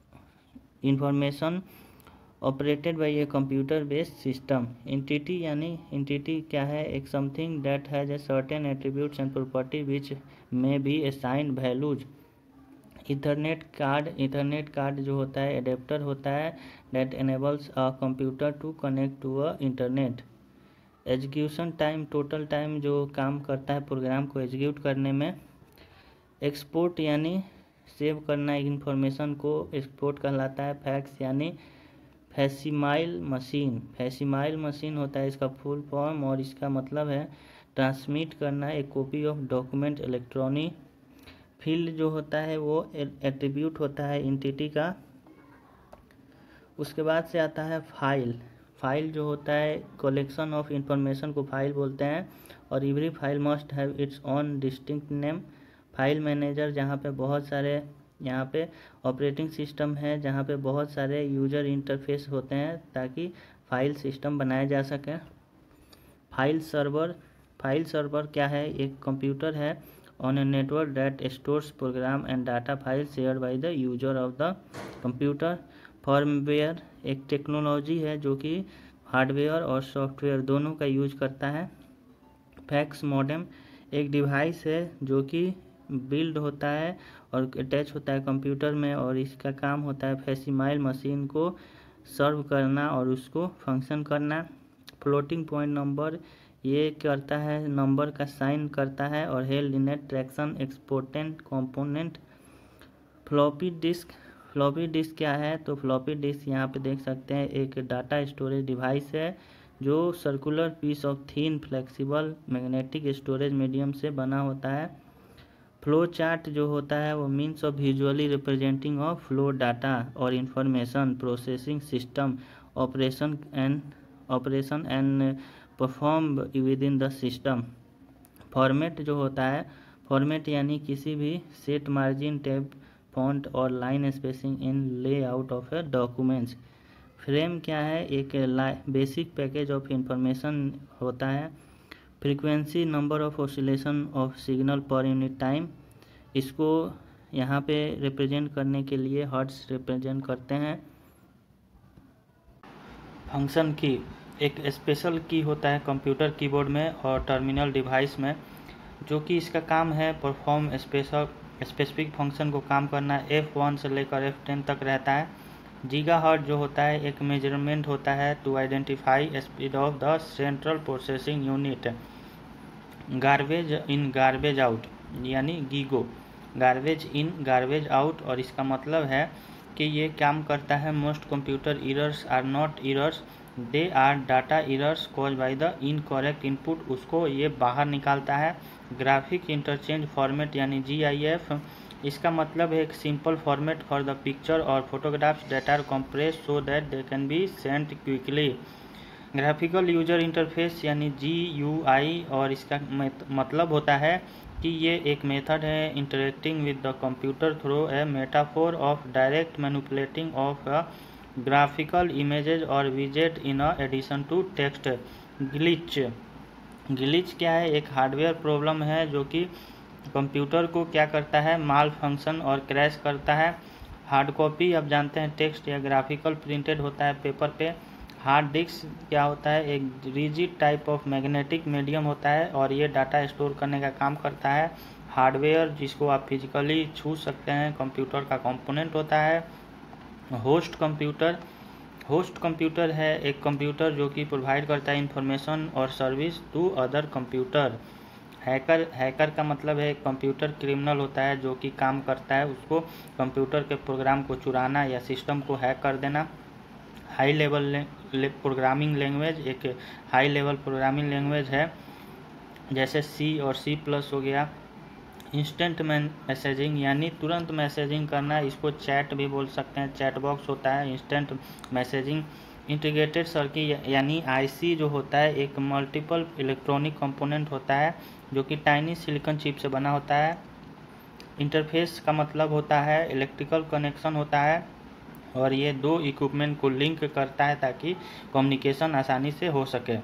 information operated by a computer based system. Entity यानी एंटिटी क्या है, एक something that has a certain attributes and property which may be assigned values. Ethernet card ethernet card जो होता है adapter होता है that enables a computer to connect to a internet. Execution time total time जो काम करता है programme को एग्जीक्यूट करने में। एक्सपोर्ट यानी सेव करना इंफॉर्मेशन को एक्सपोर्ट कहलाता है। फैक्स यानी फैसिमाइल मशीन, फैसिमाइल मशीन होता है इसका फुल फॉर्म, और इसका मतलब है ट्रांसमिट करना एक copy of document electronic. Field जो होता है वो एट्रीब्यूट होता है एंटिटी का। उसके बाद से आता है फाइल। फाइल जो होता है कलेक्शन ऑफ इंफॉर्मेशन को फाइल बोलते हैं, और every file must have its own distinct name. File manager जहाँ पे बहुत सारे, यहाँ पे ऑपरेटिंग सिस्टम है जहाँ पे बहुत सारे यूजर इंटरफेस होते हैं ताकि फाइल सिस्टम बनाया जा सके। फाइल सर्वर, फाइल सर्वर क्या है? एक कंप्यूटर है on a network that stores program and data file share by the user of the computer. Firmware एक टेक्नोलॉजी है जो कि हार्डवेयर और सॉफ्टवेयर दोनों का यूज करता है। फैक्स मॉडेम एक डिवाइस है जो कि बिल्ड होता है और अटैच होता है कंप्यूटर में, और इसका काम होता है फैसिमाइल मशीन को सर्व करना और उसको फंक्शन करना। फ्लोटिंग पॉइंट नंबर ये करता है, नंबर का साइन करता है, और held in a traction important component. Floppy disk, floppy disk क्या है? तो फ्लॉपी डिस्क यहाँ पे देख सकते हैं एक डाटा स्टोरेज डिवाइस है जो circular piece of thin flexible magnetic storage medium से बना होता है। फ्लो चार्ट जो होता है वो means of visually representing of flow data और information processing system operation and operation and perform within the system. Format जो होता है, फॉर्मेट यानी किसी भी सेट मार्जिन टैब फॉन्ट और line spacing in layout of a documents. Frame क्या है? एक बेसिक पैकेज ऑफ इंफॉर्मेशन होता है। Frequency number of oscillation of signal per unit time, इसको यहाँ पे रिप्रेजेंट करने के लिए हर्ट्ज रिप्रेजेंट करते हैं। फंक्शन की एक स्पेशल की होता है कंप्यूटर कीबोर्ड में और टर्मिनल डिवाइस में, जो कि इसका काम है परफॉर्म स्पेशल स्पेसिफिक फंक्शन को काम करना। एफ वन से लेकर एफ टेन तक रहता है। गीगाहर्ट्ज जो होता है एक मेजरमेंट होता है to identify speed of the central processing unit. Garbage in garbage out यानी GIGO, garbage in garbage out, और इसका मतलब है कि ये काम करता है most computer errors are not errors, they are data errors cause by the incorrect input, उसको ये बाहर निकालता है। ग्राफिक इंटरचेंज फॉर्मेट यानी जी आई एफ, इसका मतलब है एक simple format for the picture और photographs that are compress so that they can be sent quickly. Graphical user interface यानी जी यू आई, और इसका मतलब होता है कि ये एक मेथड है interacting with the computer through a metaphor of direct manipulating of graphical images और विजेट in addition to text. Glitch, glitch क्या है? एक हार्डवेयर प्रॉब्लम है जो कि कंप्यूटर को क्या करता है, माल फंक्शन और क्रैश करता है। हार्ड कॉपी आप जानते हैं टेक्स्ट या ग्राफिकल प्रिंटेड होता है पेपर पे। हार्ड डिस्क क्या होता है? एक rigid type of magnetic medium होता है और ये डाटा स्टोर करने का काम करता है। हार्डवेयर जिसको आप फिजिकली छू सकते हैं कंप्यूटर का कंपोनेंट होता है। होस्ट कंप्यूटर, होस्ट कंप्यूटर है एक कंप्यूटर जो कि प्रोवाइड करता है इंफॉर्मेशन और service to other computer. Hacker, hacker का मतलब है कंप्यूटर क्रिमिनल होता है जो कि काम करता है उसको कंप्यूटर के प्रोग्राम को चुराना या सिस्टम को हैक कर देना। हाई लेवल प्रोग्रामिंग लैंग्वेज एक हाई लेवल प्रोग्रामिंग लैंग्वेज है जैसे सी और सी प्लस हो गया। इंस्टेंट मैसेजिंग यानी तुरंत मैसेजिंग करना, इसको चैट भी बोल सकते हैं, चैट बॉक्स होता है इंस्टेंट मैसेजिंग। इंटीग्रेटेड सर्किट यानी आईसी जो होता है एक मल्टीपल इलेक्ट्रॉनिक कंपोनेंट होता है जो कि टाइनी सिलिकॉन चिप से बना होता है। इंटरफेस का मतलब होता है इलेक्ट्रिकल कनेक्शन होता है और ये दो इक्विपमेंट को लिंक करता है ताकि कम्युनिकेशन आसानी से हो सके।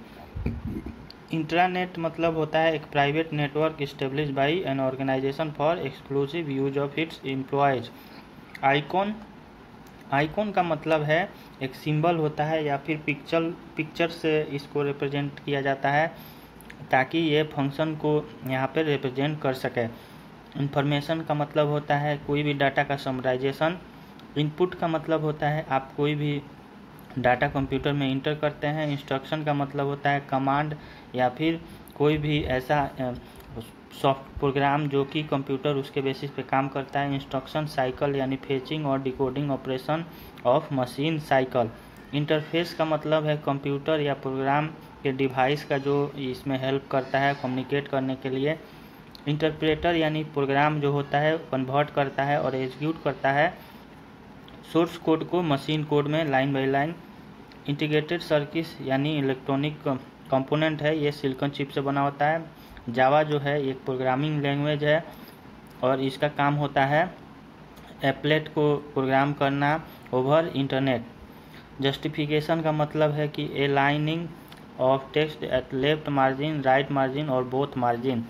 इंट्रानेट मतलब होता है एक private network establish by an organization for exclusive use of its employees. Icon, icon का मतलब है एक सिंबल होता है या फिर पिक्चर पिक्चर से इसको रिप्रेजेंट किया जाता है ताकि ये फंक्शन को यहाँ पे रिप्रेजेंट कर सके। इंफॉर्मेशन का मतलब होता है कोई भी डाटा का समराइजेशन। इनपुट का मतलब होता है आप कोई भी डाटा कंप्यूटर में इंटर करते हैं। इंस्ट्रक्शन का मतलब होता है कमांड या फिर कोई भी ऐसा सॉफ्ट प्रोग्राम जो कि कंप्यूटर उसके बेसिस पे काम करता है। इंस्ट्रक्शन साइकिल यानी फेचिंग और decoding operation of machine cycle. Interface का मतलब है कंप्यूटर या प्रोग्राम के डिवाइस का जो इसमें हेल्प करता है कम्युनिकेट करने के लिए। इंटरप्रेटर यानी प्रोग्राम जो होता है कन्वर्ट करता है और एग्जीक्यूट करता है सोर्स कोड को मशीन कोड में line by line. Integrated circuit यानी इलेक्ट्रॉनिक कंपोनेंट है, ये सिलिकॉन चिप से बना होता है। जावा जो है एक प्रोग्रामिंग लैंग्वेज है और इसका काम होता है एप्लेट को प्रोग्राम करना ओवर इंटरनेट। जस्टिफिकेशन का मतलब है कि aligning of text at left margin, right margin और बोथ मार्जिन।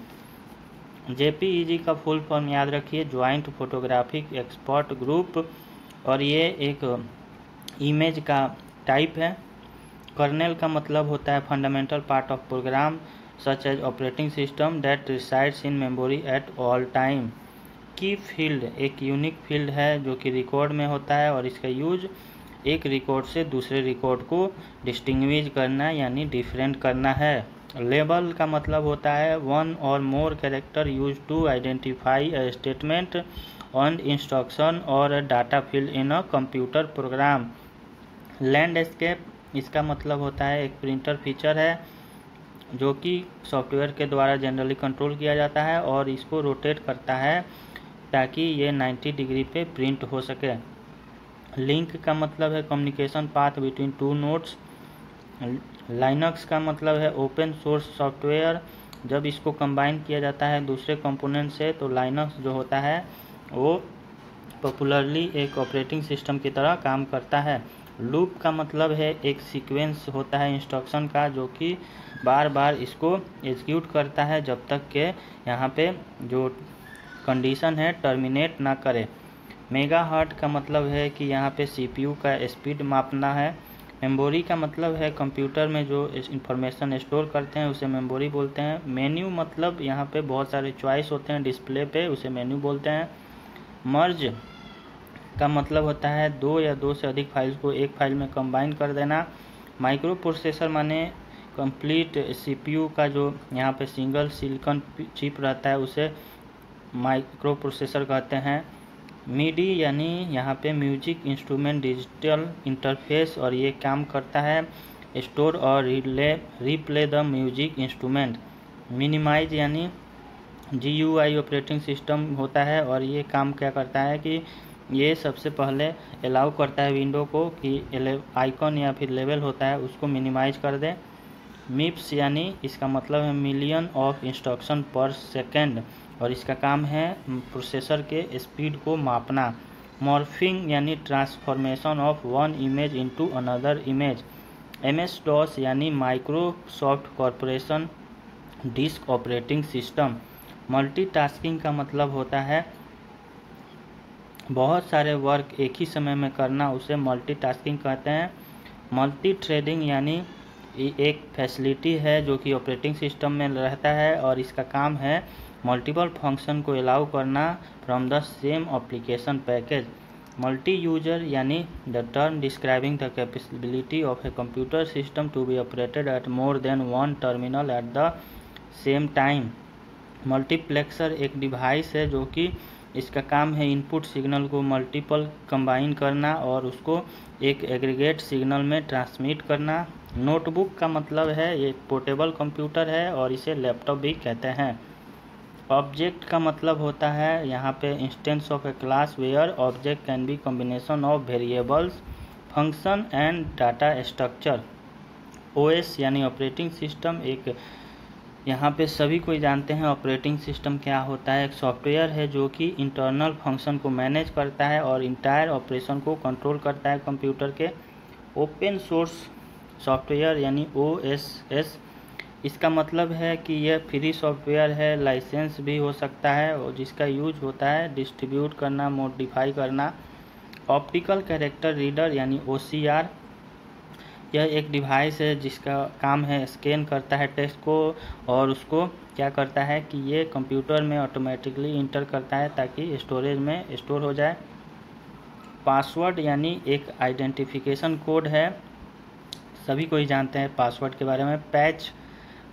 जेपीईजी का फुल फॉर्म याद रखिए, ज्वाइंट फोटोग्राफिक एक्सपर्ट ग्रुप, और ये एक इमेज का टाइप है। कर्नेल का मतलब होता है fundamental part of program such as operating system that resides in memory at all time. Key field एक यूनिक फील्ड है जो कि रिकॉर्ड में होता है और इसका यूज एक रिकॉर्ड से दूसरे रिकॉर्ड को डिस्टिंग्विश करना यानी डिफरेंट करना है। लेबल का मतलब होता है वन और more character use to identify a statement on instruction और data field in a computer program. Landscape इसका मतलब होता है एक प्रिंटर फीचर है जो कि सॉफ्टवेयर के द्वारा जनरली कंट्रोल किया जाता है और इसको रोटेट करता है ताकि ये नब्बे डिग्री पे प्रिंट हो सके। लिंक का मतलब है communication path between two nodes. Linux का मतलब है ओपन सोर्स सॉफ्टवेयर, जब इसको कंबाइन किया जाता है दूसरे कंपोनेंट से तो लाइनक्स जो होता है वो पॉपुलरली एक ऑपरेटिंग सिस्टम की तरह काम करता है। लूप का मतलब है एक सीक्वेंस होता है इंस्ट्रक्शन का जो कि बार बार इसको एग्जीक्यूट करता है जब तक के यहाँ पे जो कंडीशन है टर्मिनेट ना करे। मेगाहर्ट्ज का मतलब है कि यहाँ पे सीपीयू का स्पीड मापना है। मेमोरी का मतलब है कंप्यूटर में जो इंफॉर्मेशन स्टोर करते हैं उसे मेमोरी बोलते हैं। मेन्यू मतलब यहाँ पे बहुत सारे चॉइस होते हैं डिस्प्ले पे, उसे मेन्यू बोलते हैं। मर्ज का मतलब होता है दो या दो से अधिक फाइल्स को एक फाइल में कंबाइन कर देना। माइक्रो प्रोसेसर माने कंप्लीट सीपीयू का जो यहाँ पे सिंगल सिलिकॉन चिप रहता है उसे माइक्रो प्रोसेसर कहते हैं। मिडी यानी यहाँ पे म्यूजिक इंस्ट्रूमेंट डिजिटल इंटरफेस और ये काम करता है स्टोर और relay replay the music instrument. Minimize यानी जीयूआई ऑपरेटिंग सिस्टम होता है और ये काम क्या करता है कि ये सबसे पहले अलाउ करता है विंडो को कि आइकॉन या फिर लेवल होता है उसको मिनिमाइज कर दे। मिप्स यानी इसका मतलब है million of instruction per second और इसका काम है प्रोसेसर के स्पीड को मापना। मॉर्फिंग यानी transformation of one image into another image. M S DOS यानी Microsoft corporation disk operating system. Multitasking का मतलब होता है बहुत सारे वर्क एक ही समय में करना, उसे मल्टीटास्किंग कहते हैं। मल्टी थ्रेडिंग यानी एक फैसिलिटी है जो कि ऑपरेटिंग सिस्टम में रहता है और इसका काम है मल्टीपल फंक्शन को अलाउ करना from the same application package. Multi user यानी the term describing the capability of a computer system to be operated at more than one terminal at the same time. Multiplexer एक device है जो कि इसका काम है input signal को multiple combine करना और उसको एक एग्रीगेट सिग्नल में ट्रांसमिट करना। नोटबुक का मतलब है ये पोर्टेबल कंप्यूटर है और इसे लैपटॉप भी कहते हैं। ऑब्जेक्ट का मतलब होता है यहाँ पे instance of a class where object can be combination of variables function and data structure. OS यानी ऑपरेटिंग सिस्टम, एक यहाँ पे सभी कोई जानते हैं ऑपरेटिंग सिस्टम क्या होता है। एक सॉफ्टवेयर है जो कि इंटरनल फंक्शन को मैनेज करता है और इंटायर ऑपरेशन को कंट्रोल करता है कंप्यूटर के। ओपन सोर्स सॉफ्टवेयर यानी ओ एस एस, इसका मतलब है कि यह फ्री सॉफ्टवेयर है, लाइसेंस भी हो सकता है और जिसका यूज होता है डिस्ट्रीब्यूट करना, मॉडिफाई करना। ऑप्टिकल कैरेक्टर रीडर यानी ओ सी आर, यह एक डिवाइस है जिसका काम है स्कैन करता है टेक्स्ट को और उसको क्या करता है कि ये कंप्यूटर में ऑटोमेटिकली इंटर करता है ताकि स्टोरेज में स्टोर हो जाए। पासवर्ड यानी एक आइडेंटिफिकेशन कोड है, सभी कोई जानते हैं पासवर्ड के बारे में। पैच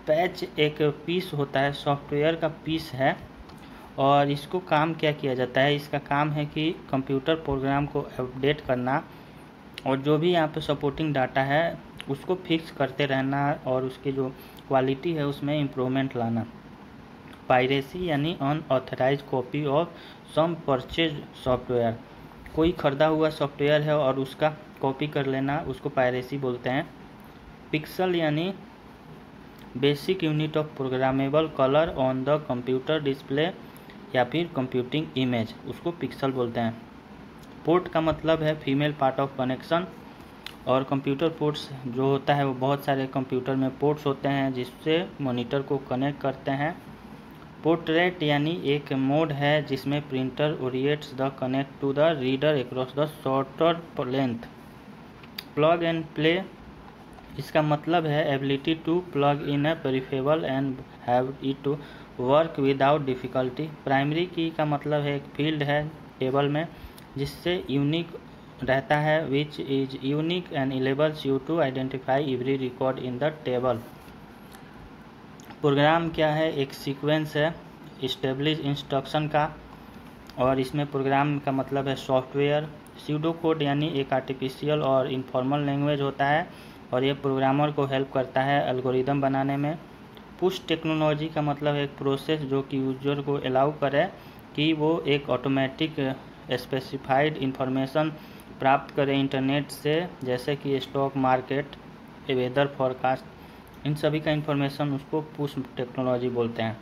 पैच एक पीस होता है, सॉफ्टवेयर का पीस है, और इसको काम क्या किया जाता है, इसका काम है कि कंप्यूटर प्रोग्राम को अपडेट करना और जो भी यहाँ पे सपोर्टिंग डाटा है उसको फिक्स करते रहना और उसकी जो क्वालिटी है उसमें इम्प्रूवमेंट लाना। पायरेसी यानी unauthorize copy of some purchase software, कोई ख़रीदा हुआ सॉफ्टवेयर है और उसका कॉपी कर लेना, उसको पायरेसी बोलते हैं। पिक्सल यानी basic unit of programmable colour on the computer display या फिर कंप्यूटिंग इमेज, उसको पिक्सल बोलते हैं। पोर्ट का मतलब है फीमेल पार्ट ऑफ कनेक्शन, और कंप्यूटर पोर्ट्स जो होता है वो बहुत सारे कंप्यूटर में पोर्ट्स होते हैं जिससे मॉनिटर को कनेक्ट करते हैं। पोर्ट्रेट यानी एक मोड है जिसमें printer orients the connect to the reader across the shorter length. Plug and play, इसका मतलब है ability to plug in a peripheral and have it to work without difficulty. Primary key का मतलब है एक फील्ड है टेबल में जिससे यूनिक रहता है, which is unique and enables you to identify every record in the table. Program क्या है, एक सीक्वेंस है इस्टेब्लिश इंस्ट्रक्शन का, और इसमें प्रोग्राम का मतलब है सॉफ्टवेयर। स्यूडो कोड यानी एक आर्टिफिशियल और इनफॉर्मल लैंग्वेज होता है और ये प्रोग्रामर को हेल्प करता है एल्गोरिदम बनाने में। पुश टेक्नोलॉजी का मतलब है एक प्रोसेस जो कि यूजर को अलाउ करे कि वो एक ऑटोमेटिक स्पेसिफाइड इंफॉर्मेशन प्राप्त करे इंटरनेट से, जैसे कि स्टॉक मार्केट, वेदर फॉरकास्ट, इन सभी का इंफॉर्मेशन उसको पुश टेक्नोलॉजी बोलते हैं।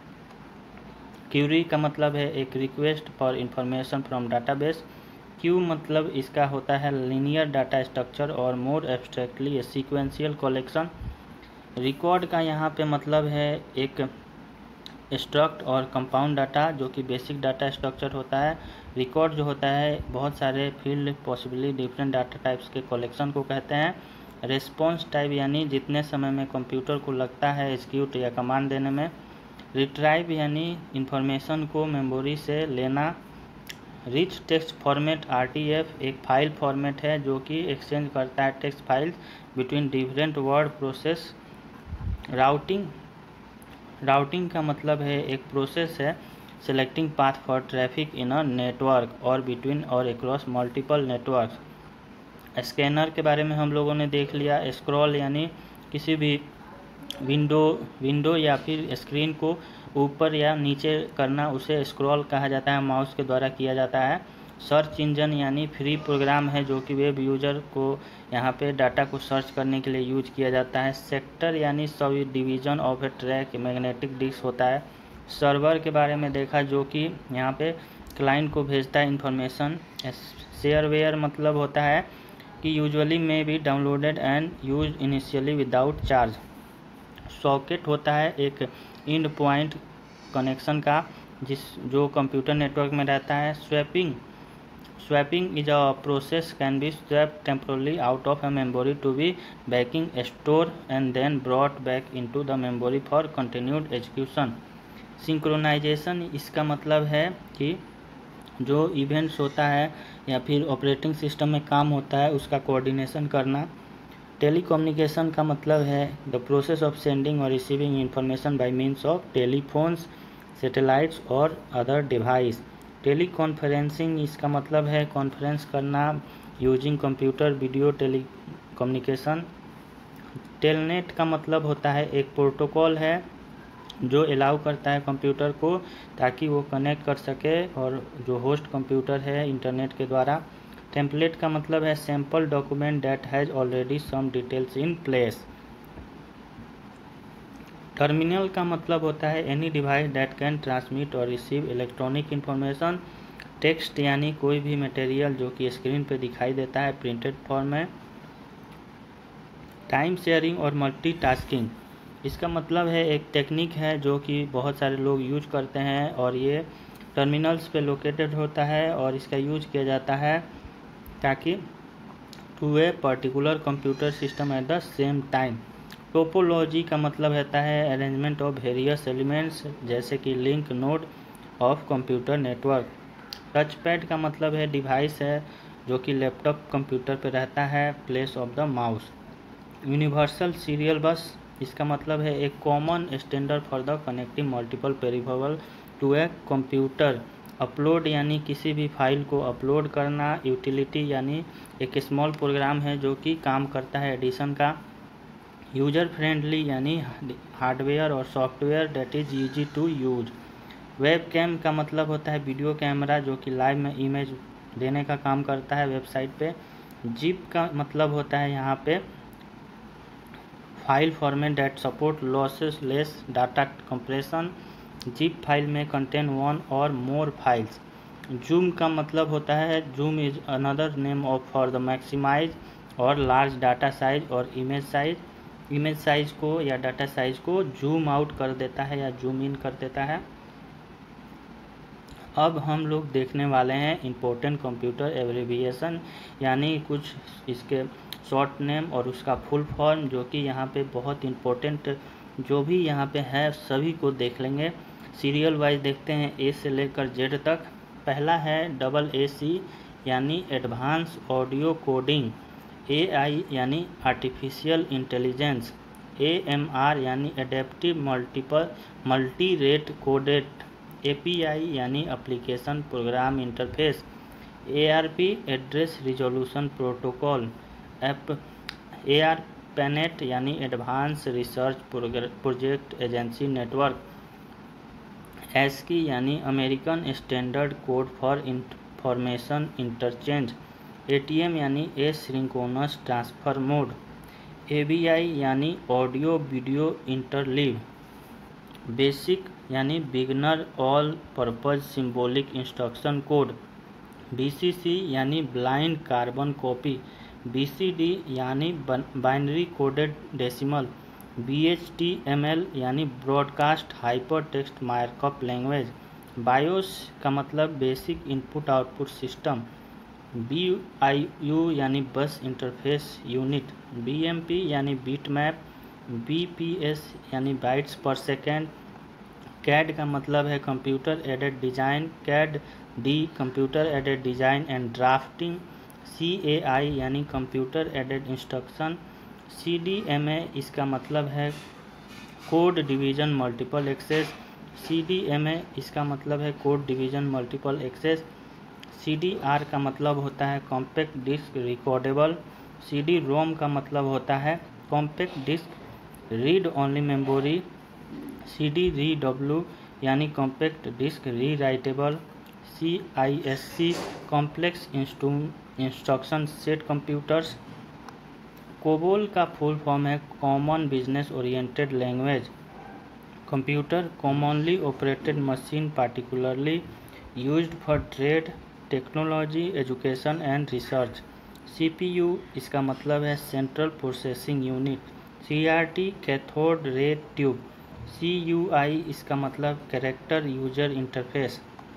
क्यूरी का मतलब है एक request for information from database. Queue मतलब इसका होता है लीनियर डाटा स्ट्रक्चर और more abstractly sequential collection. Record का यहाँ पे मतलब है एक स्ट्रक्ट और कंपाउंड डाटा जो कि बेसिक डाटा स्ट्रक्चर होता है। रिकॉर्ड जो होता है बहुत सारे field possibly different data types के कलेक्शन को कहते हैं। रेस्पॉन्स टाइप यानी जितने समय में कंप्यूटर को लगता है एग्जीक्यूट या कमांड देने में। रिट्राइव यानी इंफॉर्मेशन को मेमोरी से लेना। Rich text format R T F एक फाइल फॉर्मेट है जो कि एक्सचेंज करता है text files between different word process. Routing routing का मतलब है एक प्रोसेस है selecting path for traffic in a network और बिटवीन और अक्रॉस मल्टीपल नेटवर्क। स्कैनर के बारे में हम लोगों ने देख लिया। स्क्रॉल यानी किसी भी विंडो विंडो या फिर स्क्रीन को ऊपर या नीचे करना, उसे स्क्रॉल कहा जाता है, माउस के द्वारा किया जाता है। सर्च इंजन यानी फ्री प्रोग्राम है जो कि वेब यूजर को यहाँ पे डाटा को सर्च करने के लिए यूज किया जाता है। सेक्टर यानी subdivision of a track magnetic disk होता है। सर्वर के बारे में देखा जो कि यहाँ पे क्लाइंट को भेजता है इंफॉर्मेशन। शेयरवेयर मतलब होता है कि usually may be downloaded and use initially without charge. Socket होता है एक एंड पॉइंट कनेक्शन का जिस जो कंप्यूटर नेटवर्क में रहता है। Swapping swapping is a process can be swap temporarily out of a memory to be backing store and then brought back into the memory for continued execution. Synchronization इसका मतलब है कि जो इवेंट्स होता है या फिर ऑपरेटिंग सिस्टम में काम होता है उसका कोऑर्डिनेशन करना। टेलीकम्युनिकेशन का मतलब है द प्रोसेस ऑफ सेंडिंग और receiving information by means of telephones, satellites और अदर डिवाइस। टेली कॉन्फ्रेंसिंग इसका मतलब है कॉन्फ्रेंस करना using computer video telecommunication. Telnet का मतलब होता है एक प्रोटोकॉल है जो अलाउ करता है कंप्यूटर को ताकि वो कनेक्ट कर सके और जो होस्ट कंप्यूटर है इंटरनेट के द्वारा। टेम्पलेट का मतलब है sample document that has already some details in place. Terminal का मतलब होता है any device that can transmit और रिसीव इलेक्ट्रॉनिक इंफॉर्मेशन। टेक्स्ट यानी कोई भी मटेरियल जो कि स्क्रीन पे दिखाई देता है प्रिंटेड फॉर्म में। टाइम शेयरिंग और मल्टीटास्किंग इसका मतलब है एक टेक्निक है जो कि बहुत सारे लोग यूज करते हैं और ये टर्मिनल्स पे लोकेटेड होता है और इसका यूज किया जाता है ताकि to a particular computer system at the same time. Topology का मतलब रहता है अरेंजमेंट ऑफ वेरियस एलिमेंट्स जैसे कि link node of computer network. Touchpad का मतलब है डिवाइस है जो कि लैपटॉप कंप्यूटर पे रहता है place of the mouse. Universal serial bus इसका मतलब है एक common standard for the connecting multiple peripheral to a computer. Upload यानी किसी भी फाइल को अपलोड करना। यूटिलिटी यानी एक स्मॉल प्रोग्राम है जो कि काम करता है एडिशन का। यूजर फ्रेंडली यानी हार्डवेयर और software that is easy to use. Web cam का मतलब होता है वीडियो कैमरा जो कि लाइव में इमेज देने का काम करता है वेबसाइट पे। जिप का मतलब होता है यहाँ पे file format that support losses less data compression. Zip file में कंटेन वन और मोर फाइल्स। जूम का मतलब होता है zoom is another name of for the maximize और लार्ज डाटा साइज और इमेज साइज। इमेज साइज को या डाटा साइज को जूम आउट कर देता है या जूम इन कर देता है। अब हम लोग देखने वाले हैं इम्पोर्टेंट कंप्यूटर एब्रिविएशन यानी कुछ इसके शॉर्ट नेम और उसका फुल फॉर्म जो कि यहाँ पे बहुत इम्पोर्टेंट जो भी यहाँ पे है सभी को देख लेंगे। सीरियल वाइज देखते हैं ए से लेकर जेड तक। पहला है डबल ए सी यानी advance audio coding. A I यानी artificial intelligence. A M R यानी adaptive multiple multi rate coded. A P I यानी application program interface. A R P address resolution protocol. ARPANET यानी advance research project agency network. ASCII यानी American standard code for information interchange. A T M यानी asynchronous transfer mode. A B I यानी audio video interleave. Basic यानी beginner all purpose symbolic instruction code. B C C यानी blind carbon copy. B C D यानी binary coded decimal. B H T M L यानी broadcast hyper text markup language. BIOS का मतलब basic input output system. B I U यानी bus interface unit. B M P यानी bit map. B P S यानी bytes per second. CAD का मतलब है computer aided design. CAD D computer aided design and drafting. C A I यानी computer aided instruction. C D M A इसका मतलब है code division multiple access. C D M A इसका मतलब है code division multiple access. C D R का मतलब होता है compact disc recordable. C D ROM का मतलब होता है compact disc read only memory. C D re W यानी compact disc rewritable. C I S C complex instruction set computers. COBOL का फुल फॉर्म है common business oriented language. Computer commonly operated machine particularly used for trade technology education and research. C P U इसका मतलब है central processing unit. C R T cathode ray tube. C U I इसका मतलब character user interface.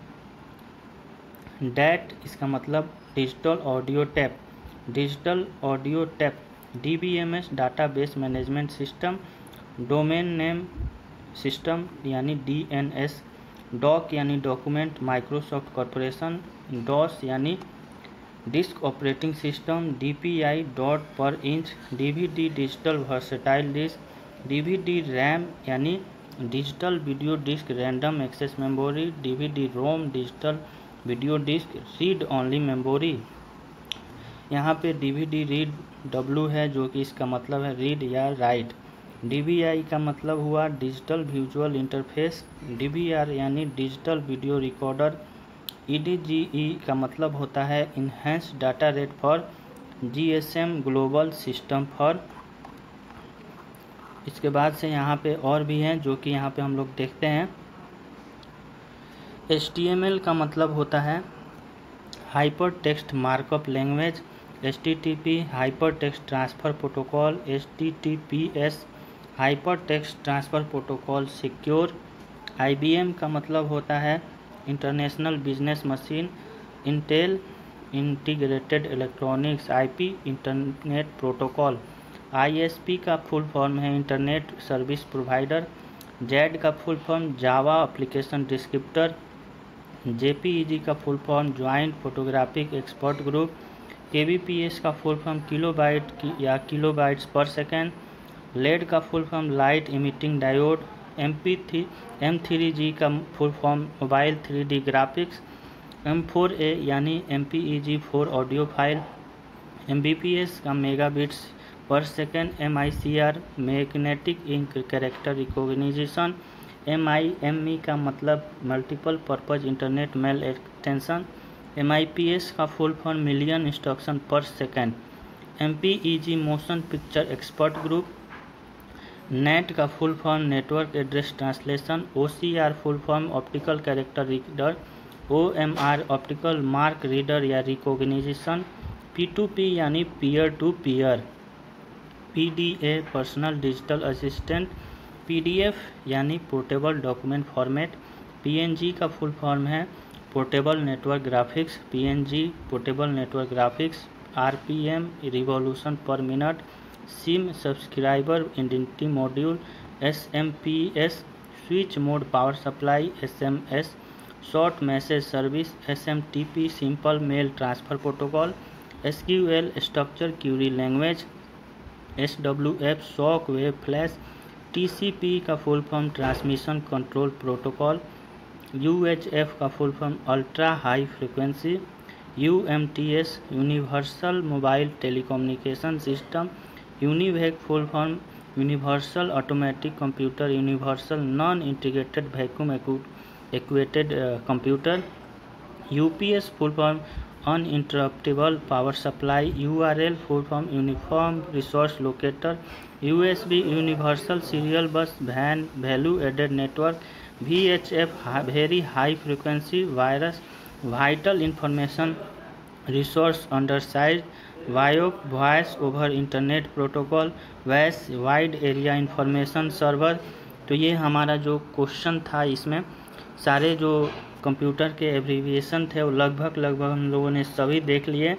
DAT इसका मतलब digital audio tape. Digital audio tape. D B M S database management system. Domain name system यानी D N S. Doc यानी document Microsoft corporation. DOS यानी disk operating system. D P I dot per inch. D V D digital versatile disc. D V D RAM यानी digital video disc random access memory. D V D ROM digital video disc read only memory. यहाँ पे D V D read W है जो कि इसका मतलब है read या राइट। डी वी आई का मतलब हुआ digital visual interface. D V R यानी digital video recorder. E D G E का मतलब होता है enhanced data rate for G S M global system for. इसके बाद से यहाँ पे और भी हैं जो कि यहाँ पे हम लोग देखते हैं। एच टी एम एल का मतलब होता है hyper text markup language. H T T P hyper text transfer protocol. H T T P S hyper text transfer protocol secure. I B M का मतलब होता है international business machine. Intel integrated electronics I P internet protocol. I S P का full form है internet service provider. JAD का full form Java application descriptor. J P E G का full form joint photographic expert group. K B P S का full form kilobyte की या kilobytes per second. LED का full form light emitting diode. M P three M three G का full form mobile three D graphics. M four A यानी M P E G four audio file. M B P S का mega bits per second. M I C R magnetic ink character recognition. M I M E का मतलब multiple purpose internet mail extension. M I P S का full form million instruction per second. M P E G motion picture expert group. NAT का full form network address translation. O C R full form optical character reader. O M R optical mark reader या recognition. P two P यानी peer to peer. P D A personal digital assistant. P D F यानी portable document format. P N G का full form है portable network graphics. P N G portable network graphics. R P M revolution per minute. SIM subscriber identity module. S M P S switch mode power supply. S M S short message service. S M T P simple mail transfer protocol. S Q L structure query language. S W F shock wave flash. T C P का full form transmission control protocol. U H F का full form ultra high frequency. You M T S universal mobile telecommunication system. UNIVAC full form universal automatic computer. Universal non integrated vacuum एक्वेटेड computer. U P S full form uninterruptible power supply. You R L full form uniform resource locator. U S B universal serial बस van value added network. V H F very high frequency virus vital information resource undersize. वायोक voice over internet protocol. वैस wide area information server. तो ये हमारा जो question था, इसमें सारे जो कंप्यूटर के एब्रीविएशन थे वो लगभग लगभग हम लोगों ने सभी देख लिए।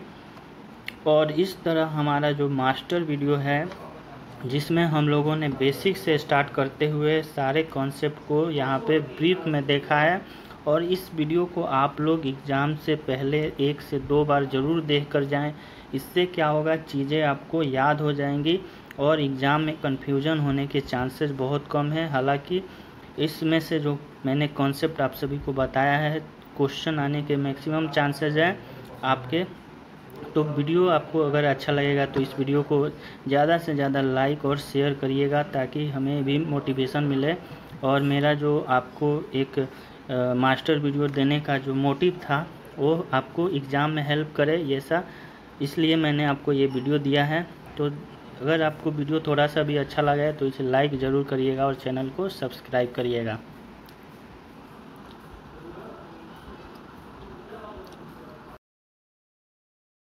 और इस तरह हमारा जो मास्टर वीडियो है जिसमें हम लोगों ने बेसिक से स्टार्ट करते हुए सारे कॉन्सेप्ट को यहाँ पे ब्रीफ में देखा है। और इस वीडियो को आप लोग एग्ज़ाम से पहले एक से दो बार ज़रूर देख कर जाएँ। इससे क्या होगा, चीज़ें आपको याद हो जाएंगी और एग्ज़ाम में कन्फ्यूजन होने के चांसेस बहुत कम है। हालांकि इसमें से जो मैंने कॉन्सेप्ट आप सभी को बताया है, क्वेश्चन आने के मैक्सिमम चांसेस हैं आपके। तो वीडियो आपको अगर अच्छा लगेगा तो इस वीडियो को ज़्यादा से ज़्यादा लाइक और शेयर करिएगा ताकि हमें भी मोटिवेशन मिले। और मेरा जो आपको एक आ, मास्टर वीडियो देने का जो मोटिव था वो आपको एग्ज़ाम में हेल्प करे, ये सा इसलिए मैंने आपको ये वीडियो दिया है। तो अगर आपको वीडियो थोड़ा सा भी अच्छा लगा है तो इसे लाइक ज़रूर करिएगा और चैनल को सब्सक्राइब करिएगा।